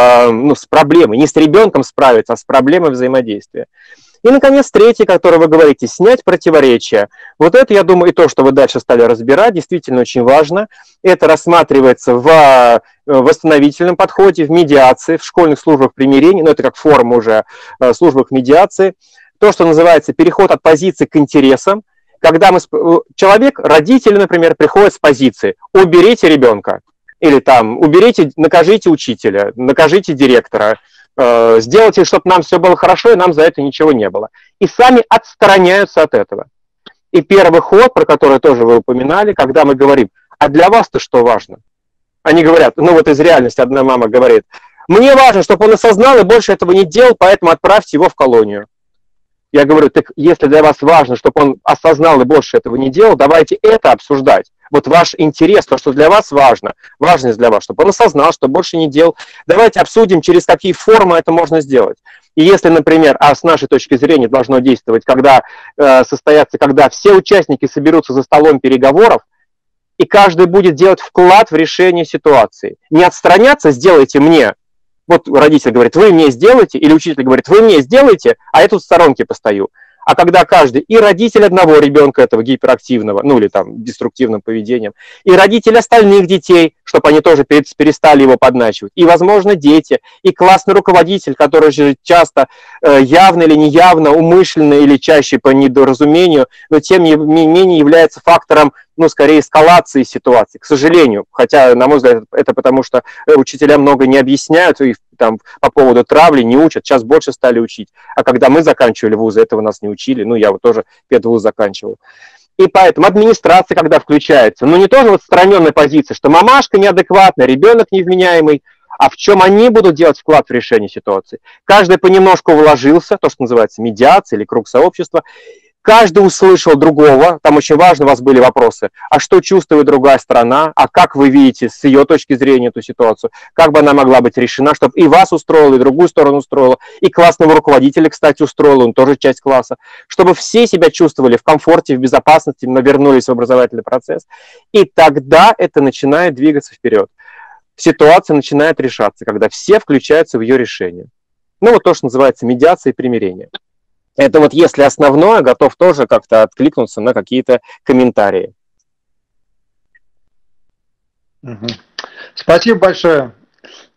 [SPEAKER 6] проблемой, не с ребенком справиться, а с проблемой взаимодействия. И, наконец, третье, которое вы говорите, снять противоречия. Вот это, я думаю, и то, что вы дальше стали разбирать, действительно очень важно. Это рассматривается в восстановительном подходе, в медиации, в школьных службах примирения, но это как форма уже службах медиации. То, что называется переход от позиции к интересам. Когда человек, родители, например, приходят с позиции «уберите ребенка», или там «уберите, накажите учителя, накажите директора», сделайте, чтобы нам все было хорошо, и нам за это ничего не было. И сами отстраняются от этого. И первый ход, про который тоже вы упоминали, когда мы говорим, а для вас-то что важно? Они говорят, ну вот из реальности одна мама говорит, мне важно, чтобы он осознал и больше этого не делал, поэтому отправьте его в колонию. Я говорю, так если для вас важно, чтобы он осознал и больше этого не делал, давайте это обсуждать. Вот ваш интерес, то, что для вас важно, важность для вас, чтобы он осознал, что больше не делал. Давайте обсудим, через какие формы это можно сделать. И если, например, с нашей точки зрения должно действовать, когда когда все участники соберутся за столом переговоров, и каждый будет делать вклад в решение ситуации. Не отстраняться, сделайте мне. Вот родитель говорит, вы мне сделаете, или учитель говорит, вы мне сделаете, а я тут в сторонке постою. А когда каждый, и родитель одного ребенка этого гиперактивного, ну или там деструктивным поведением, и родители остальных детей, чтобы они тоже перестали его подначивать, и, возможно, дети, и классный руководитель, который же часто явно или неявно, умышленно или чаще по недоразумению, но тем не менее является фактором, ну, скорее, эскалации ситуации, к сожалению. Хотя, на мой взгляд, это потому, что учителя много не объясняют, и там по поводу травли не учат, сейчас больше стали учить. А когда мы заканчивали вузы, этого нас не учили, ну, я вот тоже педвуз заканчивал. И поэтому администрация, когда включается, ну, не тоже вот отстраненная позиция, что мамашка неадекватная, ребенок невменяемый, а в чем они будут делать вклад в решение ситуации. Каждый понемножку вложился, то, что называется медиация или круг сообщества, каждый услышал другого, там очень важно, у вас были вопросы, а что чувствует другая сторона, а как вы видите с ее точки зрения эту ситуацию, как бы она могла быть решена, чтобы и вас устроила, и другую сторону устроила, и классного руководителя, кстати, устроила, он тоже часть класса, чтобы все себя чувствовали в комфорте, в безопасности, вернулись в образовательный процесс, и тогда это начинает двигаться вперед. Ситуация начинает решаться, когда все включаются в ее решение. Ну вот то, что называется медиация и примирение. Это вот если основное, готов тоже как-то откликнуться на какие-то комментарии.
[SPEAKER 5] Спасибо большое.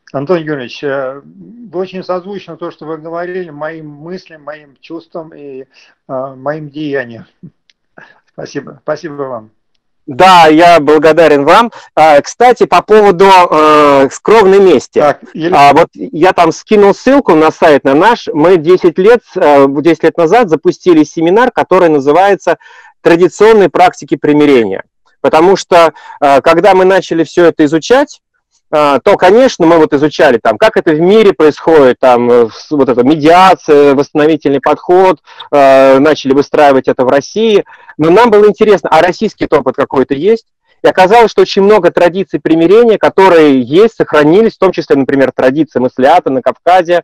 [SPEAKER 5] Антон Юрьевич, вы очень созвучно то, что вы говорили, моим мыслям, моим чувствам и моим деяниям. Спасибо. Спасибо вам.
[SPEAKER 6] Да, я благодарен вам. Кстати, по поводу «Кровной мести».
[SPEAKER 5] Так,
[SPEAKER 6] вот я там скинул ссылку на сайт на наш. Мы 10 лет назад запустили семинар, который называется «Традиционные практики примирения». Потому что, когда мы начали все это изучать, то, конечно, мы вот изучали, там, как это в мире происходит, там, вот эта медиация, восстановительный подход, начали выстраивать это в России. Но нам было интересно, а российский опыт какой-то есть? И оказалось, что очень много традиций примирения, которые есть, сохранились, в том числе, например, традиции мыслиата на Кавказе.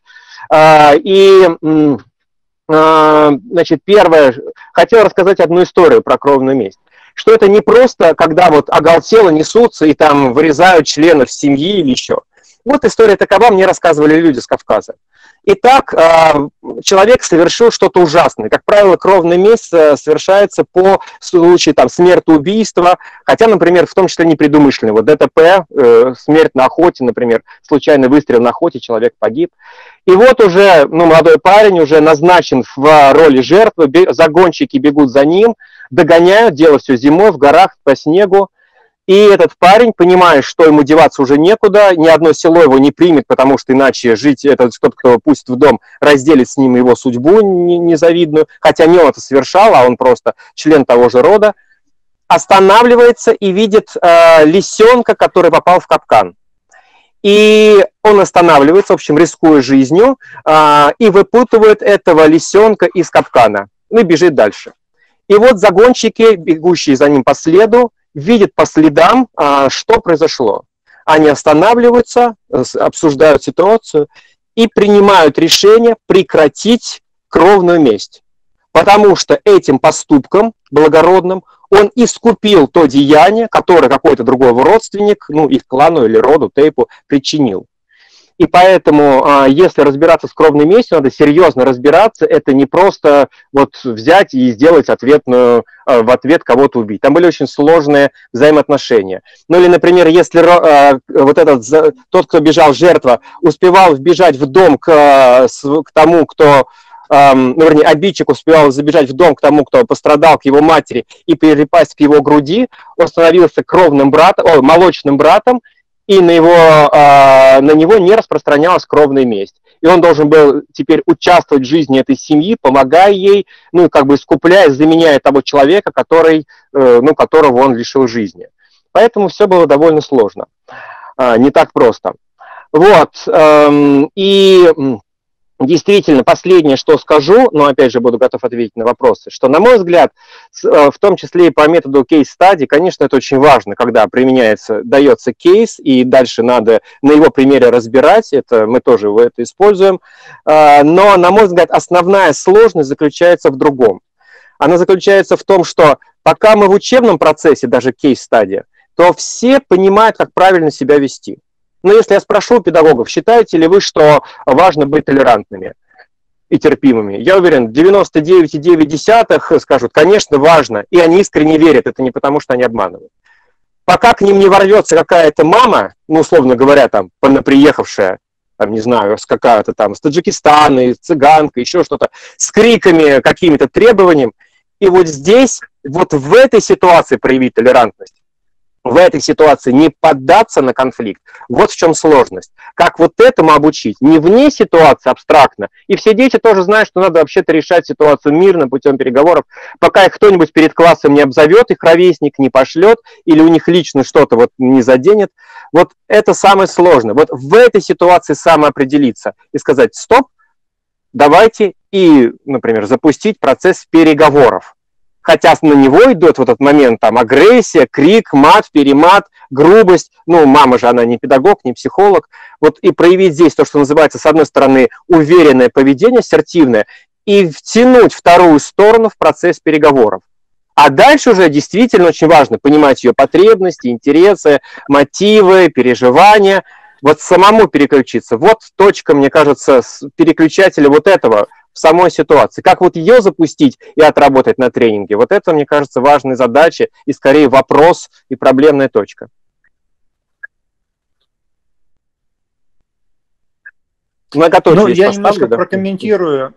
[SPEAKER 6] Значит, первое, хотел рассказать одну историю про кровную месть. Что это не просто, когда вот оголтело несутся и там вырезают членов семьи или еще. Вот история такова, мне рассказывали люди с Кавказа. Итак, человек совершил что-то ужасное. Как правило, кровная месть совершается по случаю там, смертоубийства, хотя, например, в том числе непредумышленное. Вот ДТП, смерть на охоте, например, случайный выстрел на охоте, человек погиб. И вот уже молодой парень уже назначен в роли жертвы, загонщики бегут за ним, догоняют, дело все зимой, в горах, по снегу. И этот парень, понимая, что ему деваться уже некуда, ни одно село его не примет, потому что иначе жить, этот тот, кто пустит в дом, разделит с ним его судьбу незавидную, хотя не он это совершал, а он просто член того же рода, останавливается и видит лисенка, который попал в капкан. И он останавливается, в общем, рискуя жизнью, и выпутывает этого лисенка из капкана, и бежит дальше. И вот загонщики, бегущие за ним по следу, видят по следам, что произошло. Они останавливаются, обсуждают ситуацию и принимают решение прекратить кровную месть. Потому что этим поступком благородным он искупил то деяние, которое какой-то другой родственник, их клану или роду, тейпу, причинил. И поэтому, если разбираться с кровной местью, надо серьезно разбираться. Это не просто вот взять и сделать в ответ кого-то убить. Там были очень сложные взаимоотношения. Ну или, например, если тот, кто бежал, жертва, успевал вбежать в дом к тому, кто... вернее, обидчик успевал забежать в дом к тому, кто пострадал, к его матери, и припасть к его груди, он становился молочным братом, и на него не распространялась кровная месть. И он должен был теперь участвовать в жизни этой семьи, помогая ей, искупляя, заменяя того человека, которого он лишил жизни. Поэтому все было довольно сложно, не так просто. Вот, и действительно, последнее, что скажу, но опять же буду готов ответить на вопросы, что, на мой взгляд, в том числе и по методу кейс-стади, конечно, это очень важно, когда дается кейс, и дальше надо на его примере разбирать, это мы тоже это используем, но, на мой взгляд, основная сложность заключается в другом. Она заключается в том, что пока мы в учебном процессе, даже кейс-стади, то все понимают, как правильно себя вести. Но если я спрошу педагогов, считаете ли вы, что важно быть толерантными и терпимыми? Я уверен, 99,9 скажут, конечно, важно. И они искренне верят, это не потому, что они обманывают. Пока к ним не ворвется какая-то мама, условно говоря, приехавшая, не знаю, с какая-то с Таджикистана, цыганка, еще что-то, с криками, какими-то требованиями, и вот здесь, вот в этой ситуации проявить толерантность, в этой ситуации не поддаться на конфликт. Вот в чем сложность. Как вот этому обучить? Не вне ситуации абстрактно. И все дети тоже знают, что надо вообще-то решать ситуацию мирно, путем переговоров, пока их кто-нибудь перед классом не обзовет, их ровесник не пошлет, или у них лично что-то не заденет. Вот это самое сложное. Вот в этой ситуации самоопределиться и сказать: стоп, давайте, и, например, запустить процесс переговоров. Хотя на него идет в этот момент агрессия, крик, мат, перемат, грубость. Мама же, она не педагог, не психолог. Вот и проявить здесь то, что называется, с одной стороны, уверенное поведение, ассертивное, и втянуть вторую сторону в процесс переговоров. А дальше уже действительно очень важно понимать ее потребности, интересы, мотивы, переживания. Вот самому переключиться. Вот точка, мне кажется, переключателя вот этого в самой ситуации. Как вот ее запустить и отработать на тренинге, вот это, мне кажется, важная задача и скорее вопрос и проблемная точка. Многоточие
[SPEAKER 5] Ну, я
[SPEAKER 6] поставлю,
[SPEAKER 5] немножко
[SPEAKER 6] да?
[SPEAKER 5] прокомментирую.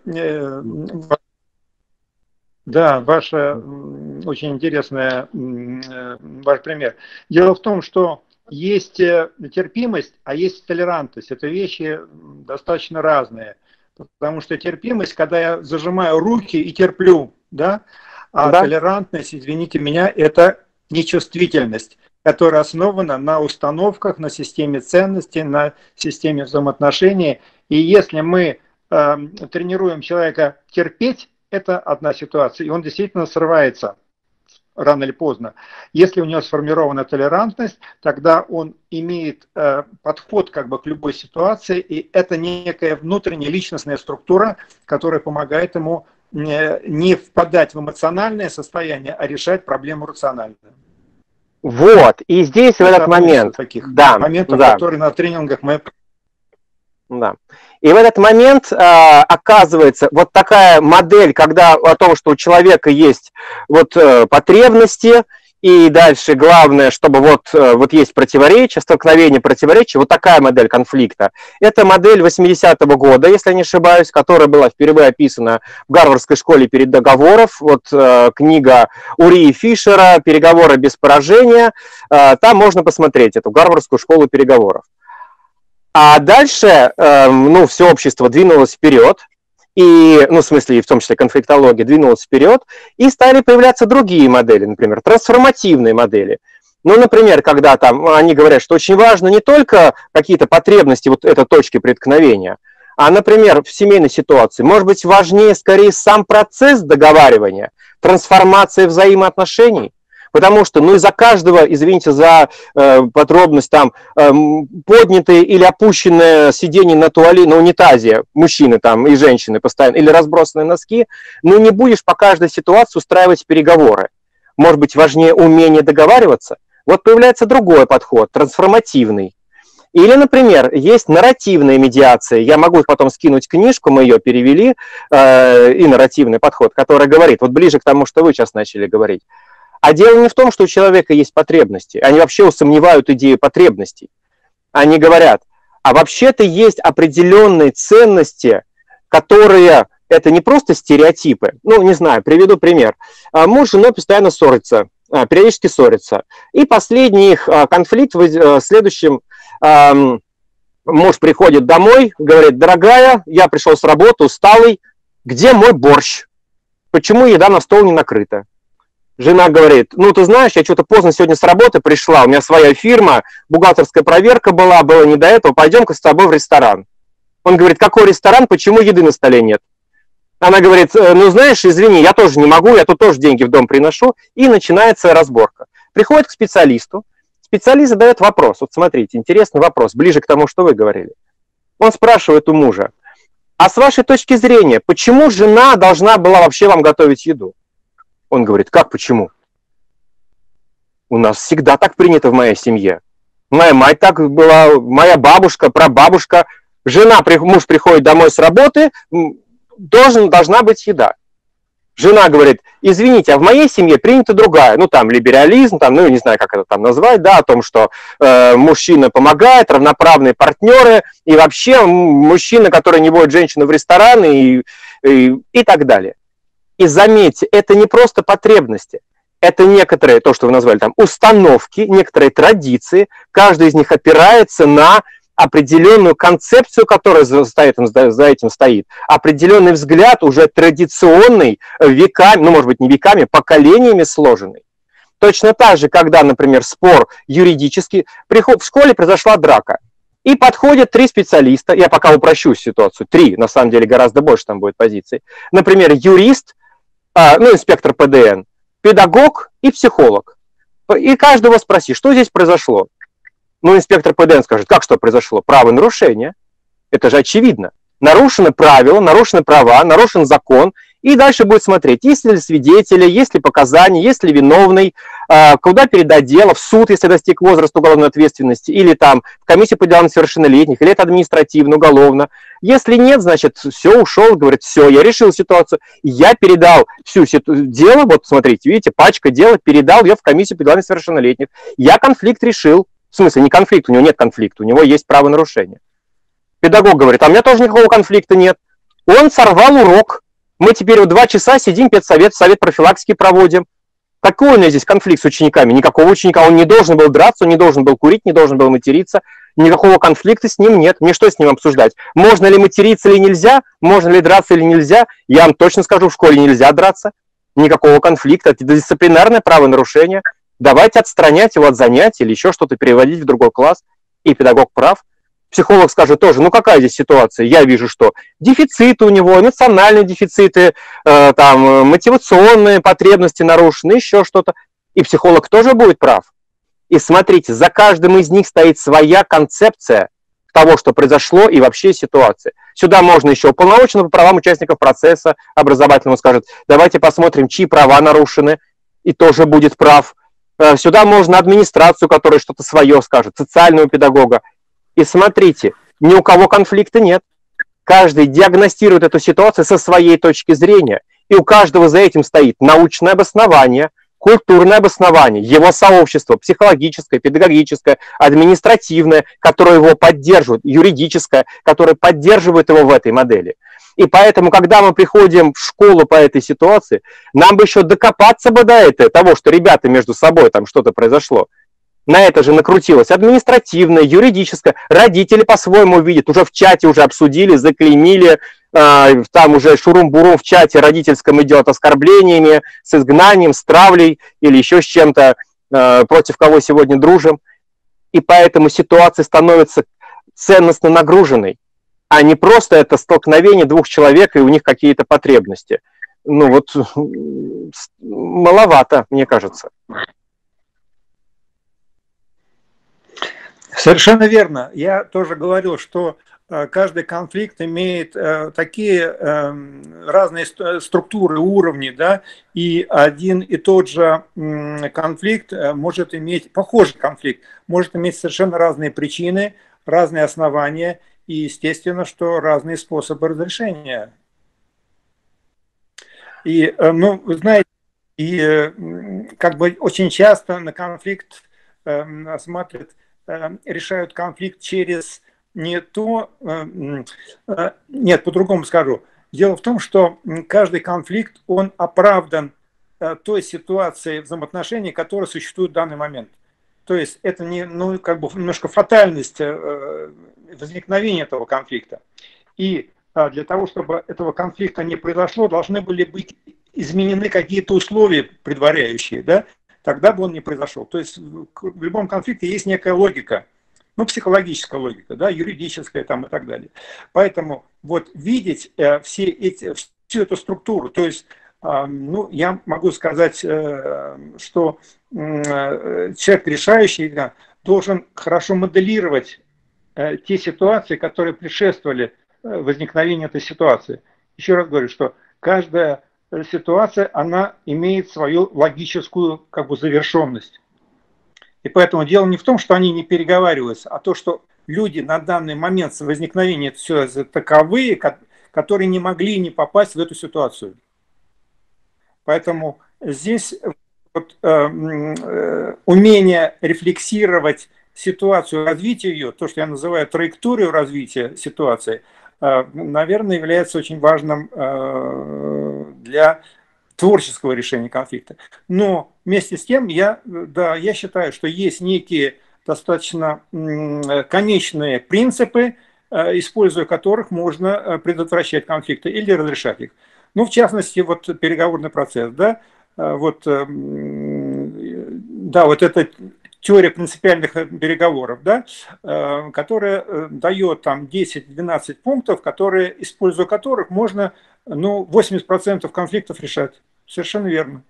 [SPEAKER 5] Да, ваша очень интересная ваш пример. Дело в том, что есть терпимость, а есть толерантность. Это вещи достаточно разные. Потому что терпимость, когда я зажимаю руки и терплю, да, а
[SPEAKER 6] Да.
[SPEAKER 5] толерантность, извините меня, это нечувствительность, которая основана на установках, на системе ценностей, на системе взаимоотношений. И если мы тренируем человека терпеть, это одна ситуация, и он действительно срывается рано или поздно. Если у него сформирована толерантность, тогда он имеет подход как бы к любой ситуации, и это некая внутренняя личностная структура, которая помогает ему не впадать в эмоциональное состояние, а решать проблему рационально.
[SPEAKER 6] Вот, и здесь в этот момент,
[SPEAKER 5] таких
[SPEAKER 6] да,
[SPEAKER 5] моментов,
[SPEAKER 6] да.
[SPEAKER 5] которые на тренингах мы...
[SPEAKER 6] Да. И в этот момент оказывается вот такая модель, когда о том, что у человека есть вот потребности, и дальше главное, чтобы вот есть противоречие, столкновение противоречий, вот такая модель конфликта. Это модель 80-го года, если я не ошибаюсь, которая была впервые описана в Гарвардской школе перед договоров. Вот книга Урии Фишера «Переговоры без поражения». Там можно посмотреть эту Гарвардскую школу переговоров. А дальше, все общество двинулось вперед, и, в смысле, в том числе конфликтология двинулась вперед, и стали появляться другие модели, например, трансформативные модели. Например, когда там они говорят, что очень важно не только какие-то потребности, вот это точки преткновения, а, например, в семейной ситуации, может быть, важнее скорее сам процесс договаривания, трансформация взаимоотношений. Потому что, из-за каждого, извините за подробность, там, поднятое или опущенное сиденье на унитазе, мужчины там и женщины постоянно, или разбросанные носки, не будешь по каждой ситуации устраивать переговоры. Может быть, важнее умение договариваться? Вот появляется другой подход, трансформативный. Или, например, есть нарративная медиация. Я могу потом скинуть книжку, мы ее перевели, и нарративный подход, который говорит, вот ближе к тому, что вы сейчас начали говорить. А дело не в том, что у человека есть потребности. Они вообще усомневают идею потребностей. Они говорят, а вообще-то есть определенные ценности, которые, это не просто стереотипы. Не знаю, приведу пример. Муж с женой постоянно ссорятся, периодически ссорятся. И последний их конфликт в следующем. Муж приходит домой, говорит, дорогая, я пришел с работы, усталый, где мой борщ? Почему еда на стол не накрыта? Жена говорит, ты знаешь, я что-то поздно сегодня с работы пришла, у меня своя фирма, бухгалтерская проверка было не до этого, пойдем-ка с тобой в ресторан. Он говорит, какой ресторан, почему еды на столе нет? Она говорит, знаешь, извини, я тоже не могу, я тут тоже деньги в дом приношу, и начинается разборка. Приходит к специалисту, специалист задает вопрос, вот смотрите, интересный вопрос, ближе к тому, что вы говорили. Он спрашивает у мужа, а с вашей точки зрения, почему жена должна была вообще вам готовить еду? Он говорит, как почему? У нас всегда так принято в моей семье. Моя мать так была, моя бабушка, прабабушка. Муж приходит домой с работы, должна быть еда. Жена говорит, извините, а в моей семье принята другая, либерализм, не знаю, как это там назвать, о том, что мужчина помогает, равноправные партнеры, и вообще мужчина, который не водит женщину в ресторан и так далее. И заметьте, это не просто потребности, это некоторые, то, что вы назвали там, установки, некоторые традиции, каждый из них опирается на определенную концепцию, которая за этим стоит, определенный взгляд, уже традиционный, веками, может быть, не веками, поколениями сложенный. Точно так же, когда, например, спор юридический, в школе произошла драка, и подходят 3 специалиста, я пока упрощу ситуацию, 3, на самом деле гораздо больше там будет позиций, например, юрист, инспектор ПДН, педагог и психолог. И каждого спроси, что здесь произошло. Инспектор ПДН скажет, как что произошло? Правонарушение. Это же очевидно. Нарушены правила, нарушены права, нарушен закон. И дальше будет смотреть, есть ли свидетели, есть ли показания, есть ли виновный, куда передать дело, в суд, если достиг возраста уголовной ответственности, или там в комиссию по делам несовершеннолетних, или это административно, уголовно. Если нет, значит, все, ушел, говорит, все, я решил ситуацию, я передал всю дело, вот смотрите, видите, пачка дела, передал ее в комиссию по делам несовершеннолетних. Я конфликт решил. В смысле, не конфликт, у него нет конфликта, у него есть правонарушение. Педагог говорит, а у меня тоже никакого конфликта нет. Он сорвал урок. Мы теперь 2 часа сидим, педсовет, совет профилактики проводим. Какой у меня здесь конфликт с учениками? Никакого ученика. Он не должен был драться, он не должен был курить, не должен был материться. Никакого конфликта с ним нет. Мне что с ним обсуждать? Можно ли материться или нельзя? Можно ли драться или нельзя? Я вам точно скажу, в школе нельзя драться. Никакого конфликта. Это дисциплинарное правонарушение. Давайте отстранять его от занятий или еще что-то, переводить в другой класс. И педагог прав. Психолог скажет тоже, ну какая здесь ситуация? Я вижу, что дефициты у него, эмоциональные дефициты, там, мотивационные потребности нарушены, еще что-то. И психолог тоже будет прав. И смотрите, за каждым из них стоит своя концепция того, что произошло, и вообще ситуации. Сюда можно еще уполномоченного по правам участников процесса образовательного скажет, давайте посмотрим, чьи права нарушены, и тоже будет прав. Сюда можно администрацию, которая что-то свое скажет, социального педагога. И смотрите, ни у кого конфликта нет. Каждый диагностирует эту ситуацию со своей точки зрения. И у каждого за этим стоит научное обоснование, культурное обоснование, его сообщество, психологическое, педагогическое, административное, которое его поддерживает, юридическое, которое поддерживает его в этой модели. И поэтому, когда мы приходим в школу по этой ситуации, нам бы еще докопаться бы до того, что ребята между собой там что-то произошло. На это же накрутилось административное, юридическое. Родители по-своему видят, уже в чате уже обсудили, заклеймили, там уже шурум-бурум в чате родительском идет оскорблениями, с изгнанием, с травлей или еще с чем-то, против кого сегодня дружим. И поэтому ситуация становится ценностно нагруженной, а не просто это столкновение 2 человек и у них какие-то потребности. Ну вот маловато, мне кажется.
[SPEAKER 5] Совершенно верно. Я тоже говорил, что каждый конфликт имеет такие разные структуры, уровни, да, и один и тот же конфликт может иметь, похожий конфликт, может иметь совершенно разные причины, разные основания и, естественно, что разные способы разрешения. И, ну, вы знаете, и как бы очень часто на конфликт смотрят, решают конфликт через не то... Нет, по-другому скажу. Дело в том, что каждый конфликт, он оправдан той ситуацией взаимоотношений, которая существует в данный момент. То есть это не, ну, как бы немножко фатальность возникновения этого конфликта. И для того, чтобы этого конфликта не произошло, должны были быть изменены какие-то условия предваряющие, да? Тогда бы он не произошел. То есть в любом конфликте есть некая логика, ну, психологическая логика, да, юридическая там и так далее. Поэтому вот видеть всю эту структуру, то есть, ну, я могу сказать, что человек решающий должен хорошо моделировать те ситуации, которые предшествовали возникновению этой ситуации. Еще раз говорю, что каждая ситуация, она имеет свою логическую как бы завершенность. И поэтому дело не в том, что они не переговариваются, а то, что люди на данный момент возникновения все таковые, которые не могли не попасть в эту ситуацию. Поэтому здесь вот, умение рефлексировать ситуацию, развитие ее, то, что я называю траекторию развития ситуации, наверное, является очень важным для творческого решения конфликта. Но вместе с тем я считаю, что есть некие достаточно конечные принципы, используя которых можно предотвращать конфликты или разрешать их. Ну, в частности, вот переговорный процесс, да, вот эта теория принципиальных переговоров, да, которая дает там 10-12 пунктов, используя которых можно, ну, 80% конфликтов решать. Совершенно верно.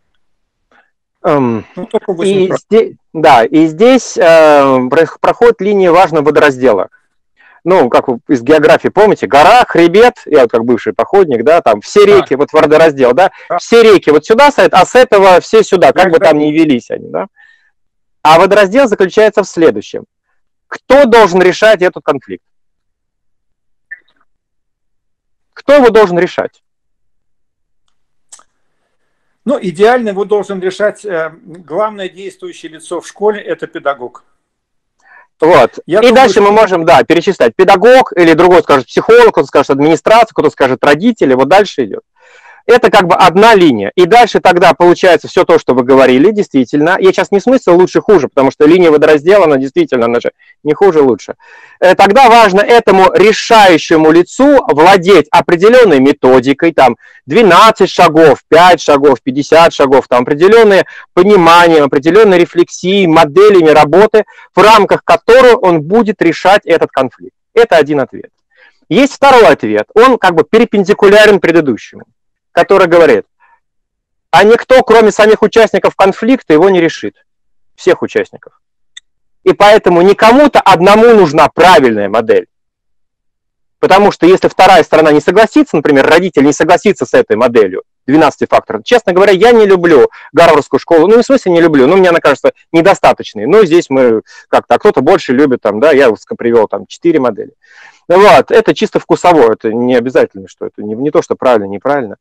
[SPEAKER 6] Ну, только 80%. И здесь проходит линия важного водораздела. Ну, как вы из географии помните, гора, хребет, я вот как бывший походник, да, там все реки, вот водораздел, да, все реки вот сюда стоят, а с этого все сюда, как бы там ни велись они, да. А водораздел заключается в следующем. Кто должен решать этот конфликт? Кто его должен решать?
[SPEAKER 5] Ну, идеально его должен решать главное действующее лицо в школе – это педагог.
[SPEAKER 6] Вот. И дальше мы можем, да, перечислять. Педагог или другой скажет психолог, кто-то скажет администрация, кто-то скажет родители. Вот дальше идет. Это как бы одна линия. И дальше тогда получается все то, что вы говорили, действительно. Я сейчас не смысл лучше-хуже, потому что линия водораздела, она действительно, она же не хуже-лучше. Тогда важно этому решающему лицу владеть определенной методикой, там 12 шагов, 5 шагов, 50 шагов, там определенное понимание, определенной рефлексии, моделями работы, в рамках которой он будет решать этот конфликт. Это один ответ. Есть второй ответ. Он как бы перпендикулярен предыдущему, который говорит, а никто, кроме самих участников конфликта, его не решит. Всех участников. И поэтому не кому-то одному нужна правильная модель. Потому что если вторая сторона не согласится, например, родитель не согласится с этой моделью, 12 факторов. Честно говоря, я не люблю Гарвардскую школу. Ну, не в смысле не люблю, но мне она кажется недостаточной. Но здесь мы как-то, а кто-то больше любит, там, да, я привел там 4 модели. Вот, это чисто вкусово, это не обязательно, что это не то, что правильно, неправильно.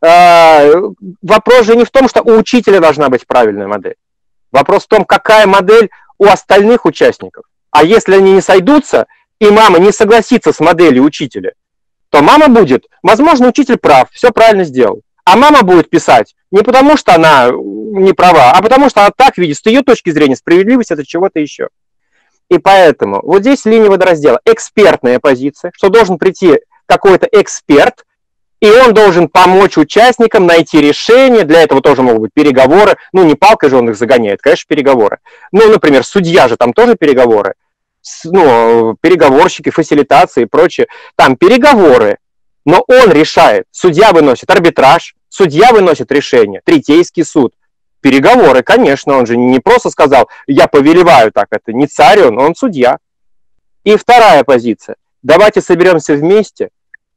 [SPEAKER 6] Вопрос же не в том, что у учителя должна быть правильная модель. Вопрос в том, какая модель у остальных участников. А если они не сойдутся, и мама не согласится с моделью учителя, то мама будет, возможно, учитель прав, все правильно сделал. А мама будет писать не потому, что она не права, а потому, что она так видит, с ее точки зрения справедливость это чего-то еще. И поэтому вот здесь линия водораздела. Экспертная позиция, что должен прийти какой-то эксперт, и он должен помочь участникам найти решение. Для этого тоже могут быть переговоры. Ну, не палкой же он их загоняет, конечно, переговоры. Ну, например, судья же, там тоже переговоры. Ну, переговорщики, фасилитации и прочее. Там переговоры, но он решает. Судья выносит арбитраж, судья выносит решение, третейский суд. Переговоры, конечно, он же не просто сказал, я повелеваю так, это не царь он судья. И вторая позиция. Давайте соберемся вместе.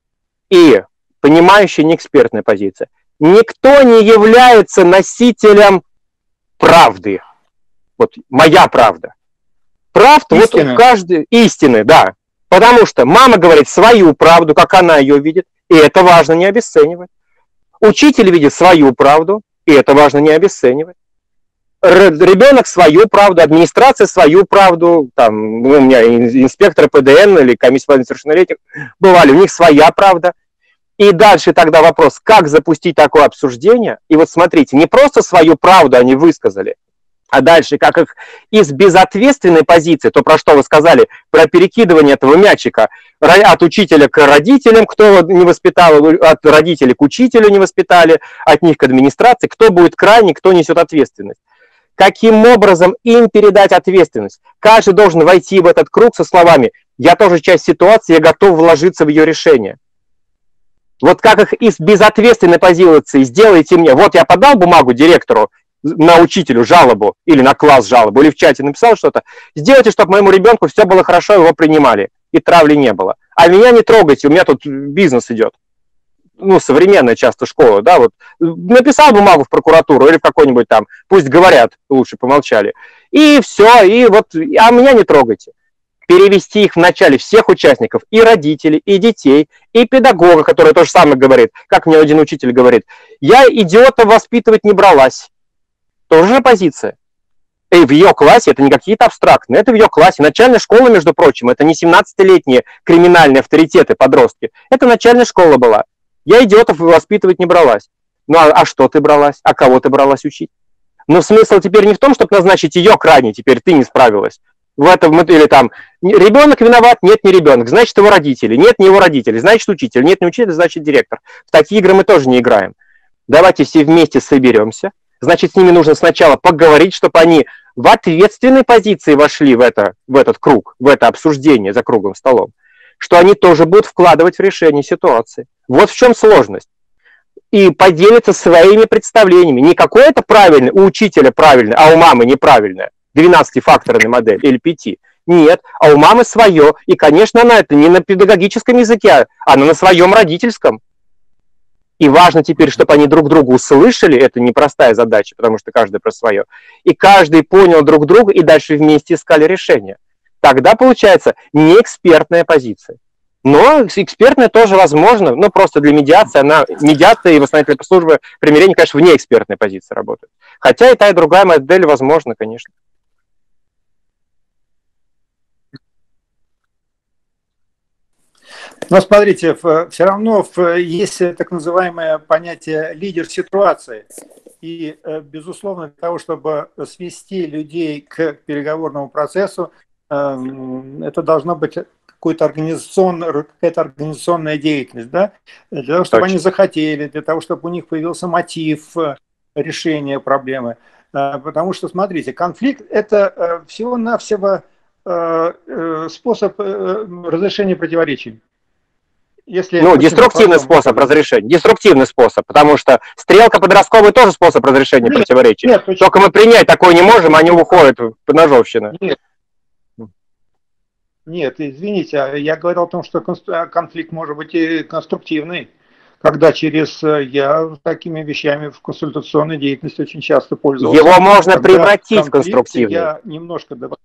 [SPEAKER 6] И понимающая неэкспертная позиция. Никто не является носителем правды. Вот моя правда. Правда, вот у каждой истины, да. Потому что мама говорит свою правду, как она ее видит, и это важно не обесценивать. Учитель видит свою правду, и это важно не обесценивать. Ребенок свою правду, администрация свою правду, там, у меня инспекторы ПДН или комиссия по несовершеннолетних бывали, у них своя правда. И дальше тогда вопрос, как запустить такое обсуждение. И вот смотрите, не просто свою правду они высказали, а дальше, как их из безответственной позиции, то, про что вы сказали, про перекидывание этого мячика от учителя к родителям, кто не воспитал, от родителей к учителю не воспитали, от них к администрации, кто будет крайний, кто несет ответственность. Каким образом им передать ответственность? Каждый должен войти в этот круг со словами «я тоже часть ситуации, я готов вложиться в ее решение». Вот как их из безответственной позиции «сделайте мне», вот я подал бумагу директору, на учителю жалобу, или на класс жалобу, или в чате написал что-то, сделайте, чтобы моему ребенку все было хорошо, его принимали, и травли не было. А меня не трогайте, у меня тут бизнес идет. Ну, современная часто школа, да, вот. Написал бумагу в прокуратуру или в какой-нибудь там, пусть говорят, лучше помолчали. И все, и вот, а меня не трогайте. Перевести их вначале, всех участников, и родителей, и детей, и педагога, который то же самое говорит, как мне один учитель говорит, я идиота воспитывать не бралась. Тоже же позиция. И в ее классе, это не какие-то абстрактные, это в ее классе. Начальная школа, между прочим, это не 17-летние криминальные авторитеты, подростки. Это начальная школа была. Я идиотов воспитывать не бралась. Ну а что ты бралась? А кого ты бралась учить? Но смысл теперь не в том, чтобы назначить ее крайней, теперь ты не справилась. В этом, или там, ребенок виноват, нет, не ребенок, значит его родители, нет, не его родители, значит учитель, нет, не учитель, значит директор. В такие игры мы тоже не играем. Давайте все вместе соберемся. Значит, с ними нужно сначала поговорить, чтобы они в ответственной позиции вошли в этот круг, в это обсуждение за круглым столом, что они тоже будут вкладывать в решение ситуации. Вот в чем сложность. И поделиться своими представлениями. Не какое-то правильное, у учителя правильное, а у мамы неправильное. 12-факторная модель или 5. Нет, а у мамы свое. И, конечно, она это не на педагогическом языке, а на своем родительском. И важно теперь, чтобы они друг друга услышали, это непростая задача, потому что каждый про свое, и каждый понял друг друга, и дальше вместе искали решение. Тогда получается неэкспертная позиция. Но экспертная тоже возможно, но просто для медиации, медиация и восстановительная служба примирения, конечно, вне экспертной позиции работают. Хотя и та, и другая модель возможна, конечно.
[SPEAKER 5] Но смотрите, все равно есть так называемое понятие лидер ситуации. И, безусловно, для того, чтобы свести людей к переговорному процессу, это должна быть какая-то организационная деятельность, да? Для того, чтобы они захотели, для того, чтобы у них появился мотив решения проблемы. Потому что, смотрите, конфликт – это всего-навсего способ разрешения противоречий.
[SPEAKER 6] Деструктивный способ разрешения. Деструктивный способ, потому что стрелка подростковая тоже способ разрешения противоречий. Только мы принять такое не можем, они уходят в ножовщину.
[SPEAKER 5] Нет, извините, я говорил о том, что конфликт может быть и конструктивный. Когда я такими вещами в консультационной деятельности очень часто пользовался.
[SPEAKER 6] Его можно превратить в конструктивный.
[SPEAKER 5] Я немножко добавил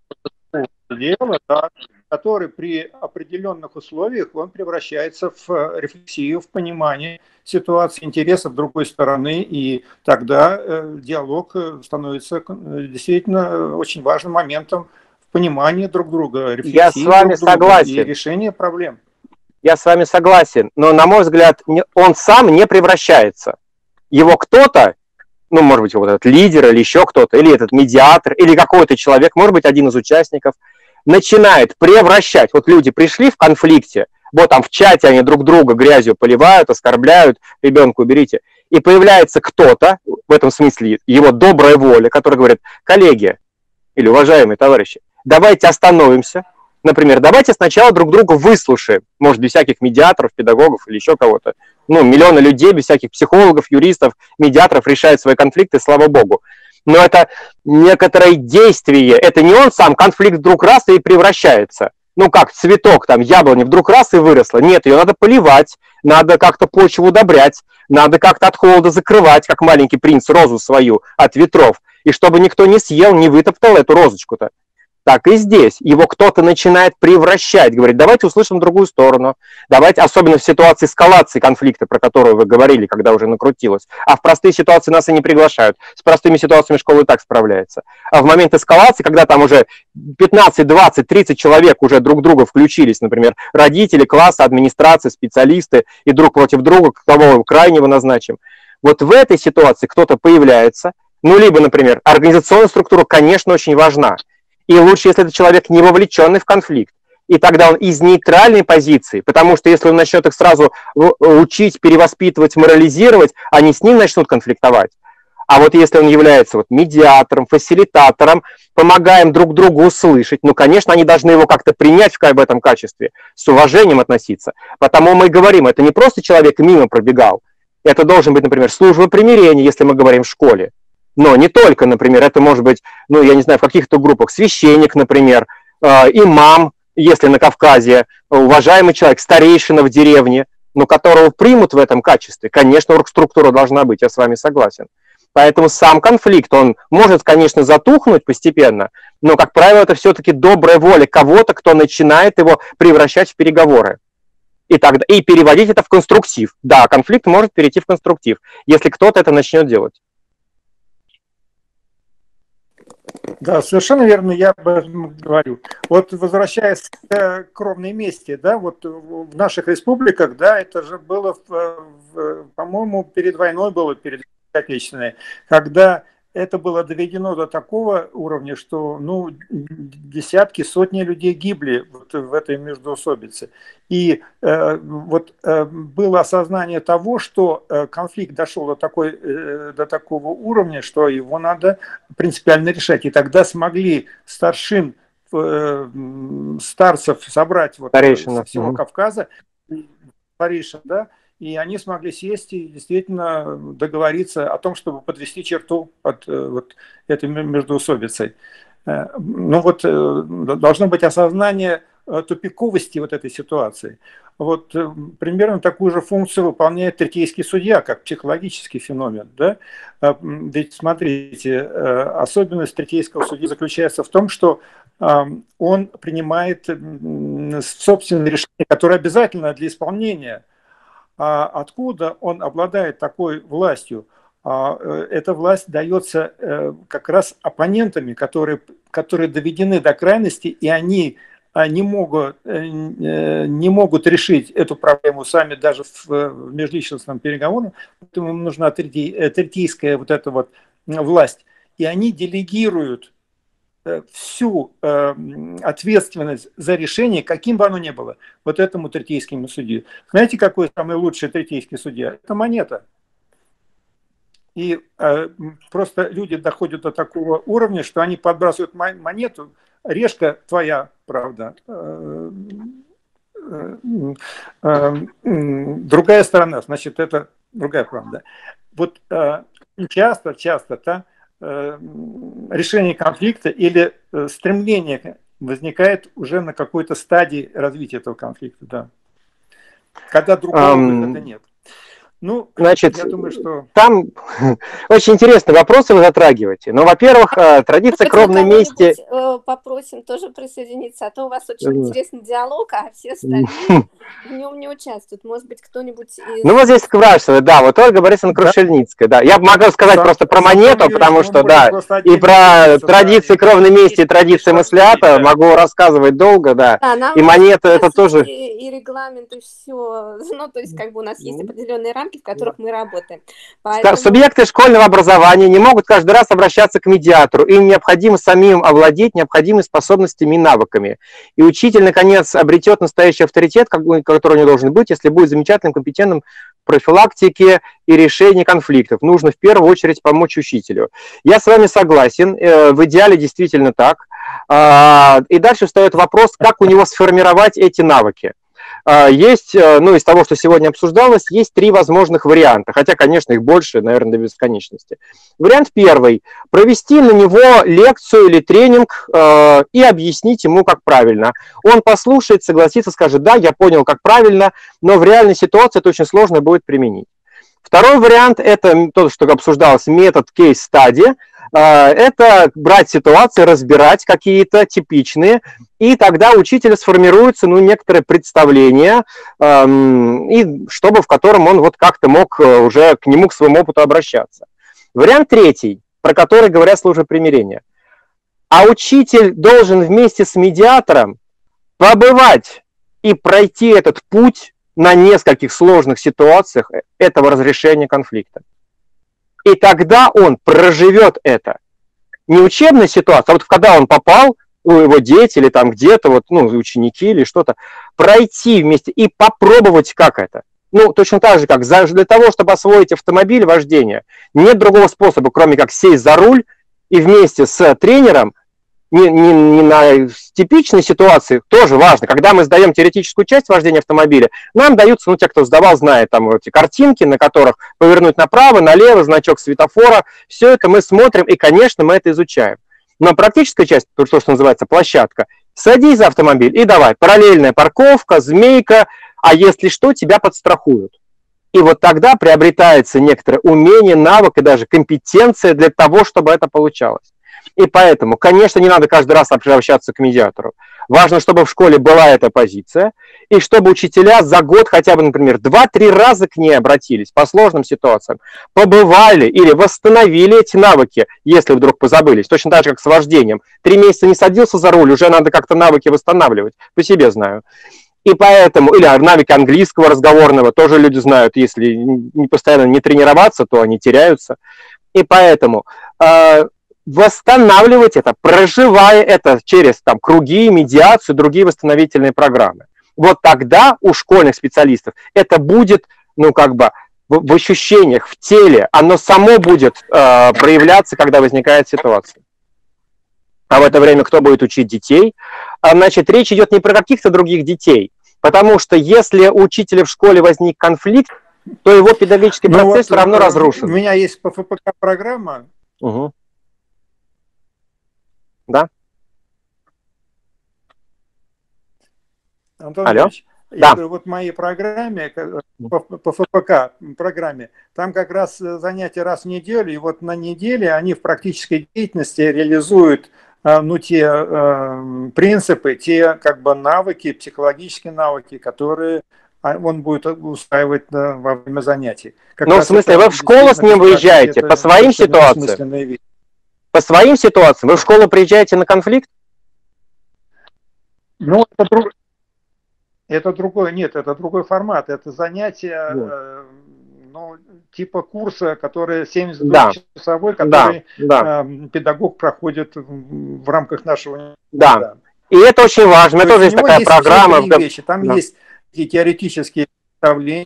[SPEAKER 5] дела, да, который при определенных условиях он превращается в рефлексию, в понимание ситуации, интересов другой стороны, и тогда диалог становится действительно очень важным моментом в понимании друг друга, рефлексии
[SPEAKER 6] я с вами
[SPEAKER 5] друг друга
[SPEAKER 6] согласен.
[SPEAKER 5] И решения проблем.
[SPEAKER 6] Я с вами согласен, но, на мой взгляд, он сам не превращается. Его кто-то, может быть, вот этот лидер или еще кто-то, или этот медиатор, или какой-то человек, может быть, один из участников, начинает превращать. Вот люди пришли в конфликте, вот там в чате они друг друга грязью поливают, оскорбляют, ребенка уберите. И появляется кто-то, в этом смысле его добрая воля, который говорит: коллеги или уважаемые товарищи, давайте остановимся. Например, давайте сначала друг друга выслушаем, может, без всяких медиаторов, педагогов или еще кого-то. Миллионы людей без всяких психологов, юристов, медиаторов решают свои конфликты, слава богу. Но это некоторое действие, это не он сам, конфликт вдруг раз и превращается. Как цветок, яблони вдруг раз и выросла. Нет, ее надо поливать, надо как-то почву удобрять, надо как-то от холода закрывать, как маленький принц, розу свою от ветров. И чтобы никто не съел, не вытоптал эту розочку-то. Так и здесь. Его кто-то начинает превращать, говорит: давайте услышим другую сторону. Давайте, особенно в ситуации эскалации конфликта, про которую вы говорили, когда уже накрутилось. А в простые ситуации нас и не приглашают. С простыми ситуациями школа и так справляется. А в момент эскалации, когда там уже 15, 20, 30 человек уже друг друга включились, например, родители, классы, администрация, специалисты, и друг против друга, кого крайнего назначим. Вот в этой ситуации кто-то появляется, либо, например, организационная структура, конечно, очень важна. И лучше, если это человек не вовлеченный в конфликт. И тогда он из нейтральной позиции, потому что если он начнет их сразу учить, перевоспитывать, морализировать, они с ним начнут конфликтовать. А вот если он является медиатором, фасилитатором, помогаем друг другу услышать, конечно, они должны его как-то принять в этом качестве, с уважением относиться. Потому мы и говорим, это не просто человек мимо пробегал, это должен быть, например, служба примирения, если мы говорим в школе. Но не только, например, это может быть, я не знаю, в каких-то группах священник, например, имам, если на Кавказе, уважаемый человек, старейшина в деревне, которого примут в этом качестве. Конечно, оргструктура должна быть, я с вами согласен. Поэтому сам конфликт, он может, конечно, затухнуть постепенно, но, как правило, это все-таки добрая воля кого-то, кто начинает его превращать в переговоры. И переводить это в конструктив. Да, конфликт может перейти в конструктив, если кто-то это начнет делать.
[SPEAKER 5] Да, совершенно верно, я об этом говорю. Вот возвращаясь к кровной мести, да, вот в наших республиках, да, это же было, по-моему, перед войной было, перед Великой Отечественной, когда это было доведено до такого уровня, что десятки, сотни людей гибли в этой междоусобице. И было осознание того, что конфликт дошел до такого уровня, что его надо принципиально решать. И тогда смогли старцев собрать со всего Кавказа, старейшин, да, и они смогли сесть и действительно договориться о том, чтобы подвести черту под этой междоусобицей. Должно быть осознание тупиковости этой ситуации. Примерно такую же функцию выполняет третейский судья, как психологический феномен. Да? Ведь смотрите, особенность третейского судьи заключается в том, что он принимает собственные решения, которые обязательны для исполнения. А откуда он обладает такой властью? Эта власть дается как раз оппонентами, которые доведены до крайности, и они не могут решить эту проблему сами даже в межличностном переговоре, поэтому им нужна третейская вот эта вот власть. И они делегируют всю ответственность за решение, каким бы оно ни было, вот этому третейскому судье. Знаете, какой самый лучший третейский судья? Это монета. И просто люди доходят до такого уровня, что они подбрасывают монету, решка твоя, правда, другая сторона, значит, это другая правда. Вот часто решение конфликта или стремление возникает уже на какой-то стадии развития этого конфликта, да. Когда другого выхода нет. Ну,
[SPEAKER 6] значит,
[SPEAKER 5] я думаю, что...
[SPEAKER 6] Там очень интересные вопросы вы затрагиваете. Но, во-первых, традиция кровной мести...
[SPEAKER 1] Попросим тоже присоединиться, а то у вас очень интересный диалог, а все остальные в нем не участвуют. Может быть, кто-нибудь из...
[SPEAKER 6] Ну, вот здесь спрашивают, да, вот Ольга Борисовна Крушельницкая, да. Я могу сказать просто про монету, потому что, да, и про традиции кровной мести, и традиции мыслята могу рассказывать долго, да. И монета это тоже...
[SPEAKER 1] И регламент, и все. Ну, то есть, как бы у нас есть определенные рамки, в которых мы работаем. Поэтому...
[SPEAKER 6] Субъекты школьного образования не могут каждый раз обращаться к медиатору. Им необходимо самим овладеть необходимыми способностями и навыками. И учитель, наконец, обретет настоящий авторитет, который у него должен быть, если будет замечательным, компетентным в профилактике и решении конфликтов. Нужно в первую очередь помочь учителю. Я с вами согласен, в идеале действительно так. И дальше встает вопрос, как у него сформировать эти навыки. Есть, ну, из того, что сегодня обсуждалось, есть 3 возможных варианта, хотя, конечно, их больше, наверное, до бесконечности. Вариант первый – провести на него лекцию или тренинг и объяснить ему, как правильно. Он послушает, согласится, скажет, да, я понял, как правильно, но в реальной ситуации это очень сложно будет применить. Второй вариант – это то, что обсуждалось, метод кейс-стади. Это брать ситуации, разбирать какие-то типичные, и тогда у учителя сформируется, ну, некоторое представление, и чтобы в котором он вот как-то мог уже к нему, к своему опыту обращаться. Вариант третий, про который говорят службы примирения. А учитель должен вместе с медиатором побывать и пройти этот путь на нескольких сложных ситуациях этого разрешения конфликта. И тогда он проживет это. Не учебная ситуация, а вот когда он попал, у его дети или там где-то, вот, ну, ученики или что-то, пройти вместе и попробовать, как это. Ну, точно так же, как для того, чтобы освоить автомобиль, вождение, нет другого способа, кроме как сесть за руль и вместе с тренером, не на типичной ситуации, тоже важно. Когда мы сдаем теоретическую часть вождения автомобиля, нам даются, ну, те, кто сдавал, знает, там эти картинки, на которых повернуть направо, налево, значок светофора. Все это мы смотрим, и, конечно, мы это изучаем. Но практическая часть, то, что называется площадка, садись за автомобиль и давай. Параллельная парковка, змейка, а если что, тебя подстрахуют. И вот тогда приобретается некоторое умение, навык и даже компетенция для того, чтобы это получалось. И поэтому, конечно, не надо каждый раз обращаться к медиатору. Важно, чтобы в школе была эта позиция, и чтобы учителя за год хотя бы, например, 2-3 раза к ней обратились по сложным ситуациям, побывали или восстановили эти навыки, если вдруг позабылись. Точно так же, как с вождением. 3 месяца не садился за руль, уже надо как-то навыки восстанавливать. По себе знаю. И поэтому, или навыки английского разговорного, тоже люди знают, если не постоянно не тренироваться, то они теряются. И поэтому... восстанавливать это, проживая это через там, круги, медиацию, другие восстановительные программы. Вот тогда у школьных специалистов это будет, ну, как бы в ощущениях, в теле, оно само будет проявляться, когда возникает ситуация. А в это время кто будет учить детей? Значит, речь идет не про каких-то других детей, потому что если у учителя в школе возник конфликт, то его педагогический процесс все равно разрушен.
[SPEAKER 5] У меня есть ПФПК-программа.
[SPEAKER 6] Угу. Да?
[SPEAKER 5] Антон
[SPEAKER 6] Алло?
[SPEAKER 5] Ильич,
[SPEAKER 6] Да.
[SPEAKER 5] я говорю, вот в моей программе, по ФПК программе, там как раз занятия раз в неделю, и вот на неделе они в практической деятельности реализуют, ну, те принципы, те как бы навыки, психологические навыки, которые он будет усваивать во время занятий.
[SPEAKER 6] Ну, в смысле, вы в школу с ним выезжаете по своим ситуациям? По своим ситуациям? Вы в школу приезжаете на конфликт?
[SPEAKER 5] Ну, это другой, нет, это другой формат. Это занятие, ну, типа курса, который 72-часовой, который педагог проходит в рамках нашего...
[SPEAKER 6] Да. И это очень важно. У меня тоже есть такая программа.
[SPEAKER 5] Вещи. Там есть и теоретические представления.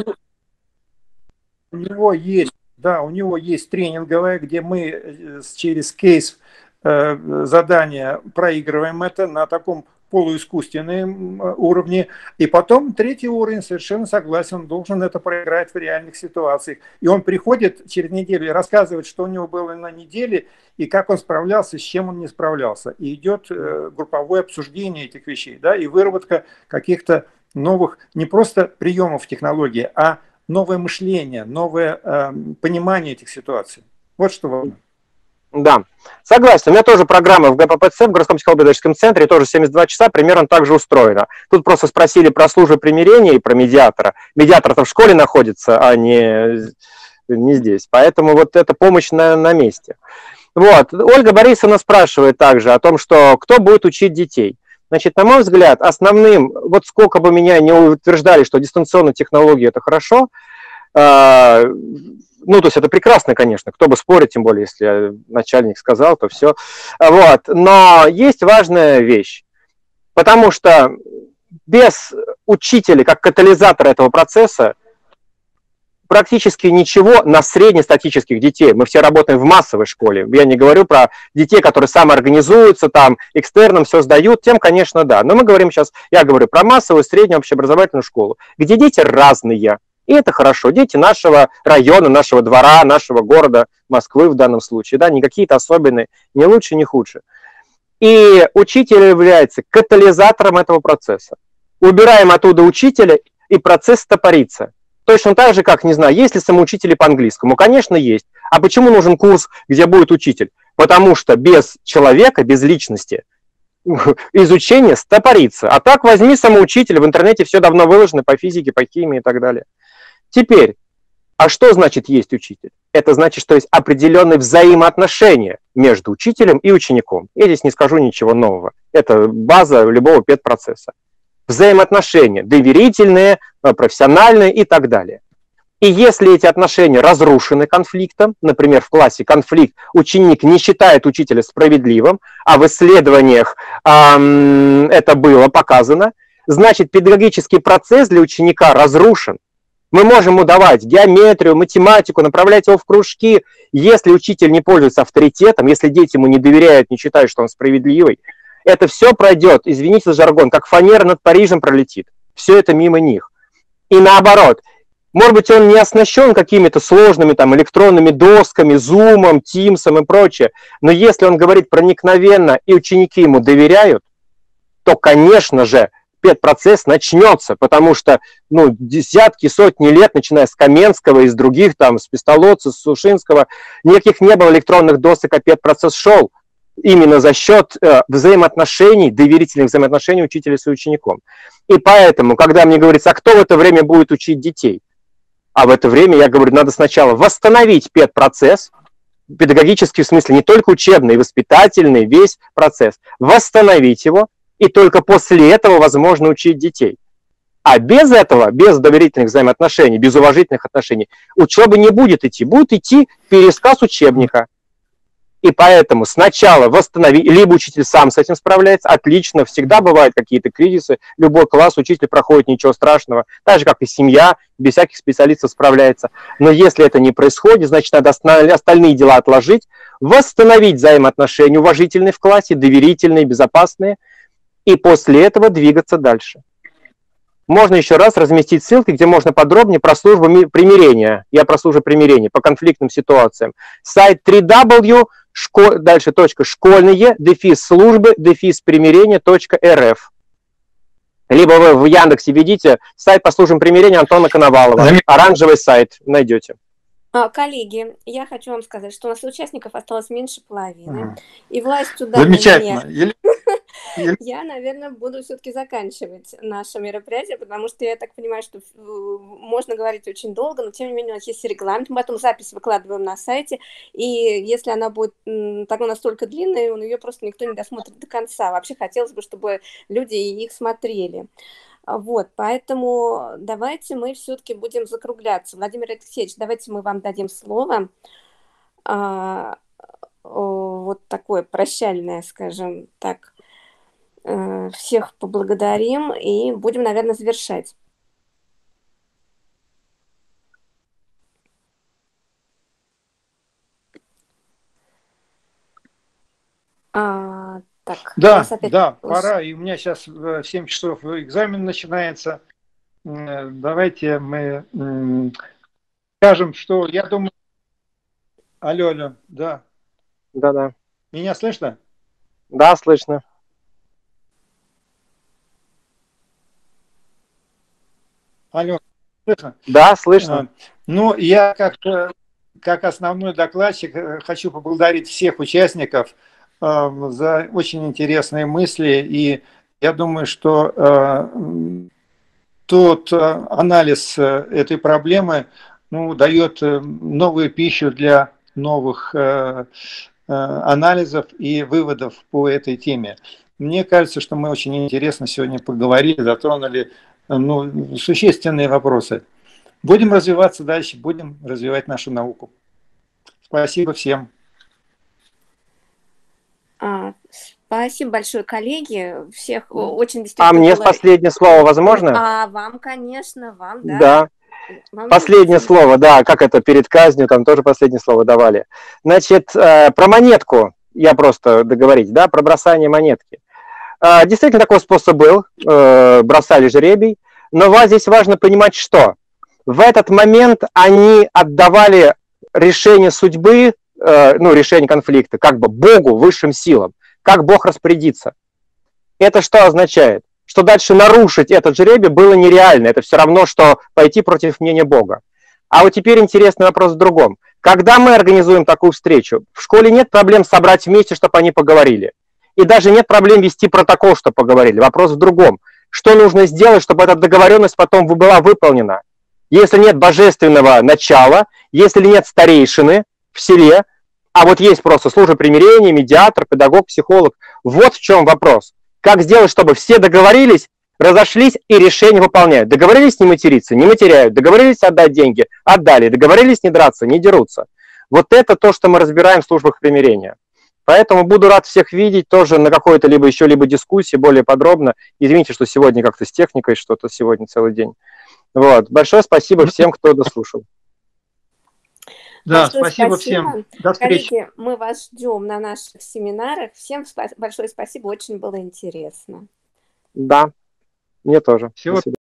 [SPEAKER 5] У него есть, да, у него есть тренинговая, где мы через кейс задания проигрываем это на таком полуискусственном уровне. И потом третий уровень, совершенно согласен, он должен это проиграть в реальных ситуациях. И он приходит через неделю и рассказывает, что у него было на неделе, и как он справлялся, с чем он не справлялся. И идет групповое обсуждение этих вещей, да, и выработка каких-то новых, не просто приемов технологии, а новое мышление, новое понимание этих ситуаций. Вот что важно.
[SPEAKER 6] Да, согласен. У меня тоже программа в ГППЦ, в городском психолого-педагогическом центре, тоже 72 часа, примерно так же устроена. Тут просто спросили про службу примирения и про медиатора. Медиатор-то в школе находится, а не здесь. Поэтому вот эта помощь на месте. Вот. Ольга Борисовна спрашивает также о том, что кто будет учить детей. Значит, на мой взгляд, основным, вот сколько бы меня не утверждали, что дистанционные технологии – это хорошо, ну, то есть это прекрасно, конечно, кто бы спорит, тем более, если начальник сказал, то все. Вот. Но есть важная вещь, потому что без учителя как катализатора этого процесса практически ничего на среднестатических детей. Мы все работаем в массовой школе. Я не говорю про детей, которые самоорганизуются, там, экстерном все сдают, тем, конечно, да. Но мы говорим сейчас, я говорю про массовую среднюю общеобразовательную школу, где дети разные. И это хорошо. Дети нашего района, нашего двора, нашего города, Москвы в данном случае, да, не какие-то особенные, ни лучше, ни хуже. И учитель является катализатором этого процесса. Убираем оттуда учителя, и процесс стопорится. Точно так же, как, не знаю, есть ли самоучители по английскому? Конечно, есть. А почему нужен курс, где будет учитель? Потому что без человека, без личности, изучение стопорится. А так возьми самоучителя, в интернете все давно выложено по физике, по химии и так далее. Теперь, а что значит есть учитель? Это значит, что есть определенные взаимоотношения между учителем и учеником. Я здесь не скажу ничего нового. Это база любого педпроцесса. Взаимоотношения доверительные, профессиональные и так далее. И если эти отношения разрушены конфликтом, например, в классе конфликт, ученик не считает учителя справедливым, а в исследованиях это было показано, значит, педагогический процесс для ученика разрушен. Мы можем ему давать геометрию, математику, направлять его в кружки. Если учитель не пользуется авторитетом, если дети ему не доверяют, не считают, что он справедливый, это все пройдет, извините за жаргон, как фанера над Парижем пролетит. Все это мимо них. И наоборот, может быть, он не оснащен какими-то сложными там, электронными досками, зумом, тимсом и прочее, но если он говорит проникновенно и ученики ему доверяют, то, конечно же, педпроцесс начнется, потому что десятки, сотни лет, начиная с Каменского, из других, там, с Пестолоца, с Сушинского, никаких не было электронных досок, а педпроцесс шел именно за счет взаимоотношений, доверительных взаимоотношений учителя с учеником. И поэтому, когда мне говорится, а кто в это время будет учить детей? А в это время, я говорю, надо сначала восстановить педпроцесс, педагогический в смысле, не только учебный, воспитательный, весь процесс, восстановить его, и только после этого возможно учить детей. А без этого, без доверительных взаимоотношений, без уважительных отношений, учеба не будет идти. Будет идти пересказ учебника. И поэтому сначала восстановить, либо учитель сам с этим справляется, отлично, всегда бывают какие-то кризисы, любой класс учитель проходит, ничего страшного, так же, как и семья, без всяких специалистов справляется. Но если это не происходит, значит, надо остальные дела отложить, восстановить взаимоотношения уважительные в классе, доверительные, безопасные, и после этого двигаться дальше. Можно еще раз разместить ссылки, где можно подробнее про службу примирения. Я про службу примирения по конфликтным ситуациям. Сайт www, дальше .школьные, службы, примирения.рф. Либо вы в Яндексе введите сайт по службам примирения Антона Коновалова. Оранжевый сайт найдете.
[SPEAKER 1] Коллеги, я хочу вам сказать, что у нас участников осталось меньше половины. И власть туда...
[SPEAKER 5] Замечательно.
[SPEAKER 1] Я, наверное, буду все-таки заканчивать наше мероприятие, потому что я так понимаю, что можно говорить очень долго, но тем не менее у нас есть регламент, мы потом запись выкладываем на сайте, и если она будет настолько длинная, ее просто никто не досмотрит до конца. Вообще хотелось бы, чтобы люди их смотрели. Вот, поэтому давайте мы все-таки будем закругляться. Владимир Алексеевич, давайте мы вам дадим слово. Вот такое прощальное, скажем так. Всех поблагодарим и будем, наверное, завершать. Так,
[SPEAKER 5] да, пора, и у меня сейчас в 7 часов экзамен начинается. Давайте мы скажем, что я думаю... Алло, да.
[SPEAKER 6] Да.
[SPEAKER 5] Меня слышно?
[SPEAKER 6] Да, слышно.
[SPEAKER 5] Алло, слышно?
[SPEAKER 6] Да, слышно.
[SPEAKER 5] Ну, я как основной докладчик хочу поблагодарить всех участников за очень интересные мысли, и я думаю, что тот анализ этой проблемы дает новую пищу для новых анализов и выводов по этой теме. Мне кажется, что мы очень интересно сегодня поговорили, затронули существенные вопросы. Будем развиваться дальше, будем развивать нашу науку. Спасибо всем.
[SPEAKER 1] Спасибо большое, коллеги. Всех очень действительно...
[SPEAKER 6] А мне последнее слово возможно?
[SPEAKER 1] Вам, конечно, вам, да.
[SPEAKER 6] Да. Вам последнее слово, да, как это перед казнью, там тоже последнее слово давали. Значит, про монетку я просто договорить, да, про бросание монетки. Действительно, такой способ был, бросали жребий, но здесь важно понимать, что в этот момент они отдавали решение судьбы, решение конфликта, как бы Богу, высшим силам, как Бог распорядится. Это что означает? Что дальше нарушить этот жребий было нереально. Это все равно, что пойти против мнения Бога. А вот теперь интересный вопрос в другом. Когда мы организуем такую встречу, в школе нет проблем собрать вместе, чтобы они поговорили. И даже нет проблем вести протокол, чтобы поговорили. Вопрос в другом. Что нужно сделать, чтобы эта договоренность потом была выполнена? Если нет божественного начала, если нет старейшины в селе, а вот есть просто служба примирения, медиатор, педагог, психолог. Вот в чем вопрос. Как сделать, чтобы все договорились, разошлись и решение выполняют. Договорились не материться, не матеряют. Договорились отдать деньги, отдали. Договорились не драться, не дерутся. Вот это то, что мы разбираем в службах примирения. Поэтому буду рад всех видеть тоже на какой-то либо дискуссии более подробно. Извините, что сегодня как-то с техникой что-то сегодня целый день. Вот. Большое спасибо всем, кто дослушал.
[SPEAKER 5] Да, спасибо всем. До встречи.
[SPEAKER 1] Коллеги, мы вас ждем на наших семинарах. Всем большое спасибо, очень было интересно.
[SPEAKER 6] Да, мне тоже.
[SPEAKER 5] Всего